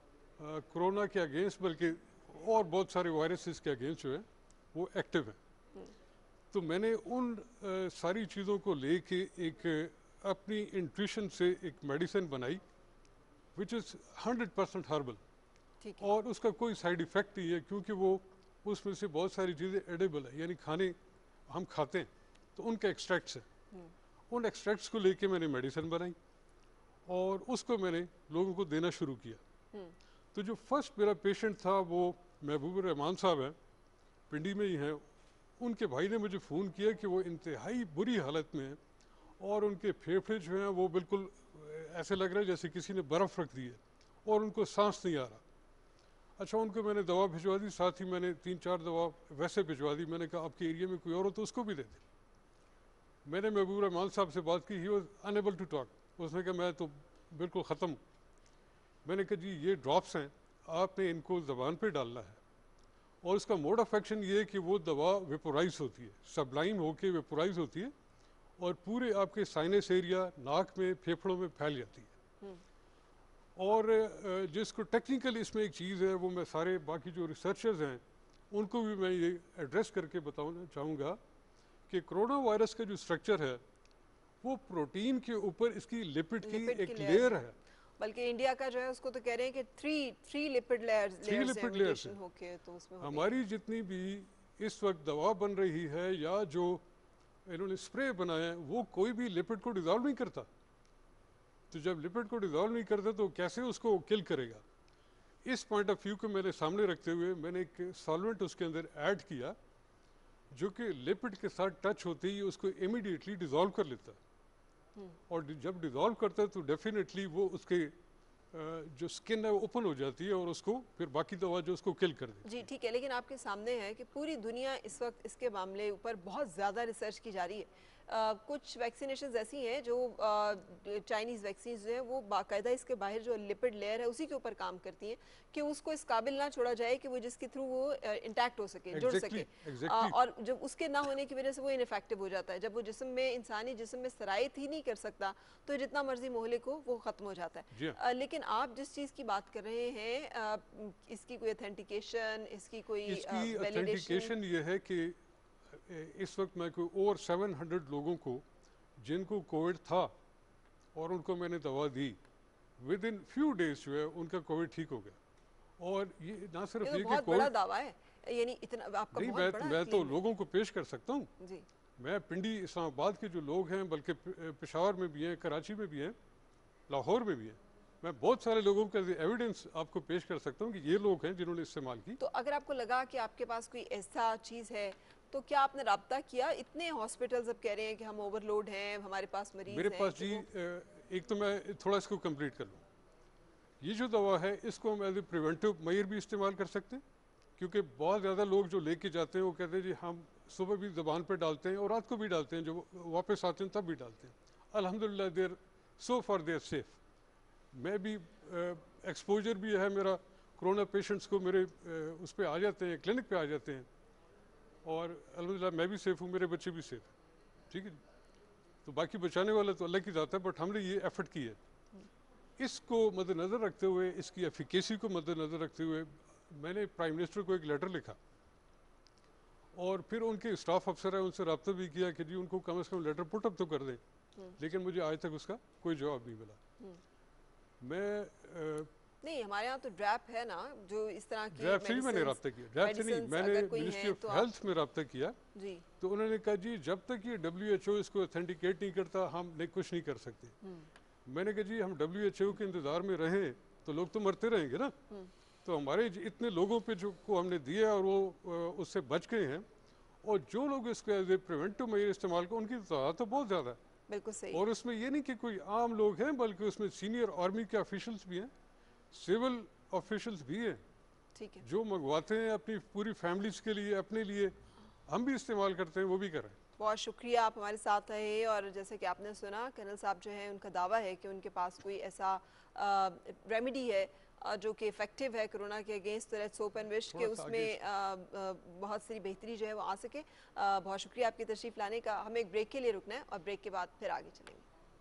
کرونا کے اگینسٹ بلکہ اور بہت سارے وائرسز کے اگینسٹ جو ہے وہ ایکٹیو ہیں. تو میں نے ان ساری چیزوں کو لے کے ایک اپنی انٹویشن سے ایک میڈیسن بنائی which is hundred percent herbal, اور اس کا کوئی سائیڈ ایفیکٹ نہیں ہے کیونکہ وہ اس میں سے بہت ساری چیزیں ایڈیبل ہیں, یعنی کھانے ہم کھاتے ہیں تو ان کے ایکسٹریکٹس ہیں. ان ایکسٹریکٹس کو لے کے میں نے میڈیسن بنائی اور اس کو میں نے لوگوں کو دینا شروع کیا. تو جو فرسٹ میرا پیشنٹ تھا وہ محبوب الرحمان صاحب ہیں, پنڈی میں ہی ہیں. ان کے بھائی نے مجھے فون کیا کہ وہ انتہائی بری حالت میں ہیں اور ان کے پھیپھڑے جو ہیں وہ بالکل ایسے لگ رہا ہے جیسے کسی نے برف رکھ دی ہے اور ان کو سانس نہیں آ رہا. اچھا, ان کو میں نے دوا بھجوا دی, ساتھ ہی میں نے تین چار دوا ویسے بھجوا دی. میں نے کہا آپ کے ایریا میں کوئی اور ہو تو اس کو بھی دے دیں. میں نے محبوب الرحمان صاحب سے بات کی, he was unable to talk. اس نے کہا میں تو بالکل ختم ہوں. میں نے کہا جی یہ ڈراپس ہیں, آپ نے ان کو زبان پہ ڈالنا ہے, اور اس کا موڈ آف ایکشن یہ ہے کہ وہ دوا ویپورائز ہوتی ہے, سبلائم ہو کے ویپورائز ہوتی ہے اور پورے آپ کے سائنس ایریا, ناک میں, پھیپھڑوں میں پھیل جاتی ہے. اور جس کو ٹیکنیکل اس میں ایک چیز ہے وہ میں سارے باقی جو ریسرچرز ہیں ان کو بھی میں یہ ایڈریس کر کے بتانا چاہوں گا کہ کرونا وائرس کا جو اسٹرکچر ہے وہ پروٹین کے اوپر اس کی لپڈ کی ایک لیئر ہے. بلکہ انڈیا کا جو ہے اس کو تو کہہ رہے ہیں کہ تھری تھری لپڈ لیئرز ہو کے تو اس میں ہماری جتنی بھی اس وقت دوا بن رہی ہے یا جو انہوں نے اسپرے بنایا ہے وہ کوئی بھی لپڈ کو ڈیزالو نہیں کرتا. تو جب لپڈ کو ڈیزالو نہیں کرتا تو کیسے اس کو کل کرے گا؟ اس پوائنٹ آف ویو کو میں نے سامنے رکھتے ہوئے میں نے ایک سالوینٹ اس کے اندر ایڈ کیا جو کہ لپڈ کے ساتھ ٹچ ہوتے ہی اس کو امیڈیٹلی ڈیزالو کر لیتا ہے, اور جب ڈیزالو کرتا ہے تو ڈیفینیٹلی وہ اس کے جو سکن ہے وہ اوپن ہو جاتی ہے اور اس کو پھر باقی دوا جو اس کو کل کر دیتی ہے. جی ٹھیک ہے, لیکن آپ کے سامنے ہے کہ پوری دنیا اس وقت اس کے معاملے اوپر بہت زیادہ ریسرچ کی جا رہی ہے. کچھ ویکسینیشنز ایسی ہیں جو چائنیز ویکسینز جو ہیں وہ باقاعدہ اس کے باہر جو لپڈ لیئر ہے اسی کے اوپر کام کرتی ہیں کہ اس کو اس قابل نہ چھوڑا جائے کہ وہ جس کے تھرو وہ انٹیکٹ ہو سکے, جڑ سکے, اور جب اس کے نہ ہونے کی وجہ سے وہ انفیکٹو ہو جاتا ہے. جب وہ جسم میں, انسانی جسم میں سرایت ہی نہیں کر سکتا تو جتنا مرضی مہلک ہو وہ ختم ہو جاتا ہے. لیکن آپ جس چیز کی بات کر رہے ہیں اس کی کوئی اتھینٹیکیشن, اس کی کوئی اتھینٹیکیشن یہ ہے کہ اس وقت میں کوئی اور سیون ہنڈریڈ لوگوں کو جن کو کووڈ تھا اور ان کو میں نے دوا دی, ود ان فیو ڈیز جو ہے ان کا کووڈ ٹھیک ہو گیا. اور یہ نہ صرف یہ کہ بہت بڑا دعویٰ ہے, یعنی اتنا آپ کا بہت بڑا. میں تو لوگوں کو پیش کر سکتا ہوں. میں پنڈی اسلام آباد کے جو لوگ ہیں, بلکہ پشاور میں بھی ہیں, کراچی میں بھی ہیں, لاہور میں بھی ہیں, میں بہت سارے لوگوں کا ایویڈنس آپ کو پیش کر سکتا ہوں کہ یہ لوگ ہیں جنہوں نے استعمال کی. تو اگر آپ کو لگا کہ آپ کے پاس کوئی ایسا چیز ہے تو کیا آپ نے رابطہ کیا؟ اتنے ہاسپٹلز اب کہہ رہے ہیں کہ ہم اوور لوڈ ہیں, ہمارے پاس مریض ہیں. میرے پاس جی ایک تو میں تھوڑا اس کو کمپلیٹ کر لوں. یہ جو دوا ہے اس کو ہم ایز اے پریونٹیو میئر بھی استعمال کر سکتے ہیں, کیونکہ بہت زیادہ لوگ جو لے کے جاتے ہیں وہ کہتے ہیں جی ہم صبح بھی زبان پہ ڈالتے ہیں اور رات کو بھی ڈالتے ہیں, جو واپس آتے ہیں تب بھی ڈالتے ہیں. الحمدللہ دیر سو فار دیر سیف. میں بھی ایکسپوجر بھی ہے میرا کرونا پیشنٹس کو میرے اس پہ آ جاتے ہیں, کلینک پہ آ جاتے ہیں, اور الحمدللہ میں بھی سیف ہوں, میرے بچے بھی سیف ہیں. ٹھیک ہے جی. تو باقی بچانے والا تو اللہ کی ذات ہے, بٹ ہم نے یہ ایفرٹ کی ہے. اس کو مد نظر رکھتے ہوئے, اس کی ایفیکیسی کو مد نظر رکھتے ہوئے میں نے پرائم منسٹر کو ایک لیٹر لکھا, اور پھر ان کے اسٹاف افسر ہیں ان سے رابطہ بھی کیا کہ جی ان کو کم از کم لیٹر پٹ اپ تو کر دیں, لیکن مجھے آج تک اس کا کوئی جواب نہیں ملا. میں نہیں, ہمارے یہاں تو ڈریپ ہے نا, جو اس طرح کی ڈریپ سے ہی میں نے رابطہ کیا, ڈریپ سے نہیں, میں نے منسٹری آف ہیلتھ میں رابطہ کیا, جی, تو انہوں نے کہا جی جب تک یہ ڈبلیو ایچ او اس کو اتھینٹیکیٹ نہیں کرتا ہم کچھ نہیں کر سکتے. میں نے کہا جی ہم ڈبلیو ایچ او کے انتظار میں رہیں تو لوگ تو مرتے رہیں گے نا, تو ہمارے اتنے لوگوں پہ جو کو ہم نے دیا اور وہ اس سے بچ گئے ہیں, اور جو لوگ اس کو ایز اے پریونٹیو میجر استعمال کریں ان کی تعداد تو بہت زیادہ ہے. بالکل صحیح. اور اس میں یہ نہیں کہ کوئی عام لوگ ہیں, بلکہ اس میں سینئر آرمی کے آفیشلس بھی ہیں, سول آفیشلس بھی ہیں, ٹھیک ہے, جو منگواتے ہیں اپنی پوری فیملیز کے لیے, اپنے لیے, ہم بھی استعمال کرتے ہیں, وہ بھی کریں. بہت شکریہ آپ ہمارے ساتھ رہے. اور جیسے کہ آپ نے سنا, کرنل صاحب جو ہیں ان کا دعویٰ ہے کہ ان کے پاس کوئی ایسا ریمیڈی ہے جو کہ افیکٹو ہے کرونا کے against, let's hope and wish کہ اس میں بہت ساری بہتری جو ہے وہ آ سکے. بہت شکریہ آپ کی تشریف لانے کا. ہمیں ایک بریک کے لیے رکنا ہے اور بریک کے بعد پھر آگے چلیں گے.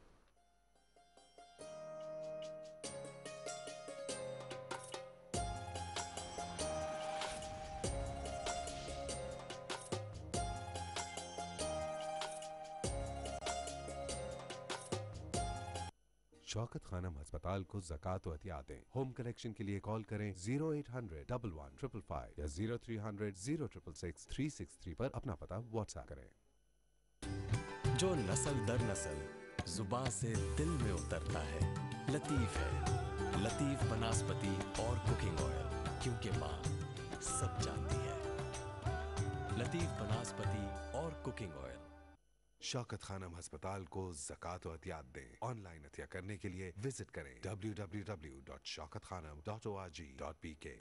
شوکت خانم ہسپتال کو زکوٰۃ و عطیات دیں. ہوم کلیکشن کے لیے کال کریں zero eight hundred double one triple five یا zero three hundred zero triple six three six three پر اپنا پتہ واٹس ایپ کریں. جو نسل در نسل زباں سے دل میں اترتا ہے, لطیف ہے. لطیف بناسپتی اور کوکنگ آئل, کیونکہ ماں سب جانتی ہے. لطیف بناسپتی اور کوکنگ آئل. شوکت خانم ہسپتال کو زکوٰۃ و عطیات دیں. آن لائن عطیہ کرنے کے لیے وزٹ کریں W W W dot Shaukat Khanum dot O R G dot P K.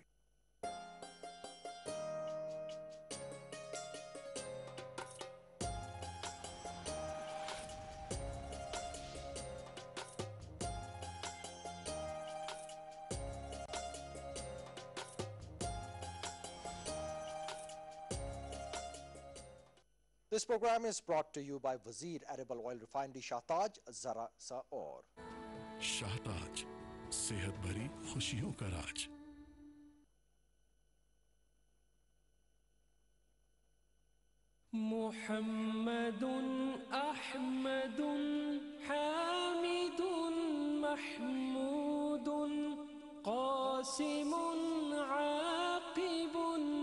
This program is brought to you by Wazir Edible Oil Refinery Shahtaj, Zara Sa Aur. شاہتاج, صحت بھری خوشیوں کا راج. محمد احمد حامد محمود قاسم عاقب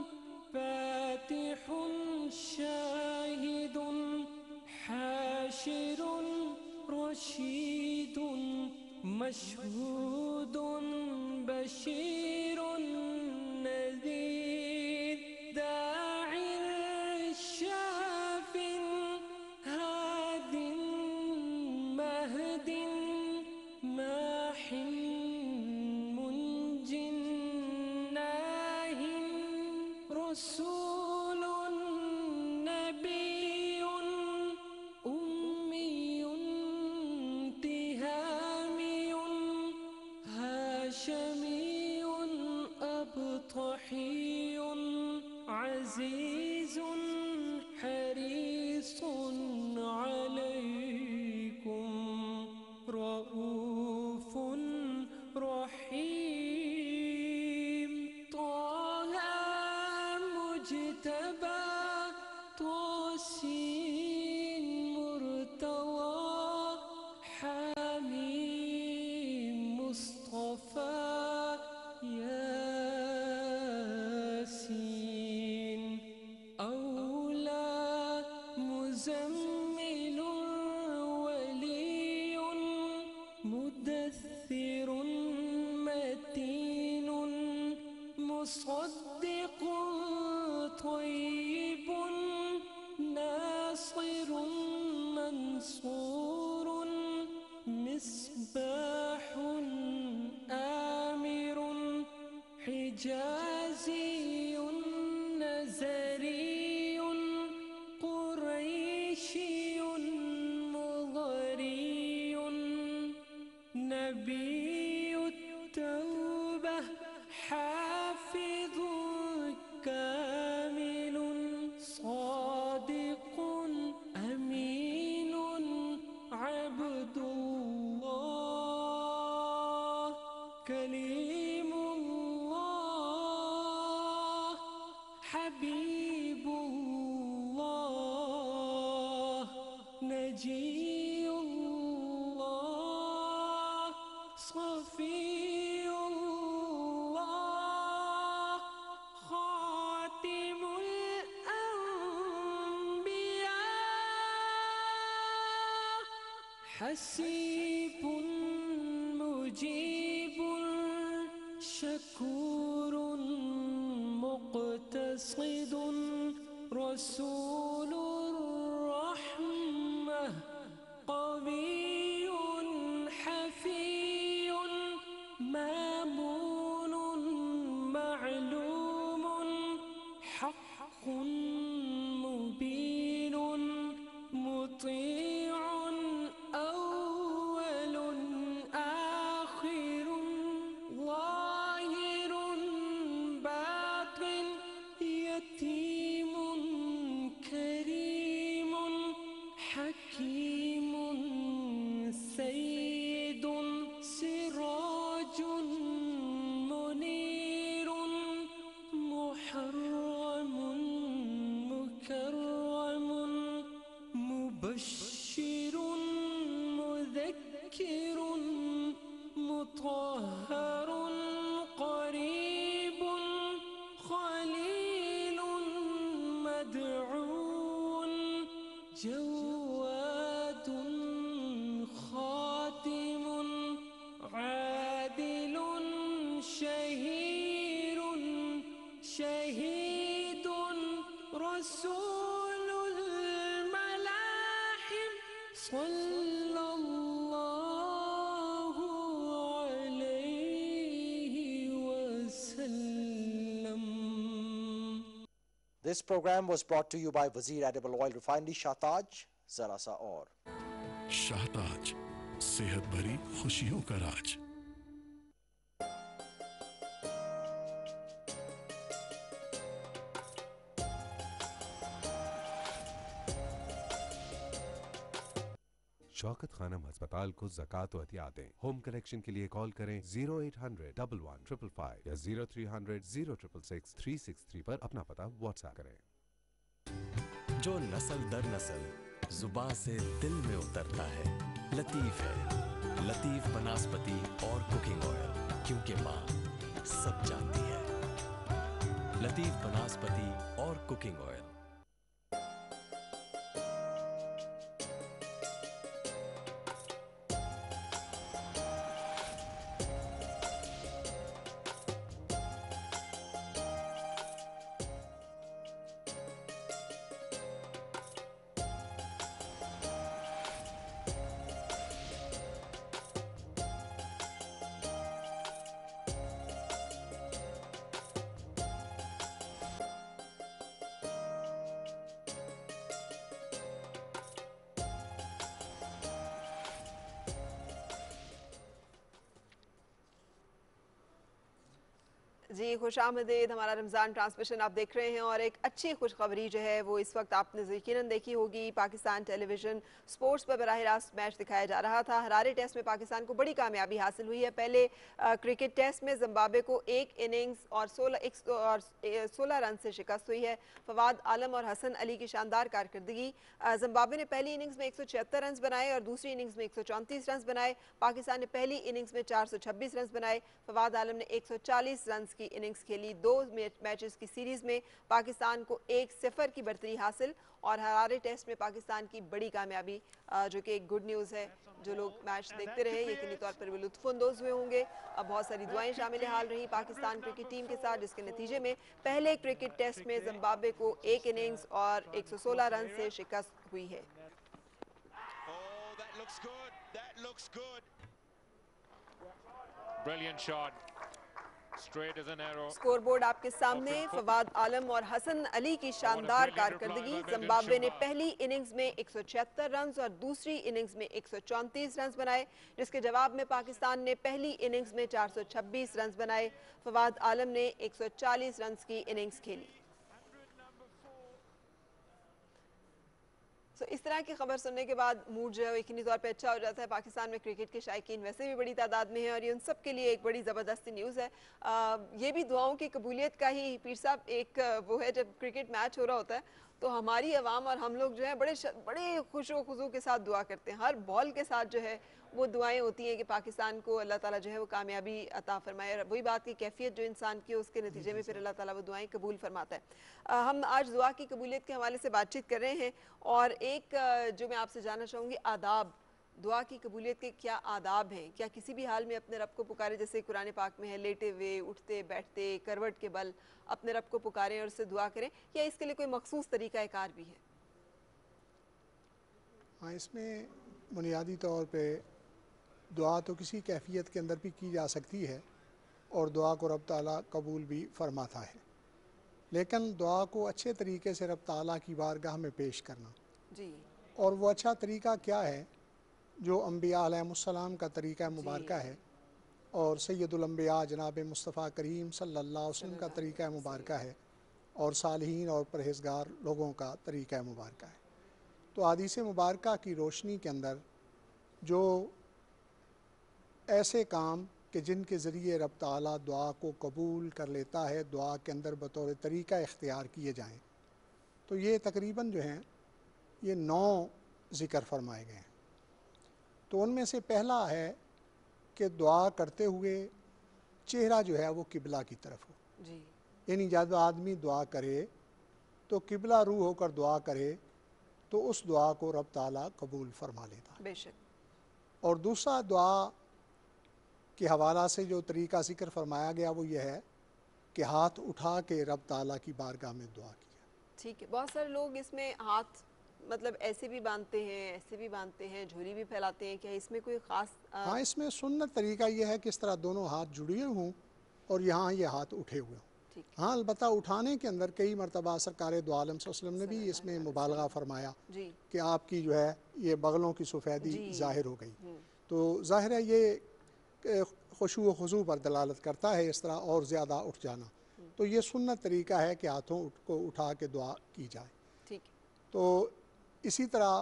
فاتح شاهد حاشر رشيد مشهود بشير نذير داع شاف هاد مهد ماح منج ناه رسول نبي أمي تهامي هاشمي أبطحي عزيز حريص عليكم رؤوف رحيم طه مجتبى طاسين مرتوى حميم مصطفى ياسين أولى مزمل ولي مدثر متين مصدق طيب ناصر منصور مصباح آمر حجازي نزري قريشي مضري نبي كليم الله حبيب الله نجي الله صفي الله خاتم الأنبياء حسيب مجيب شكور مقتصد رسول الرحمة قوي حفي مامون معلوم حق مبين مطيع أول آخر ظاهر باطن يتيم كريم حكيم سيد سراج منير محرم مكرم مبشر مذكر مطهر قريب خليل مدعو جواد خاتم عادل شهير شهيد رسول الملاحم صلى الله عليه وسلم. This program was brought to you by Wazir Edible Oil Refinery, Shahtaj, Zara Sa Aur. Shahtaj, सेहत भरी खुशियों का राज। शौकत खानम अस्पताल को ज़कात व अतिया दें। होम कलेक्शन के लिए कॉल करें zero eight hundred one one five five या zero three hundred zero six six three six three पर अपना पता व्हाट्सएप करें। जो नस्ल दर नस्ल जुबान से दिल में उतरता है, लतीफ है। लतीफ बनास्पति और कुकिंग ऑयल, क्योंकि माँ सब जानती है। लतीफ बनास्पति और कुकिंग ऑयल। जी खुश आमदीद, हमारा रमज़ान ट्रांसमिशन आप देख रहे हैं और एक अच्छी खुशखबरी जो है वो इस वक्त आपने यकीनन देखी होगी। पाकिस्तान टेलीविज़न स्पोर्ट्स पर बराह रास्त मैच दिखाया जा रहा था। हरारे टेस्ट में पाकिस्तान को बड़ी कामयाबी हासिल हुई है। पहले आ, क्रिकेट टेस्ट में जिम्बाब्वे को एक इनिंग्स और सोलह एक और सोलह रन से शिकस्त हुई है। फवाद आलम और हसन अली की शानदार कारकर्दगी। जिम्बाब्वे ने पहली इनिंग्स में एक सौ छिहत्तर रन बनाए और दूसरी इनिंग्स में एक सौ चौंतीस रन बनाए। पाकिस्तान ने पहली इनिंग्स में चार सौ छब्बीस रन बनाए। फवाद आलम ने एक सौ चालीस रन की इनिंग्स खेली। दो मैचेस की सीरीज में पाकिस्तान को एक सिफर की बढ़तरी हासिल और हरारे टेस्ट में पाकिस्तान की बड़ी कामयाबी, जो कि एक गुड न्यूज़ है। जो लोग मैच देखते रहे यकीनी तौर पर वे लुत्फ़अंदोज़ हुए होंगे। अब बहुत सारी दुआएं शामिल हाल रही पाकिस्तान क्रिकेट टीम के साथ, जिसके नतीजे में पहले क्रिकेट टेस्ट में जिम्बाब्वे को एक इनिंग्स और एक सौ सोलह रन से शिकस्त हुई है। Brilliant shot. Straight as an arrow. Scoreboard आपके सामने। फवाद आलम और हसन अली की शानदार कारकर्दगी। जिम्बाब्वे ने पहली इनिंग्स में एक सौ छिहत्तर रन और दूसरी इनिंग्स में एक सौ चौंतीस रन बनाए, जिसके जवाब में पाकिस्तान ने पहली इनिंग्स में चार सौ छब्बीस रन बनाए। फवाद आलम ने एक सौ चालीस रन की इनिंग्स खेली। سو اس طرح کی خبر سننے کے بعد موڈ جو ہے وہ یقینی طور پہ اچھا ہو جاتا ہے. پاکستان میں کرکٹ کے شائقین ویسے بھی بڑی تعداد میں ہیں اور یہ ان سب کے لیے ایک بڑی زبردست نیوز ہے. یہ بھی دعاؤں کی قبولیت کا ہی پیر صاحب ایک وہ ہے. جب کرکٹ میچ ہو رہا ہوتا ہے تو ہماری عوام اور ہم لوگ جو ہیں بڑے بڑے خوش و خضوع کے ساتھ دعا کرتے ہیں. ہر بال کے ساتھ جو ہے وہ دعائیں ہوتی ہیں کہ پاکستان کو اللہ تعالیٰ جو ہے وہ کامیابی عطا فرمائے. اور وہی بات کی کیفیت جو انسان کی اس کے نتیجے میں پھر اللہ تعالیٰ وہ دعائیں قبول فرماتا ہے. ہم آج دعا کی قبولیت کے حوالے سے بات چیت کر رہے ہیں اور ایک جو میں آپ سے جاننا چاہوں گی آداب دعا کی قبولیت کے کیا آداب ہیں. کیا کسی بھی حال میں اپنے رب کو پکارے جیسے قرآن پاک میں ہے لیٹے ہوئے اٹھتے بیٹھتے کروٹ کے بل اپنے رب کو پکاریں اور اس سے دعا کریں یا اس کے لیے کوئی مخصوص طریقہ کار بھی ہے؟ ہاں اس میں بنیادی طور پہ دعا تو کسی کیفیت کے اندر بھی کی جا سکتی ہے اور دعا کو رب تعالیٰ قبول بھی فرماتا ہے. لیکن دعا کو اچھے طریقے سے رب تعالیٰ کی بارگاہ میں پیش کرنا جی اور وہ اچھا طریقہ کیا ہے جو انبیاء علیہ السلام کا طریقہ مبارکہ ہے اور سید الانبیاء جناب مصطفیٰ کریم صلی اللہ علیہ وسلم کا طریقہ مبارکہ ہے اور صالحین اور پرہیزگار لوگوں کا طریقہ مبارکہ ہے. تو حدیث مبارکہ کی روشنی کے اندر جو ایسے کام کہ جن کے ذریعے رب تعالیٰ دعا کو قبول کر لیتا ہے دعا کے اندر بطور طریقہ اختیار کیے جائیں تو یہ تقریباً جو ہیں یہ نو ذکر فرمائے گئے ہیں. تو ان میں سے پہلا ہے کہ دعا کرتے ہوئے چہرہ جو ہے وہ قبلہ کی طرف ہو. جی یعنی جب آدمی دعا کرے تو قبلہ رو ہو کر دعا کرے تو اس دعا کو رب تعالیٰ قبول فرما لیتا ہے. بے شک. اور دوسرا دعا کے حوالہ سے جو طریقہ ذکر فرمایا گیا وہ یہ ہے کہ ہاتھ اٹھا کے رب تعالیٰ کی بارگاہ میں دعا کی جائے. ٹھیک ہے. بہت سارے لوگ اس میں ہاتھ مطلب ایسے بھی باندھتے ہیں ایسے بھی باندھتے ہیں جھولی بھی پھیلاتے ہیں. کیا اس میں کوئی خاص ہاں اس میں سنت طریقہ یہ ہے کہ اس طرح دونوں ہاتھ جڑے ہوں اور یہاں یہ ہاتھ اٹھے ہوئے ہوں. ہاں البتہ اٹھانے کے اندر کئی مرتبہ سرکار دو عالم صلی اللہ علیہ وسلم نے بھی اس میں مبالغہ فرمایا کہ آپ کی جو ہے یہ بغلوں کی سفیدی ظاہر ہو گئی. تو ظاہر ہے یہ خشوع و خضوع پر دلالت کرتا ہے اس طرح اور زیادہ اٹھ جانا. تو یہ سنت طریقہ ہے کہ ہاتھوں کو اٹھا کے دعا کی جائے. ٹھیک. تو اسی طرح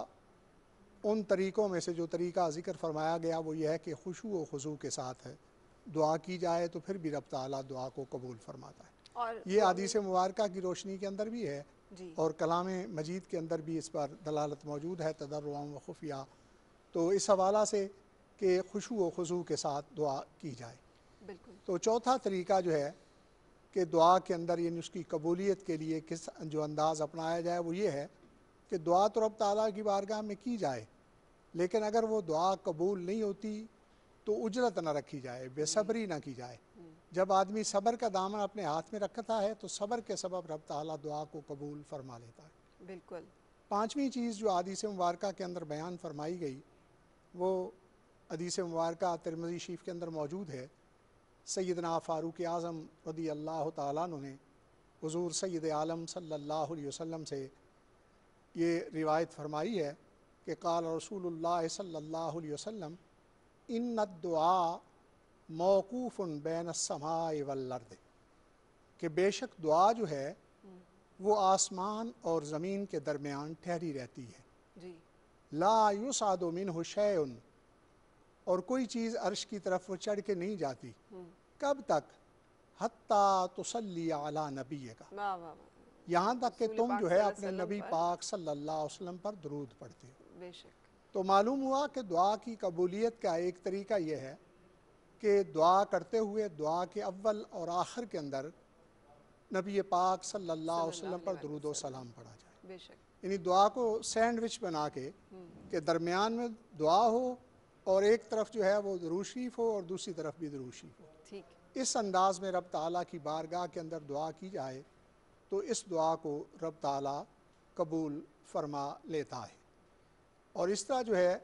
ان طریقوں میں سے جو طریقہ ذکر فرمایا گیا وہ یہ ہے کہ خشوع و خضوع کے ساتھ ہے دعا کی جائے تو پھر بھی رب تعالیٰ دعا کو قبول فرماتا ہے. یہ حدیث مبارکہ کی روشنی کے اندر بھی ہے اور کلام مجید کے اندر بھی اس پر دلالت موجود ہے تضرعا و خفیہ. تو اس حوالہ سے کہ خشوع و خضوع کے ساتھ دعا کی جائے. بالکل. تو چوتھا طریقہ جو ہے کہ دعا کے اندر یعنی اس کی قبولیت کے لیے کس جو انداز اپنایا جائے وہ یہ ہے کہ دعا تو رب تعالیٰ کی بارگاہ میں کی جائے لیکن اگر وہ دعا قبول نہیں ہوتی تو اجرت نہ رکھی جائے بے صبری نہ کی جائے. جب آدمی صبر کا دامن اپنے ہاتھ میں رکھتا ہے تو صبر کے سبب رب تعالیٰ دعا کو قبول فرما لیتا ہے. بالکل. پانچویں چیز جو حدیث مبارکہ کے اندر بیان فرمائی گئی وہ حدیث مبارکہ ترمذی شریف کے اندر موجود ہے. سیدنا فاروق اعظم رضی اللہ تعالیٰ عنہ نے حضور سید عالم صلی اللہ علیہ وسلم سے یہ روایت فرمائی ہے کہ قال رسول اللہ صلی اللہ علیہ وسلم ان الدعاء موقوف بین السماء والارض کہ بے شک دعا جو ہے وہ آسمان اور زمین کے درمیان ٹھہری رہتی ہے. جی. لا یصعد منہ شیء اور کوئی چیز عرش کی طرف وہ چڑھ کے نہیں جاتی. کب تک؟ حتیٰ تصلی علی نبیک یہاں تک کہ تم جو ہے اپنے نبی پاک صلی اللہ علیہ وسلم پر درود پڑھتے ہو. بے شک. تو معلوم ہوا کہ دعا کی قبولیت کا ایک طریقہ یہ ہے کہ دعا کرتے ہوئے دعا کے اول اور آخر کے اندر نبی پاک صلی اللہ علیہ وسلم پر درود و سلام پڑھا جائے. بے شک. یعنی دعا کو سینڈوچ بنا کے کہ درمیان میں دعا ہو اور ایک طرف جو ہے وہ درود شریف ہو اور دوسری طرف بھی درود شریف ہو. ٹھیک. اس انداز میں رب تعالیٰ کی بارگاہ کے اندر دعا کی جائے تو اس دعا کو رب تعالیٰ قبول فرما لیتا ہے. اور اس طرح جو ہے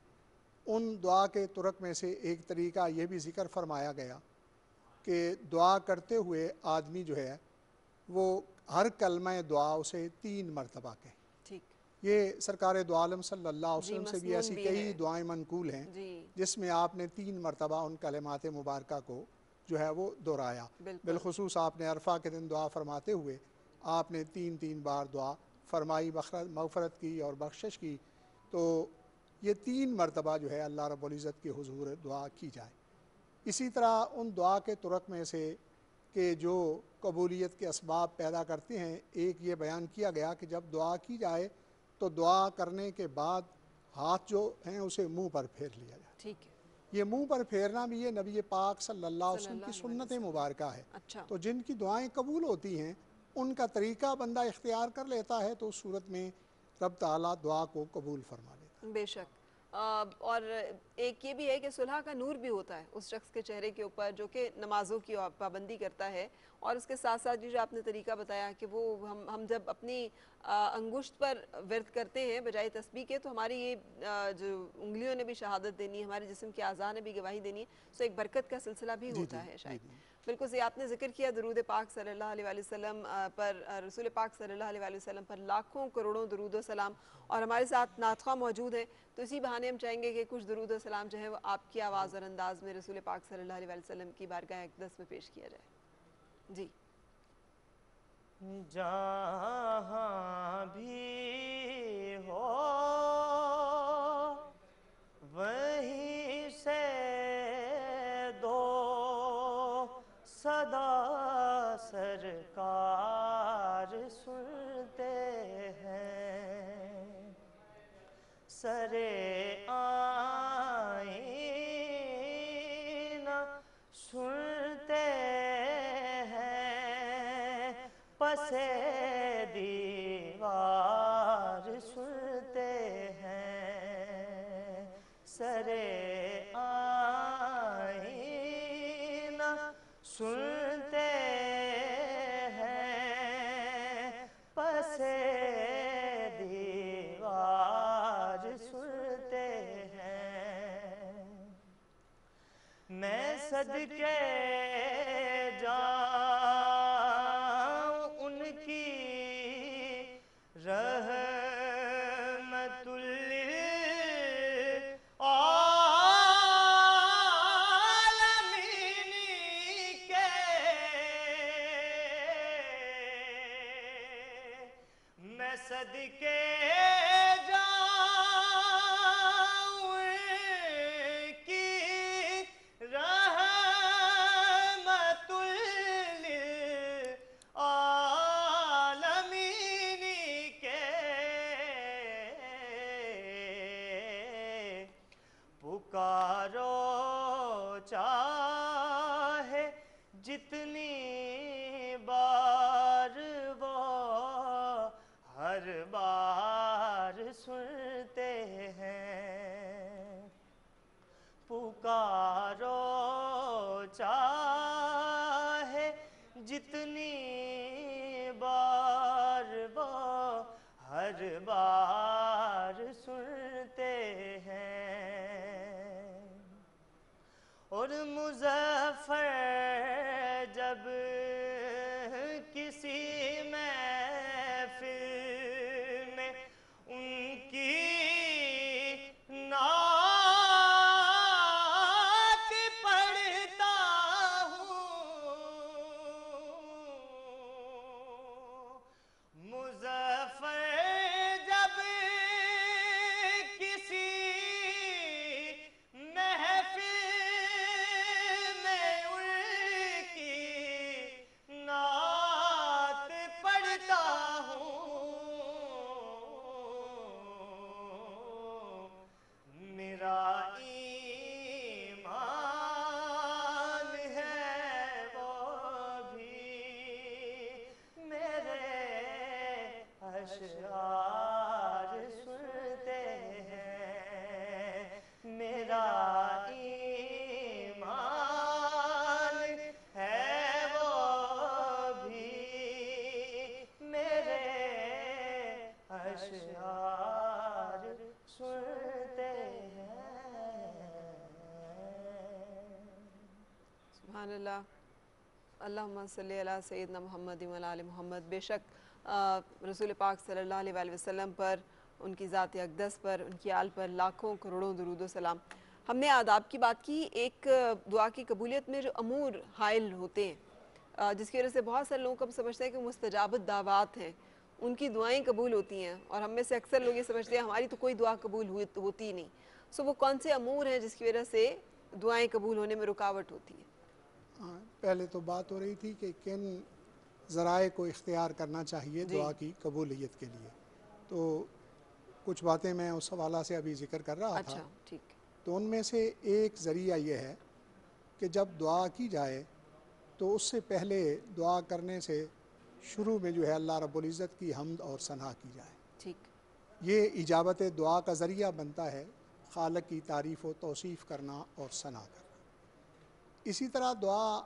ان دعا کے طرق میں سے ایک طریقہ یہ بھی ذکر فرمایا گیا کہ دعا کرتے ہوئے آدمی جو ہے وہ ہر کلمہ دعا اسے تین مرتبہ کہے. ٹھیک. یہ سرکار دو عالم صلی اللہ علیہ وسلم سے بھی ایسی کئی دعائیں منقول ہیں جس میں آپ نے تین مرتبہ ان کلمات مبارکہ کو جو ہے وہ دہرایا. بالخصوص آپ نے عرفہ کے دن دعا فرماتے ہوئے آپ نے تین تین بار دعا फरमाई मग़फ़रत की और बख्शिश की, तो ये तीन मरतबा जो है अल्लाह रब्बुल इज़्ज़त के हुज़ूर दुआ की जाए। इसी तरह उन दुआ के तुरक में से कि जो कबूलियत के असबाब पैदा करते हैं, एक ये बयान किया गया कि जब दुआ की जाए तो दुआ करने के बाद हाथ जो हैं उसे मुंह पर फेर लिया जाए। ठीक है। ये मुंह पर फेरना भी ये नबी पाक सल्लल्लाहु अलैहि वसल्लम की सुन्नत मुबारका है। अच्छा। तो जिनकी दुआएं कबूल होती हैं उनका तरीका बंदा इख्तियार कर लेता है तो उस सूरत में रब ताला दुआ को कबूल फरमा लेता है। बेशक। आ, और एक ये भी है कि सुलह का नूर भी होता है उस शख्स के चेहरे के ऊपर जो कि नमाज़ों की पाबंदी करता है, और उसके साथ साथ जो आपने तरीका बताया कि वो हम हम जब अपनी अंगुश्त पर वर्द करते हैं बजाय तस्बीह के, तो हमारी ये आ, जो उंगलियों ने भी शहादत देनी है, हमारे जिस्म के आज़ा ने भी गवाही देनी है, तो एक बरकत का सिलसिला भी होता है शायद। बिल्कुल सही आपने जिक्र किया दरूद पाक सल्लल्लाहु अलैहि वसल्लम पर, रसूल पाक सल्लल्लाहु अलैहि वसल्लम पर लाखों करोड़ों दरूद व सलाम, और हमारे साथ नातख़्वा मौजूद है, तो इसी बहाने हम चाहेंगे कि कुछ दरूद व सलाम जो है वो आपकी आवाज़ और अंदाज़ में रसूल पाक सल्लल्लाहु अलैहि वसल्लम की बारगाह अक़दस में पेश किया जाए। जी। जहाँ भी हो वहीं से दो सदा सरकार सुनते हैं, सरे आईना सुनते हैं, पसे दीवार सुनते हैं, सरे आईना सुनते हैं, पसे दीवार सुनते हैं। मैं सदके जाऊं उनकी रहमतुल लिल आलमीन के, मैं सदके जाऊं उनकी रहमतुल लिल आलमीन के, पुकारो चाहे जितनी बार वो हर बार सुनते हैं, पुकारो चाहे जितनी बार वो हर बार सुनते हैं। और मुज़फ़्फ़र जब किसी महफ़िल में उनकी नात पढ़ता हूँ, मुज़फ़्फ़र जब किसी महफ़िल में उनकी नात पढ़ता हूँ, मेरा ईमान है वो भी मेरे अशआर सुनते हैं, मेरा ईमान है वो भी मेरे अशआर सुनते हैं। सुभान अल्लाह, अल्लाहुम्मा सल्ली अला सय्यिदना मुहम्मद व अला आलि मुहम्मद। बेशक रसूल पाक सल्लल्लाहु अलैहि वसल्लम पर, उनकी ज़ात अक़दस पर, उनकी आल पर लाखों करोड़ों दुरूद व सलाम। हमने आदाब की बात की, एक दुआ की कबूलियत में जो अमूर हाइल होते हैं, जिसकी वजह से बहुत सारे लोग अब समझते हैं कि मुस्तजाब दावात हैं, ان کی دعائیں قبول ہوتی ہیں، اور ہم میں سے اکثر لوگ یہ سمجھتے ہیں ہماری تو کوئی دعا قبول ہوتی ہی نہیں. سو وہ کون سے امور ہیں جس کی وجہ سے دعائیں قبول ہونے میں رکاوٹ ہوتی ہے؟ ہاں، پہلے تو بات ہو رہی تھی کہ کن ذرائع کو اختیار کرنا چاہیے دعا کی قبولیت کے لیے. تو کچھ باتیں میں اس حوالہ سے ابھی ذکر کر رہا تھا. اچھا ٹھیک. تو ان میں سے ایک ذریعہ یہ ہے کہ جب دعا کی جائے تو اس سے پہلے دعا کرنے سے شروع میں جو ہے اللہ رب العزت کی حمد اور ثنا کی جائے. ٹھیک. یہ اجابت دعا کا ذریعہ بنتا ہے، خالق کی تعریف و توصیف کرنا اور ثنا کرنا. اسی طرح دعا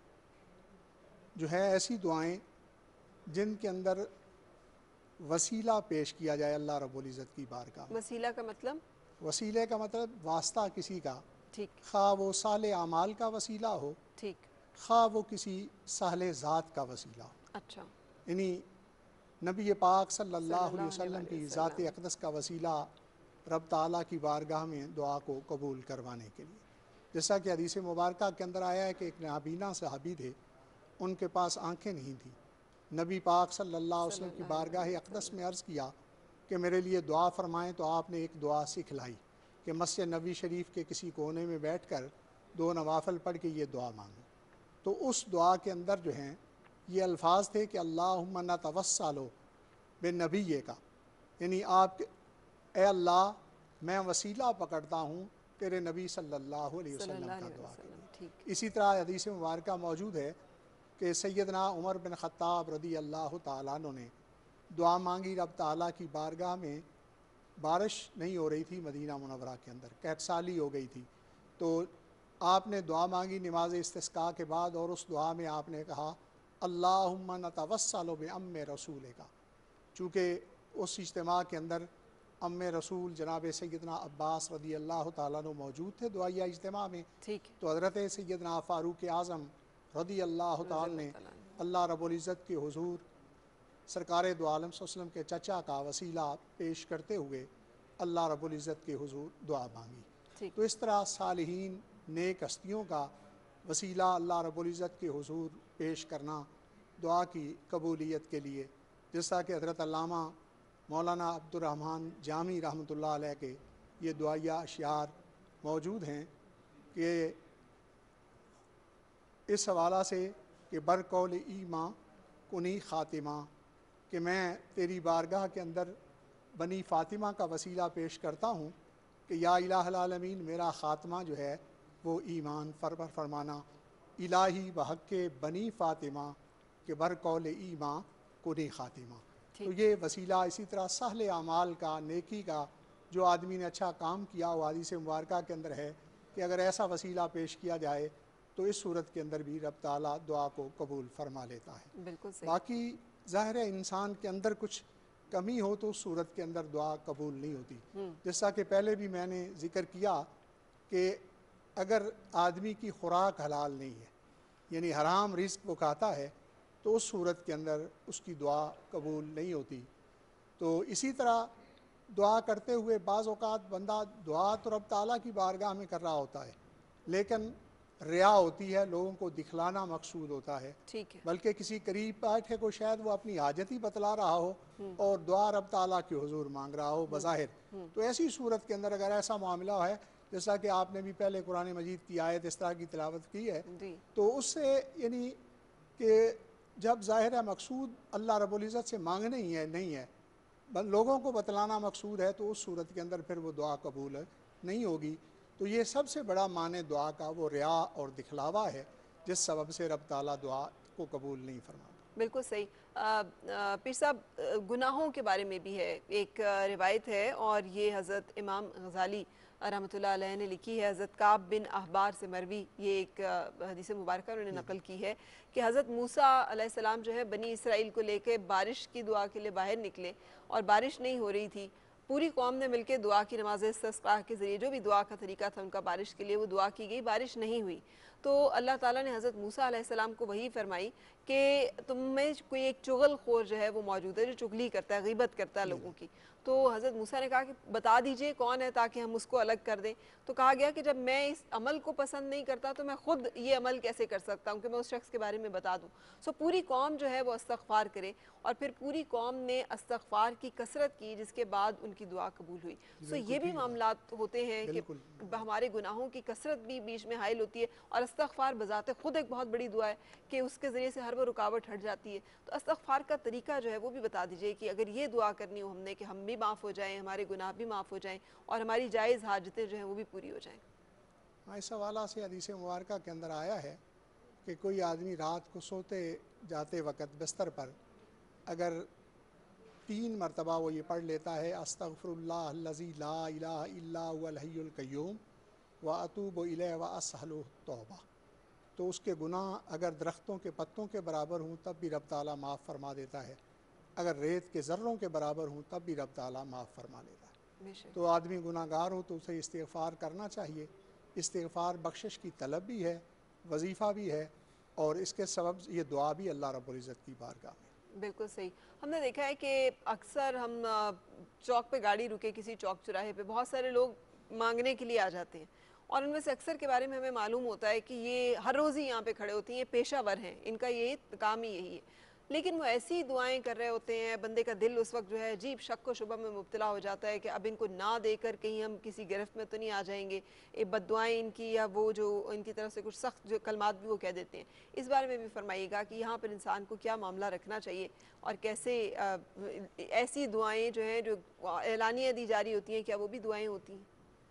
جو ہے ایسی دعائیں جن کے اندر وسیلہ پیش کیا جائے اللہ رب العزت کی بارگاہ میں. وسیلہ کا مطلب؟ وسیلے کا مطلب واسطہ کسی کا، ٹھیک، خواہ وہ صالح اعمال کا وسیلہ ہو، ٹھیک، خواہ وہ کسی صالح ذات کا وسیلہ ہو. اچھا. یعنی نبی پاک صلی اللہ علیہ وسلم کی ذات اقدس کا وسیلہ رب تعالیٰ کی بارگاہ میں دعا کو قبول کروانے کے لیے. جیسا کہ حدیث مبارکہ کے اندر آیا ہے کہ ایک نابینا صحابی تھے، ان کے پاس آنکھیں نہیں تھیں. نبی پاک صلی اللہ علیہ وسلم کی بارگاہ اقدس میں عرض کیا کہ میرے لیے دعا فرمائیں، تو آپ نے ایک دعا سکھلائی کہ مسجد نبوی شریف کے کسی کونے میں بیٹھ کر دو نوافل پڑھ کے یہ دعا مانگو. تو اس دعا کے اندر جو ہیں یہ الفاظ تھے کہ اللہم نتوسل بنبی کا، یعنی آپ اے اللہ میں وسیلہ پکڑتا ہوں تیرے نبی صلی اللہ علیہ وسلم کا دعا کریں. اسی طرح حدیث مبارکہ موجود ہے کہ سیدنا عمر بن خطاب رضی اللہ تعالیٰ عنہ نے دعا مانگی رب تعالیٰ کی بارگاہ میں. بارش نہیں ہو رہی تھی مدینہ منورہ کے اندر، قحط سالی ہو گئی تھی. تو آپ نے دعا مانگی نماز استسقاء کے بعد، اور اس دعا میں آپ نے کہا اللہم نتوسل بام رسول کا. چونکہ اس اجتماع کے اندر ام رسول جناب سیدنا عباس رضی اللہ تعالیٰ عنہ موجود تھے دعائیہ اجتماع میں. تو حضرت سیدنا فاروق اعظم رضی اللہ تعالیٰ نے اللہ رب العزت کے حضور سرکار دو عالم صلی اللہ علیہ وسلم کے چچا کا وسیلہ پیش کرتے ہوئے اللہ رب العزت کے حضور دعا مانگی. تو اس طرح صالحین نیک ہستیوں کا وسیلہ اللہ رب العزت کے حضور پیش کرنا دعا کی قبولیت کے لیے، جیسا کہ حضرت علامہ مولانا عبد الرحمن جامی رحمۃ اللہ علیہ کے یہ دعائیہ اشعار موجود ہیں کہ اس حوالہ سے کہ برقول ایماں کنی خاتمہ، کہ میں تیری بارگاہ کے اندر بنی فاطمہ کا وسیلہ پیش کرتا ہوں کہ یا الہ العالمین میرا خاتمہ جو ہے وہ ایمان فربر فرمانا، الہی بحق بنی فاطمہ کہ برقول ایماں کنی خاتمہ. تو یہ وسیلہ اسی طرح سہل اعمال کا، نیکی کا، جو آدمی نے اچھا کام کیا وہ حدیث مبارکہ کے اندر ہے کہ اگر ایسا وسیلہ پیش کیا جائے تو اس صورت کے اندر بھی رب تعالیٰ دعا کو قبول فرما لیتا ہے. بالکل صحیح. باقی ظاہر ہے انسان کے اندر کچھ کمی ہو تو اس صورت کے اندر دعا قبول نہیں ہوتی. جیسا کہ پہلے بھی میں نے ذکر کیا کہ اگر آدمی کی خوراک حلال نہیں ہے، یعنی حرام رزق وہ کھاتا ہے، تو اس صورت کے اندر اس کی دعا قبول نہیں ہوتی. تو اسی طرح دعا کرتے ہوئے بعض اوقات بندہ دعا تو رب تعالیٰ کی بارگاہ میں کر رہا ہوتا ہے، لیکن ریا ہوتی ہے، لوگوں کو دکھلانا مقصود ہوتا ہے. ٹھیک ہے. بلکہ کسی قریب بیٹھے کو شاید وہ اپنی حاجت ہی بتلا رہا ہو اور دعا رب تعالیٰ کے حضور مانگ رہا ہو بظاہر. تو ایسی صورت کے اندر اگر ایسا معاملہ ہے، جیسا کہ آپ نے بھی پہلے قرآن مجید کی آیت اس طرح کی تلاوت کی ہے، تو اس سے یعنی کہ جب ظاہر ہے مقصود اللہ رب العزت سے مانگنا ہی ہے نہیں ہے، لوگوں کو بتلانا مقصود ہے، تو اس صورت کے اندر پھر وہ دعا قبول نہیں ہوگی. تو یہ سب سے بڑا معنی دعا کا وہ ریا اور دکھلاوا ہے، جس سبب سے رب تعالیٰ دعا کو قبول نہیں فرماتا. بالکل صحیح. پیر صاحب گناہوں کے بارے میں بھی ہے ایک روایت ہے، اور یہ حضرت امام غزالی رحمۃ اللہ علیہ نے لکھی ہے. حضرت کعب بن احبار سے مروی یہ ایک حدیث مبارکہ انہوں نے نقل کی ہے کہ حضرت موسیٰ علیہ السلام جو ہے بنی اسرائیل کو لے کے بارش کی دعا کے لیے باہر نکلے، اور بارش نہیں ہو رہی تھی. پوری قوم نے مل کے دعا کی، نماز استسقاء کے ذریعے جو بھی دعا کا طریقہ تھا ان کا بارش کے لیے وہ دعا کی گئی، بارش نہیں ہوئی. تو اللہ تعالیٰ نے حضرت موسیٰ علیہ السلام کو وہی فرمائی کہ تم میں کوئی ایک چغل خور جو ہے وہ موجود ہے جو چغلی کرتا ہے، غیبت کرتا ہے لوگوں کی. تو حضرت موسیٰ نے کہا کہ بتا دیجئے کون ہے تاکہ ہم اس کو الگ کر دیں. تو کہا گیا کہ جب میں اس عمل کو پسند نہیں کرتا تو میں خود یہ عمل کیسے کر سکتا ہوں کہ میں اس شخص کے بارے میں بتا دوں. سو پوری قوم جو ہے وہ استغفار کرے، اور پھر پوری قوم نے استغفار کی کثرت کی جس کے بعد ان کی دعا قبول ہوئی. سو یہ بھی معاملات ہوتے ہیں کہ ہمارے گناہوں کی کثرت بھی بیچ میں حائل ہوتی ہے، اور استغفار بذات خود ایک بہت بڑی دعا ہے کہ اس کے ذریعے سے ہر وہ رکاوٹ ہٹ جاتی ہے. تو استغفار کا طریقہ جو ہے وہ بھی بتا دیجئے کہ اگر یہ دعا کرنی ہو ہم نے کہ ہم بھی معاف ہو جائیں، ہمارے گناہ بھی معاف ہو جائیں، اور ہماری جائز حاجتیں جو ہیں وہ بھی پوری ہو جائیں. ہاں، اس حوالہ سے حدیث مبارکہ کے اندر آیا ہے کہ کوئی آدمی رات کو سوتے جاتے وقت بستر پر اگر تین مرتبہ وہ یہ پڑھ لیتا ہے استغفر اللہ الذی لا الہ الا هو الحی القیوم واتوب الیہ واسألہ التوبہ، تو اس کے گناہ اگر درختوں کے پتوں کے برابر ہوں تب بھی رب تعالیٰ معاف فرما دیتا ہے، اگر ریت کے ذروں کے برابر ہوں تب بھی رب تعالیٰ معاف فرما لیتا ہے. تو آدمی گناہ گار ہو تو اسے استغفار کرنا چاہیے. استغفار بخشش کی طلب بھی ہے، وظیفہ بھی ہے، اور اس کے سبب یہ دعا بھی اللہ رب العزت کی بارگاہ میں. بالکل صحیح. ہم نے دیکھا ہے کہ اکثر ہم چوک پہ گاڑی رکے کسی چوک چراہے پہ بہت سارے لوگ مانگنے کے لیے آ جاتے ہیں، اور ان میں سے اکثر کے بارے میں ہمیں معلوم ہوتا ہے کہ یہ ہر روز ہی یہاں پہ کھڑے ہوتے ہیں، یہ پیشہ ور ہیں، ان کا یہی کام ہی یہی ہے. لیکن وہ ایسی دعائیں کر رہے ہوتے ہیں، بندے کا دل اس وقت جو ہے عجیب شک و شبہ میں مبتلا ہو جاتا ہے کہ اب ان کو نہ دے کر کہیں ہم کسی گرفت میں تو نہیں آ جائیں گے. یہ بد دعائیں ان کی یا وہ جو ان کی طرف سے کچھ سخت جو کلمات بھی وہ کہہ دیتے ہیں. اس بارے میں بھی فرمائیے گا کہ یہاں پر انسان کو کیا معاملہ رکھنا چاہیے، اور کیسے ایسی دعائیں جو ہیں جو اعلانیہ دی جاری ہوتی ہیں کیا وہ بھی دعائیں ہوتی ہیں؟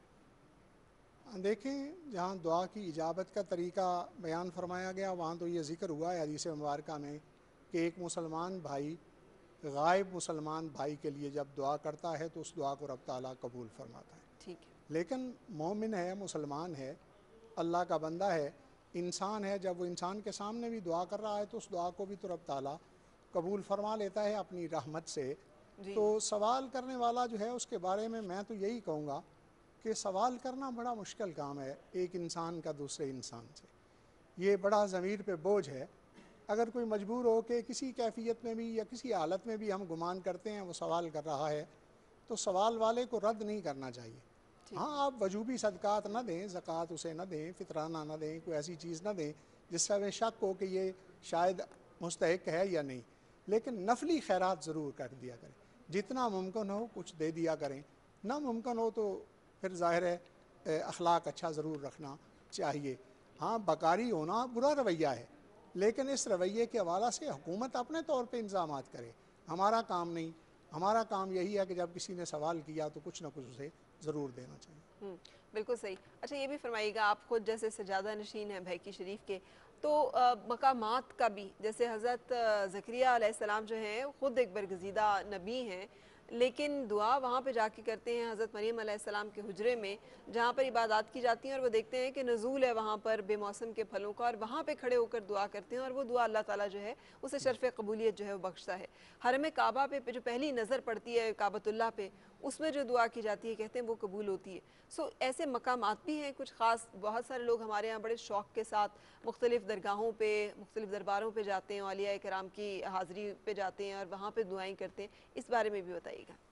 دیکھیں، جہاں دعا کی اجابت کا طریقہ بیان فرمایا گیا وہاں تو یہ ذکر ہوا ہے حدیث مبارکہ میں کہ ایک مسلمان بھائی غائب مسلمان بھائی کے لیے جب دعا کرتا ہے تو اس دعا کو رب تعالیٰ قبول فرماتا ہے. ٹھیک ہے. لیکن مومن ہے، مسلمان ہے، اللہ کا بندہ ہے، انسان ہے، جب وہ انسان کے سامنے بھی دعا کر رہا ہے تو اس دعا کو بھی تو رب تعالیٰ قبول فرما لیتا ہے اپنی رحمت سے. تو سوال کرنے والا جو ہے اس کے بارے میں میں تو یہی کہوں گا کہ سوال کرنا بڑا مشکل کام ہے ایک انسان کا دوسرے انسان سے. یہ بڑا ضمیر پہ بوجھ ہے. اگر کوئی مجبور ہو کہ کسی کیفیت میں بھی یا کسی حالت میں بھی ہم گمان کرتے ہیں وہ سوال کر رہا ہے تو سوال والے کو رد نہیں کرنا چاہیے. ہاں، آپ وجوبی صدقات نہ دیں، زکوٰۃ اسے نہ دیں، فطرانہ نہ دیں، کوئی ایسی چیز نہ دیں جس سے ہمیں شک ہو کہ یہ شاید مستحق ہے یا نہیں، لیکن نفلی خیرات ضرور کر دیا کریں. جتنا ممکن ہو کچھ دے دیا کریں. نہ ممکن ہو تو پھر ظاہر ہے اخلاق اچھا ضرور رکھنا چاہیے. ہاں، بکاری ہونا برا رویہ ہے، لیکن اس رویے کے حوالہ سے حکومت اپنے طور پہ انتظامات کرے، ہمارا کام نہیں. ہمارا کام یہی ہے کہ جب کسی نے سوال کیا تو کچھ نہ کچھ اسے ضرور دینا چاہیے. بالکل صحیح. اچھا، یہ بھی فرمائیے گا، آپ خود جیسے سجادہ نشین ہیں بھیکی شریف کے، تو مقامات کا بھی جیسے حضرت زکریا علیہ السلام جو ہیں خود ایک برگزیدہ نبی ہیں، لیکن دعا وہاں پہ جا کے کرتے ہیں حضرت مریم علیہ السلام کے حجرے میں جہاں پر عبادات کی جاتی ہیں، اور وہ دیکھتے ہیں کہ نزول ہے وہاں پر بے موسم کے پھلوں کا، اور وہاں پہ کھڑے ہو کر دعا کرتے ہیں، اور وہ دعا اللہ تعالیٰ جو ہے اسے شرف قبولیت جو ہے وہ بخشتا ہے. حرم کعبہ پہ جو پہلی نظر پڑتی ہے کعبۃ اللہ پہ، اس میں جو دعا کی جاتی ہے کہتے ہیں وہ قبول ہوتی ہے. سو ایسے مقامات بھی ہیں کچھ خاص. بہت سارے لوگ ہمارے ہاں بڑے شوق کے ساتھ مختلف درگاہوں پہ، مختلف درباروں پہ جاتے ہیں، اولیاء کرام کی حاضری پہ جاتے ہیں اور وہاں پہ دعائیں کرتے ہیں. اس بارے میں بھی بتائیے گا.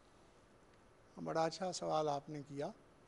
بڑا اچھا سوال آپ نے کیا.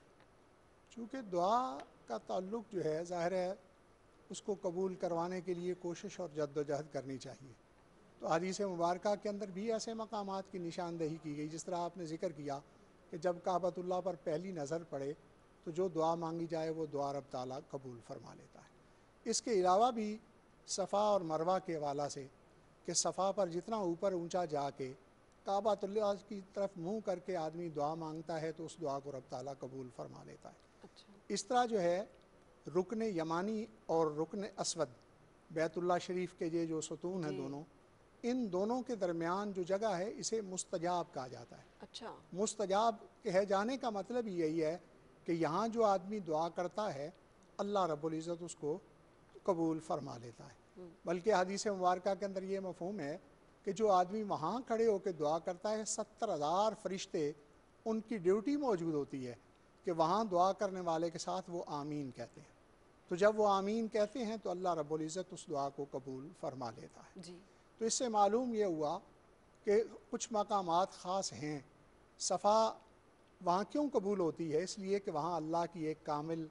چونکہ دعا کا تعلق جو ہے ظاہر ہے اس کو قبول کروانے کے لیے کوشش اور جد و جہد کرنی چاہیے. تو حدیث مبارکہ کے اندر بھی ایسے مقامات کی نشاندہی کی گئی جس طرح آپ نے ذکر کیا کہ جب کعبۃ اللہ پر پہلی نظر پڑے تو جو دعا مانگی جائے وہ دعا رب تعالیٰ قبول فرما لیتا ہے. اس کے علاوہ بھی صفا اور مروہ کے حوالہ سے کہ صفا پر جتنا اوپر اونچا جا کے کعبۃ اللہ کی طرف منہ کر کے آدمی دعا مانگتا ہے تو اس دعا کو رب تعالیٰ قبول فرما لیتا ہے. اس طرح جو ہے رکن یمانی اور رکن اسود بیت اللہ شریف کے یہ جو ستون ہیں دونوں، ان دونوں کے درمیان جو جگہ ہے اسے مستجاب کہا جاتا ہے. اچھا، مستجاب کہے جانے کا مطلب یہی ہے کہ یہاں جو آدمی دعا کرتا ہے اللہ رب العزت اس کو قبول فرما لیتا ہے. بلکہ حدیث مبارکہ کے اندر یہ مفہوم ہے کہ جو آدمی وہاں کھڑے ہو کے دعا کرتا ہے ستر ہزار فرشتے ان کی ڈیوٹی موجود ہوتی ہے کہ وہاں دعا کرنے والے کے ساتھ وہ آمین کہتے ہیں. تو جب وہ آمین کہتے ہیں تو اللہ رب العزت اس دعا کو قبول فرما لیتا ہے. جی تو اس سے معلوم یہ ہوا کہ کچھ مقامات خاص ہیں. صفا وہاں کیوں قبول ہوتی ہے؟ اس لیے کہ وہاں اللہ کی ایک کامل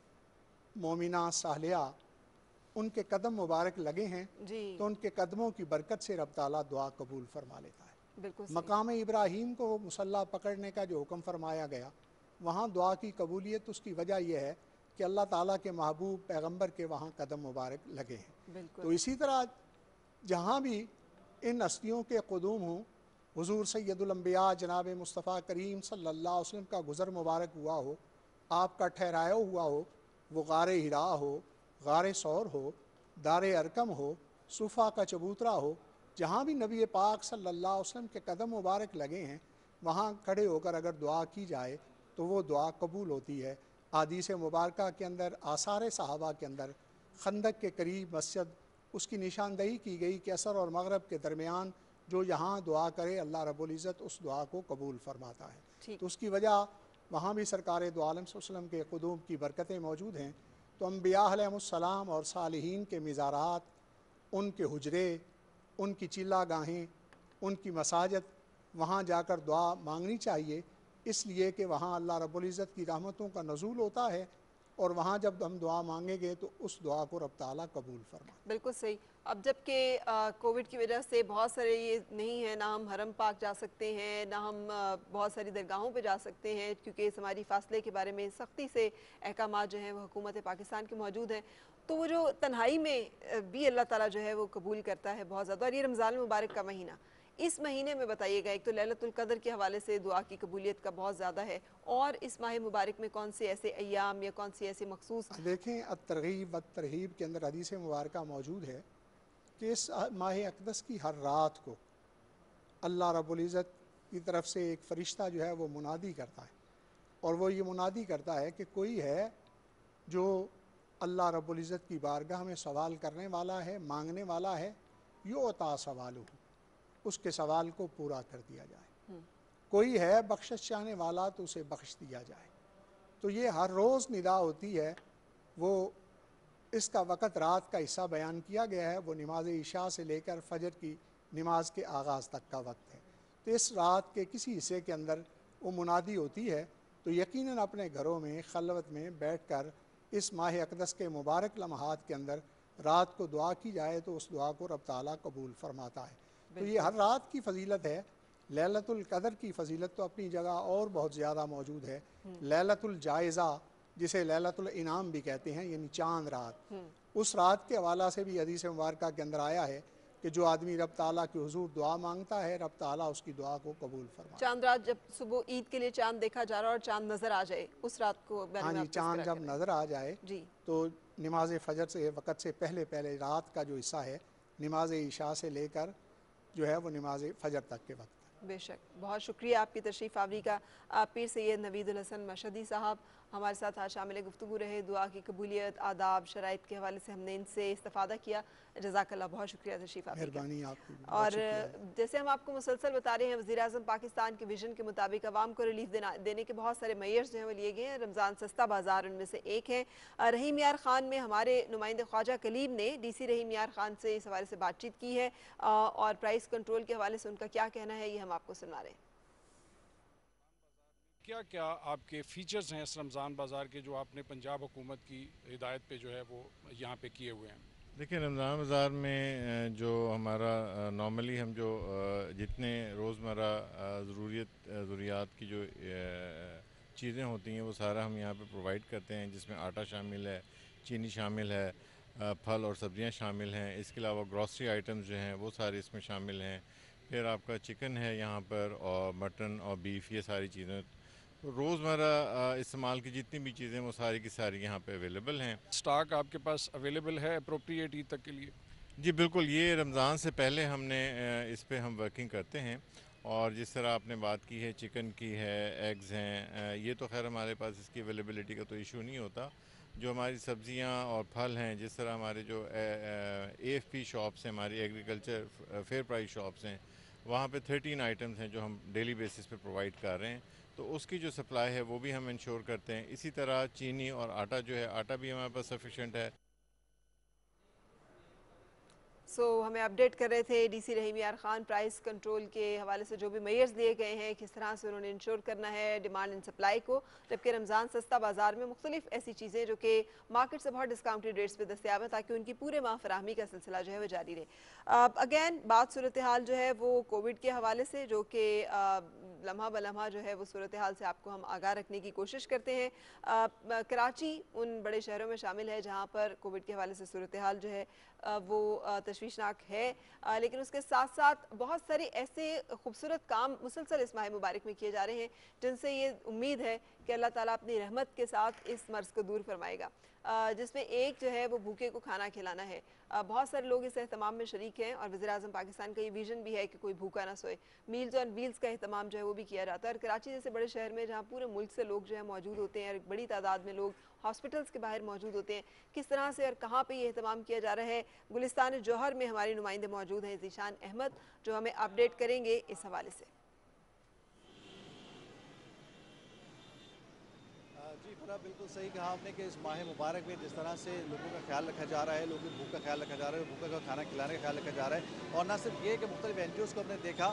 مومنہ صالحہ ان کے قدم مبارک لگے ہیں جی تو ان کے قدموں کی برکت سے رب تعالیٰ دعا قبول فرما لیتا ہے. بالکل صحیح. مقام ابراہیم کو مصلی پکڑنے کا جو حکم فرمایا گیا وہاں دعا کی قبولیت اس کی وجہ یہ ہے کہ اللہ تعالیٰ کے محبوب پیغمبر کے وہاں قدم مبارک لگے ہیں. بالکل. تو اسی طرح جہاں بھی ان ہستیوں کے قدوم ہوں، حضور سید الانبیاء جناب مصطفیٰ کریم صلی اللہ علیہ وسلم کا گزر مبارک ہوا ہو، آپ کا ٹھہرایا ہوا ہو، وہ غار ہرا ہو، غار ثور ہو، دار ارکم ہو، صفا کا چبوترا ہو، جہاں بھی نبی پاک صلی اللہ علیہ وسلم کے قدم مبارک لگے ہیں وہاں کھڑے ہو کر اگر دعا کی جائے تو وہ دعا قبول ہوتی ہے. احادیث مبارکہ کے اندر، آثار صحابہ کے اندر خندق کے قریب مسجد اس کی نشاندہی کی گئی کہ عصر اور مغرب کے درمیان جو یہاں دعا کرے اللہ رب العزت اس دعا کو قبول فرماتا ہے. تو اس کی وجہ وہاں بھی سرکار دو عالم صلی اللہ علیہ وسلم کے قدوم کی برکتیں موجود ہیں. تو انبیاء علیہ السلام اور صالحین کے مزارات، ان کے حجرے، ان کی چلہ گاہیں، ان کی مساجد، وہاں جا کر دعا مانگنی چاہیے، اس لیے کہ وہاں اللہ رب العزت کی رحمتوں کا نزول ہوتا ہے اور وہاں جب ہم دعا مانگیں گے تو اس دعا کو رب تعالیٰ قبول فرمائے. بالکل صحیح. اب جب کہ کووڈ کی وجہ سے بہت سارے یہ نہیں ہے، نہ ہم حرم پاک جا سکتے ہیں، نہ ہم بہت ساری درگاہوں پہ جا سکتے ہیں کیونکہ اس ہماری فاصلے کے بارے میں سختی سے احکامات جو ہیں وہ حکومت پاکستان کے موجود ہیں، تو وہ جو تنہائی میں بھی اللہ تعالیٰ جو ہے وہ قبول کرتا ہے بہت زیادہ. اور یہ رمضان مبارک کا مہینہ، اس مہینے میں بتائیے گا، ایک تو لیلۃ القدر کے حوالے سے دعا کی قبولیت کا بہت زیادہ ہے، اور اس ماہ مبارک میں کون سے ایسے ایام یا کون سی ایسی مخصوص؟ دیکھیں الترغیب والترہیب کے اندر حدیث مبارکہ موجود ہے کہ اس ماہ اقدس کی ہر رات کو اللہ رب العزت کی طرف سے ایک فرشتہ جو ہے وہ منادی کرتا ہے، اور وہ یہ منادی کرتا ہے کہ کوئی ہے جو اللہ رب العزت کی بارگاہ میں سوال کرنے والا ہے، مانگنے والا ہے، یعطیٰ سوالہ، اس کے سوال کو پورا کر دیا جائے. کوئی ہے بخشش چاہنے والا تو اسے بخش دیا جائے. تو یہ ہر روز ندا ہوتی ہے. وہ اس کا وقت رات کا حصہ بیان کیا گیا ہے، وہ نماز عشاء سے لے کر فجر کی نماز کے آغاز تک کا وقت ہے. تو اس رات کے کسی حصے کے اندر وہ منادی ہوتی ہے. تو یقیناً اپنے گھروں میں خلوت میں بیٹھ کر اس ماہ اقدس کے مبارک لمحات کے اندر رات کو دعا کی جائے تو اس دعا کو رب تعالیٰ قبول فرماتا ہے. تو یہ ہر رات کی فضیلت ہے. لیلۃ القدر کی فضیلت تو اپنی جگہ اور بہت زیادہ موجود ہے. لیلۃ الجائزہ جسے لیلۃ الانعام بھی کہتے ہیں، یعنی چاند رات، اس رات کے حوالہ سے بھی حدیث مبارکہ کے اندر آیا ہے کہ جو آدمی رب تعالیٰ کے حضور دعا مانگتا ہے رب تعالیٰ اس کی دعا کو قبول فرماتا ہے. چاند رات جب صبح عید کے لیے چاند دیکھا جا رہا اور چاند نظر آ جائے اس رات کو، ہاں جی، چاند جب نظر آ جائے جی تو نماز فجر سے وقت سے پہلے پہلے رات کا جو حصہ ہے نماز عشاء سے لے کر جو ہے وہ نماز فجر تک کے وقت. بے شک. بہت شکریہ آپ کی تشریف آوری کا. پیر سید نوید الحسن مشہدی صاحب ہمارے ساتھ آج شامل گفتگو رہے. دعا کی قبولیت، آداب، شرائط کے حوالے سے ہم نے ان سے استفادہ کیا. جزاک اللہ، بہت شکریہ تشریف آوری کا. مہربانی آپ کی. اور جیسے ہم آپ کو مسلسل بتا رہے ہیں، وزیر اعظم پاکستان کے ویژن کے مطابق عوام کو ریلیف دینے کے بہت سارے میئرز جو ہیں وہ لیے گئے ہیں. رمضان سستا بازار ان میں سے ایک ہے. رحیم یار خان میں ہمارے نمائندے خواجہ کلیم نے ڈی سی رحیم یار خان سے اس حوالے سے بات چیت کی ہے اور پرائس کنٹرول کے حوالے سے ان کا کیا کہنا ہے یہ ہم آپ کو سنا رہے ہیں. کیا کیا آپ کے فیچرز ہیں اس رمضان بازار کے جو آپ نے پنجاب حکومت کی ہدایت پہ جو ہے وہ یہاں پہ کیے ہوئے ہیں؟ دیکھیں، رمضان بازار میں جو ہمارا نارملی ہم جو جتنے روزمرہ ضروریت ضروریات کی جو چیزیں ہوتی ہیں وہ سارا ہم یہاں پہ پرووائڈ کرتے ہیں، جس میں آٹا شامل ہے، چینی شامل ہے، پھل اور سبزیاں شامل ہیں. اس کے علاوہ گروسری آئٹمز جو ہیں وہ سارے اس میں شامل ہیں. پھر آپ کا چکن ہے یہاں پر، اور مٹن اور بیف، یہ ساری چیزیں روزمرہ استعمال کی جتنی بھی چیزیں وہ ساری کی ساری یہاں پہ اویلیبل ہیں. سٹاک آپ کے پاس اویلیبل ہے اپروپریٹ عید تک کے لیے؟ جی بالکل، یہ رمضان سے پہلے ہم نے اس پہ ہم ورکنگ کرتے ہیں. اور جس طرح آپ نے بات کی ہے چکن کی ہے، ایگز ہیں، یہ تو خیر ہمارے پاس اس کی اویلیبلٹی کا تو ایشو نہیں ہوتا. جو ہماری سبزیاں اور پھل ہیں، جس طرح ہمارے جو اے ایف پی شاپس ہیں، ہماری ایگریکلچر فیئر پرائز شاپس ہیں، وہاں پہ تھرٹین آئٹمز ہیں جو ہم ڈیلی بیسس پہ پرووائڈ کر رہے ہیں. تو اس کی جو سپلائی ہے وہ بھی ہم انشور کرتے ہیں. اسی طرح چینی اور آٹا جو ہے, آٹا بھی ہمارے پاس سفیشینٹ ہے. سو so, ہمیں اپڈیٹ کر رہے تھے ڈی سی رحیم یار خان پرائس کنٹرول کے حوالے سے جو بھی میئرز دیے گئے ہیں کس طرح سے انہوں نے انشور کرنا ہے ڈیمانڈ اینڈ سپلائی کو, جبکہ رمضان سستا بازار میں مختلف ایسی چیزیں جو کہ مارکیٹ سے بہت ڈسکاؤنٹڈ ریٹس پہ دستیاب ہیں تاکہ ان کی پورے ماہ فراہمی کا سلسلہ جو ہے وہ جاری رہے. اگین بات صورتحال جو ہے وہ کووڈ کے حوالے سے, جو کہ لمحہ بلمحہ جو ہے وہ صورتحال سے آپ کو ہم آگاہ رکھنے کی کوشش کرتے ہیں. کراچی ان بڑے شہروں میں شامل ہے جہاں پر کووڈ کے حوالے سے صورتحال جو ہے وہ تشویشناک ہے, لیکن اس کے ساتھ ساتھ بہت سارے ایسے خوبصورت کام مسلسل اس ماہ مبارک میں کیے جا رہے ہیں جن سے یہ امید ہے کہ اللہ تعالیٰ اپنی رحمت کے ساتھ اس مرض کو دور فرمائے گا, جس میں ایک جو ہے وہ بھوکے کو کھانا کھلانا ہے. بہت سارے لوگ اس اہتمام میں شریک ہیں اور وزیر اعظم پاکستان کا یہ ویژن بھی ہے کہ کوئی بھوکا نہ سوئے. میلز آن ویلز کا اہتمام جو ہے وہ بھی کیا جاتا ہے, اور کراچی جیسے بڑے شہر میں جہاں پورے ملک سے لوگ جو ہے موجود ہوتے ہیں اور ایک بڑی تعداد میں لوگ ہاسپٹلز کے باہر موجود ہوتے ہیں, کس طرح سے اور کہاں پہ یہ اہتمام کیا جا رہا ہے. گلستان جوہر میں ہماری نمائندے موجود ہیں ذیشان احمد, جو ہمیں اپڈیٹ کریں گے اس حوالے سے. جی فرا بالکل صحیح کہا آپ نے کہ اس ماہ مبارک میں جس طرح سے لوگوں کا خیال رکھا جا رہا ہے, لوگوں کی بھوک کا خیال رکھا جا رہا ہے, بھوکا کا کھانا کھلانے کا خیال رکھا جا رہا ہے, اور نہ صرف یہ کہ مختلف این جی اوز کو ہم نے دیکھا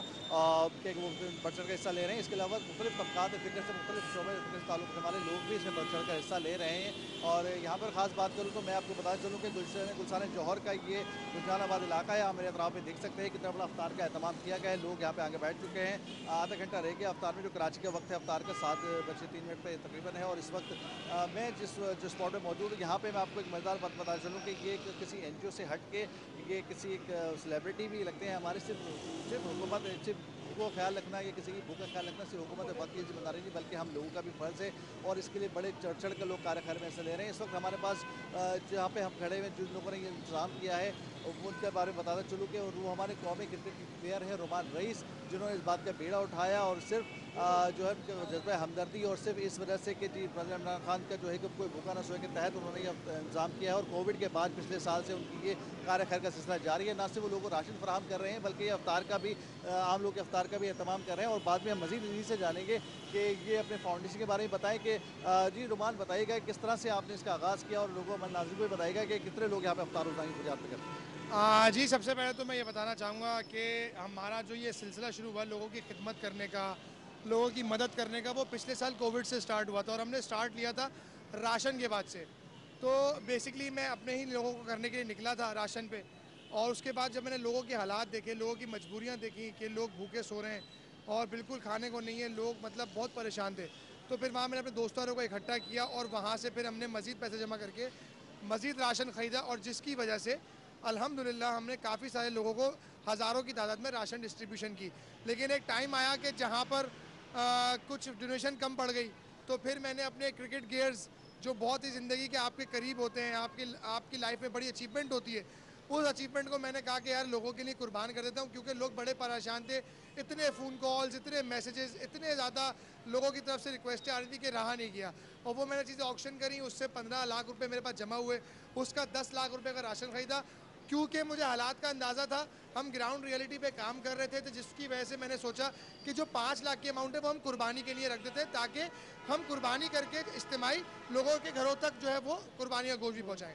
کہ وہ بڑھ چڑھ کر حصہ لے رہے ہیں, اس کے علاوہ مختلف طبقات فکر سے مختلف شعبے فکر سے تعلق رکھنے والے لوگ بھی اس میں بڑھ چڑھ کر حصہ لے رہے ہیں. اور یہاں پر خاص بات کروں تو میں آپ کو بتا چلوں کہ گلشن گلشان جوہر کا یہ گلشان آباد علاقہ ہے, آپ میرے اطراف میں دیکھ سکتے ہیں کتنا بڑا افطار کا اہتمام کیا گیا ہے. لوگ یہاں پہ آگے بیٹھ چکے ہیں, آدھا گھنٹہ رہ گیا افطار میں, جو کراچی کا وقت ہے افطار کا سات بج کے تین منٹ پہ تقریباً ہے. اور اس وقت میں جس جو اسپاٹ پہ موجود ہوں یہاں پہ میں آپ کو ایک مزیدار بات بتا چلوں کہ یہ کسی این جی او سے ہٹ کے یہ کسی ایک سیلیبریٹی بھی لگتے ہیں ہمارے, صرف صرف حکومت صرف کو خیال رکھنا, یہ کسی کی بھوک کا خیال رکھنا صرف حکومت وقت کی ذمہ داری نہیں بلکہ ہم لوگوں کا بھی فرض ہے, اور اس کے لیے بڑے چڑھ چڑھ کر لوگ کار خیر میں حصہ لے رہے ہیں. اس وقت ہمارے پاس جہاں پہ ہم کھڑے ہوئے جن لوگوں نے یہ انتظام کیا ہے ان کے بارے میں بتاتا چلوں کہ وہ ہمارے قومی کرکٹ کے پلیئر ہیں رومان رئیس, جنہوں نے اس بات کا بیڑا اٹھایا اور صرف جو ہے جذبہ ہمدردی اور صرف اس وجہ سے کہ جی پریزیڈنٹ عمران خان کا جو ہے کہ کوئی بھوکا نہ سوئے کے تحت انہوں نے یہ انتظام کیا ہے. اور کووڈ کے بعد پچھلے سال سے ان کی یہ کار خیر کا سلسلہ جاری ہے. نہ صرف وہ لوگوں کو راشن فراہم کر رہے ہیں بلکہ یہ افطار کا بھی عام لوگ کے افطار کا بھی اہتمام کر رہے ہیں. اور بعد میں ہم مزید انہیں سے جانیں گے کہ یہ اپنے فاؤنڈیشن کے بارے میں بتائیں کہ جی رومان بتائیے گا کس طرح سے آپ نے اس کا آغاز کیا, اور لوگوں کو ناظرین کو بھی بتائے گا کہ کتنے لوگ یہاں پہ افطار روزانہ کی بجات پہ کرتے ہیں. جی سب سے پہلے تو میں یہ بتانا چاہوں گا کہ ہمارا جو یہ سلسلہ شروع ہوا لوگوں کی خدمت کرنے کا, لوگوں کی مدد کرنے کا, وہ پچھلے سال کووڈ سے سٹارٹ ہوا تھا, اور ہم نے سٹارٹ لیا تھا راشن کے بعد سے. تو بیسکلی میں اپنے ہی لوگوں کو کرنے کے لیے نکلا تھا راشن پہ, اور اس کے بعد جب میں نے لوگوں کے حالات دیکھے, لوگوں کی مجبوریاں دیکھی کہ لوگ بھوکے سو رہے ہیں اور بالکل کھانے کو نہیں ہے, لوگ مطلب بہت پریشان تھے, تو پھر وہاں میں نے اپنے دوستوں کو اکٹھا کیا اور وہاں سے پھر ہم نے مزید پیسے جمع کر کے مزید راشن خریدا, اور جس کی وجہ سے الحمدللہ ہم نے کافی سارے لوگوں کو ہزاروں کی تعداد میں راشن ڈسٹریبیوشن کی. لیکن ایک ٹائم آیا کہ جہاں پر آ, کچھ ڈونیشن کم پڑ گئی, تو پھر میں نے اپنے کرکٹ گیئرز جو بہت ہی زندگی کے آپ کے قریب ہوتے ہیں, آپ کی آپ کی لائف میں بڑی اچیومنٹ ہوتی ہے, اس اچیومنٹ کو میں نے کہا کہ یار لوگوں کے لیے قربان کر دیتا ہوں, کیونکہ لوگ بڑے پریشان تھے. اتنے فون کالز, اتنے میسیجز, اتنے زیادہ لوگوں کی طرف سے ریکویسٹیں آ رہی تھی کہ رہا نہیں گیا. اور وہ میں نے چیزیں آکشن کری, اس سے پندرہ لاکھ روپے میرے پاس جمع ہوئے, اس کا دس لاکھ روپے کا راشن خریدا, کیونکہ مجھے حالات کا اندازہ تھا. ہم گراؤنڈ ریئلٹی پہ کام کر رہے تھے, تو جس کی وجہ سے میں نے سوچا کہ جو پانچ لاکھ کی اماؤنٹ ہے وہ ہم قربانی کے لیے رکھ دیتے ہیں, تاکہ ہم قربانی کر کے اجتماعی لوگوں کے گھروں تک جو ہے وہ قربانی کا گوشت بھی پہنچائیں.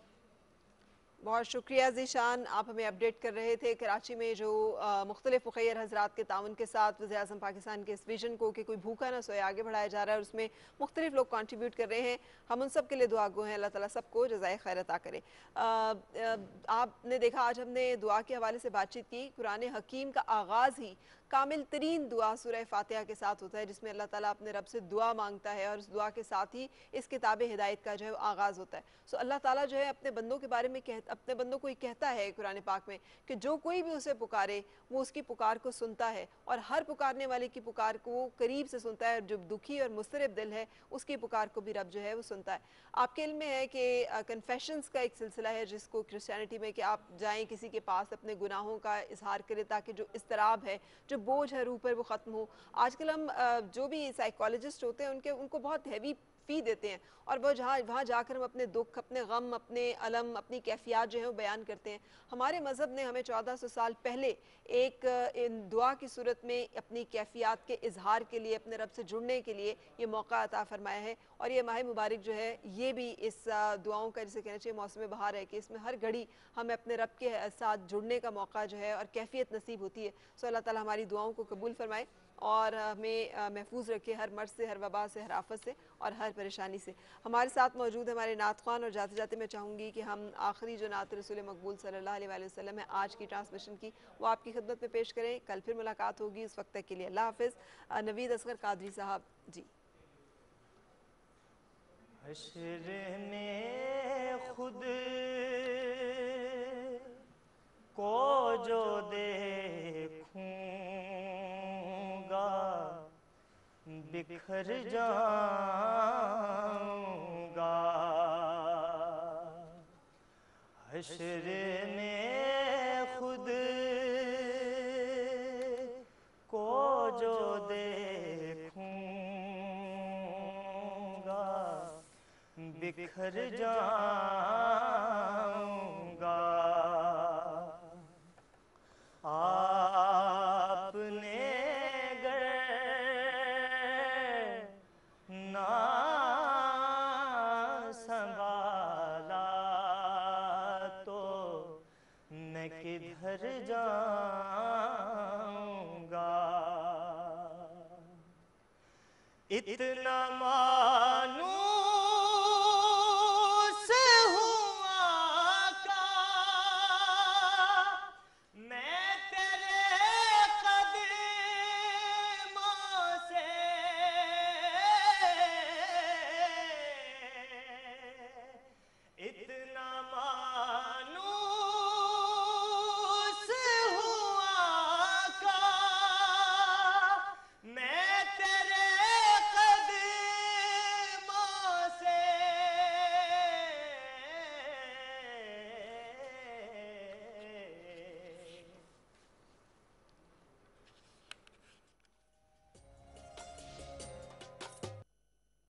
بہت شکریہ ذیشان, آپ ہمیں اپڈیٹ کر رہے تھے کراچی میں جو مختلف مخیر حضرات کے تعاون کے ساتھ وزیر اعظم پاکستان کے اس ویژن کو کہ کوئی بھوکا نہ سوئے آگے بڑھایا جا رہا ہے, اور اس میں مختلف لوگ کنٹریبیوٹ کر رہے ہیں. ہم ان سب کے لیے دعا گو ہیں, اللہ تعالیٰ سب کو جزائے خیر عطا کرے. آپ نے دیکھا آج ہم نے دعا کے حوالے سے بات چیت کی. قرآن حکیم کا آغاز ہی کامل ترین دعا سورہ فاتحہ کے ساتھ ہوتا ہے, جس میں اللہ تعالیٰ اپنے رب سے دعا مانگتا ہے, اور اس دعا کے ساتھ ہی اس کتاب ہدایت کا جو ہے آغاز ہوتا ہے. سو اللہ تعالیٰ جو ہے اپنے بندوں کے بارے میں اپنے بندوں کو ہی کہتا ہے قرآن پاک میں کہ جو کوئی بھی اسے پکارے وہ اس کی پکار کو سنتا ہے, اور ہر پکارنے والے کی پکار کو وہ قریب سے سنتا ہے, اور جو دکھی اور مضطرب دل ہے اس کی پکار کو بھی رب جو ہے وہ سنتا ہے. آپ کے علم میں ہے کہ کنفیشنز کا ایک سلسلہ ہے جس کو کرسچینٹی میں کہ آپ جائیں کسی کے پاس اپنے گناہوں کا اظہار کریں تاکہ جو اضطراب ہے, جو بوجھ ہے روح پر, وہ ختم ہو. آج کل ہم جو بھی سائیکالوجسٹ ہوتے ہیں ان کے ان کو بہت ہیوی फी देते हैं और वो जहाँ वहाँ जाकर हम अपने दुख, अपने गम, अपने अलम, अपनी कैफियत जो है वो बयान करते हैं। हमारे मज़हब ने हमें चौदह सौ साल पहले एक इन दुआ की सूरत में अपनी कैफियत के इजहार के लिए, अपने रब से जुड़ने के लिए ये मौका अता फरमाया है। और ये माह मुबारक जो है ये भी इस दुआओं का जिसे कहना चाहिए मौसम बहार है कि इसमें हर घड़ी हमें अपने रब के साथ जुड़ने का मौका जो है और कैफियत नसीब होती है। सो अल्लाह ताला हमारी दुआओं को कबूल फरमाए और हमें महफूज रखे हर मर्ज से, हर वबा से, हर आफत से और हर परेशानी से। हमारे साथ मौजूद है हमारे नात ख़्वान और जाते जाते मैं चाहूँगी कि हम आखिरी जो नात रसूल मकबूल सल्लल्लाहु अलैहि वसल्लम है आज की ट्रांसमिशन की वो आपकी खिदमत में पेश करें। कल फिर मुलाकात होगी, उस वक्त तक के लिए अल्लाह हाफ़िज़। नवीद असगर कादरी साहब जी। हश्र में खुद को जो देखूंगा बिखर जाऊंगा। हश्र में खुद को जो देखूंगा बिखर जाऊंगा। आपने गर ना संभाला तो मैं किधर जाऊंगा। इतना मालूम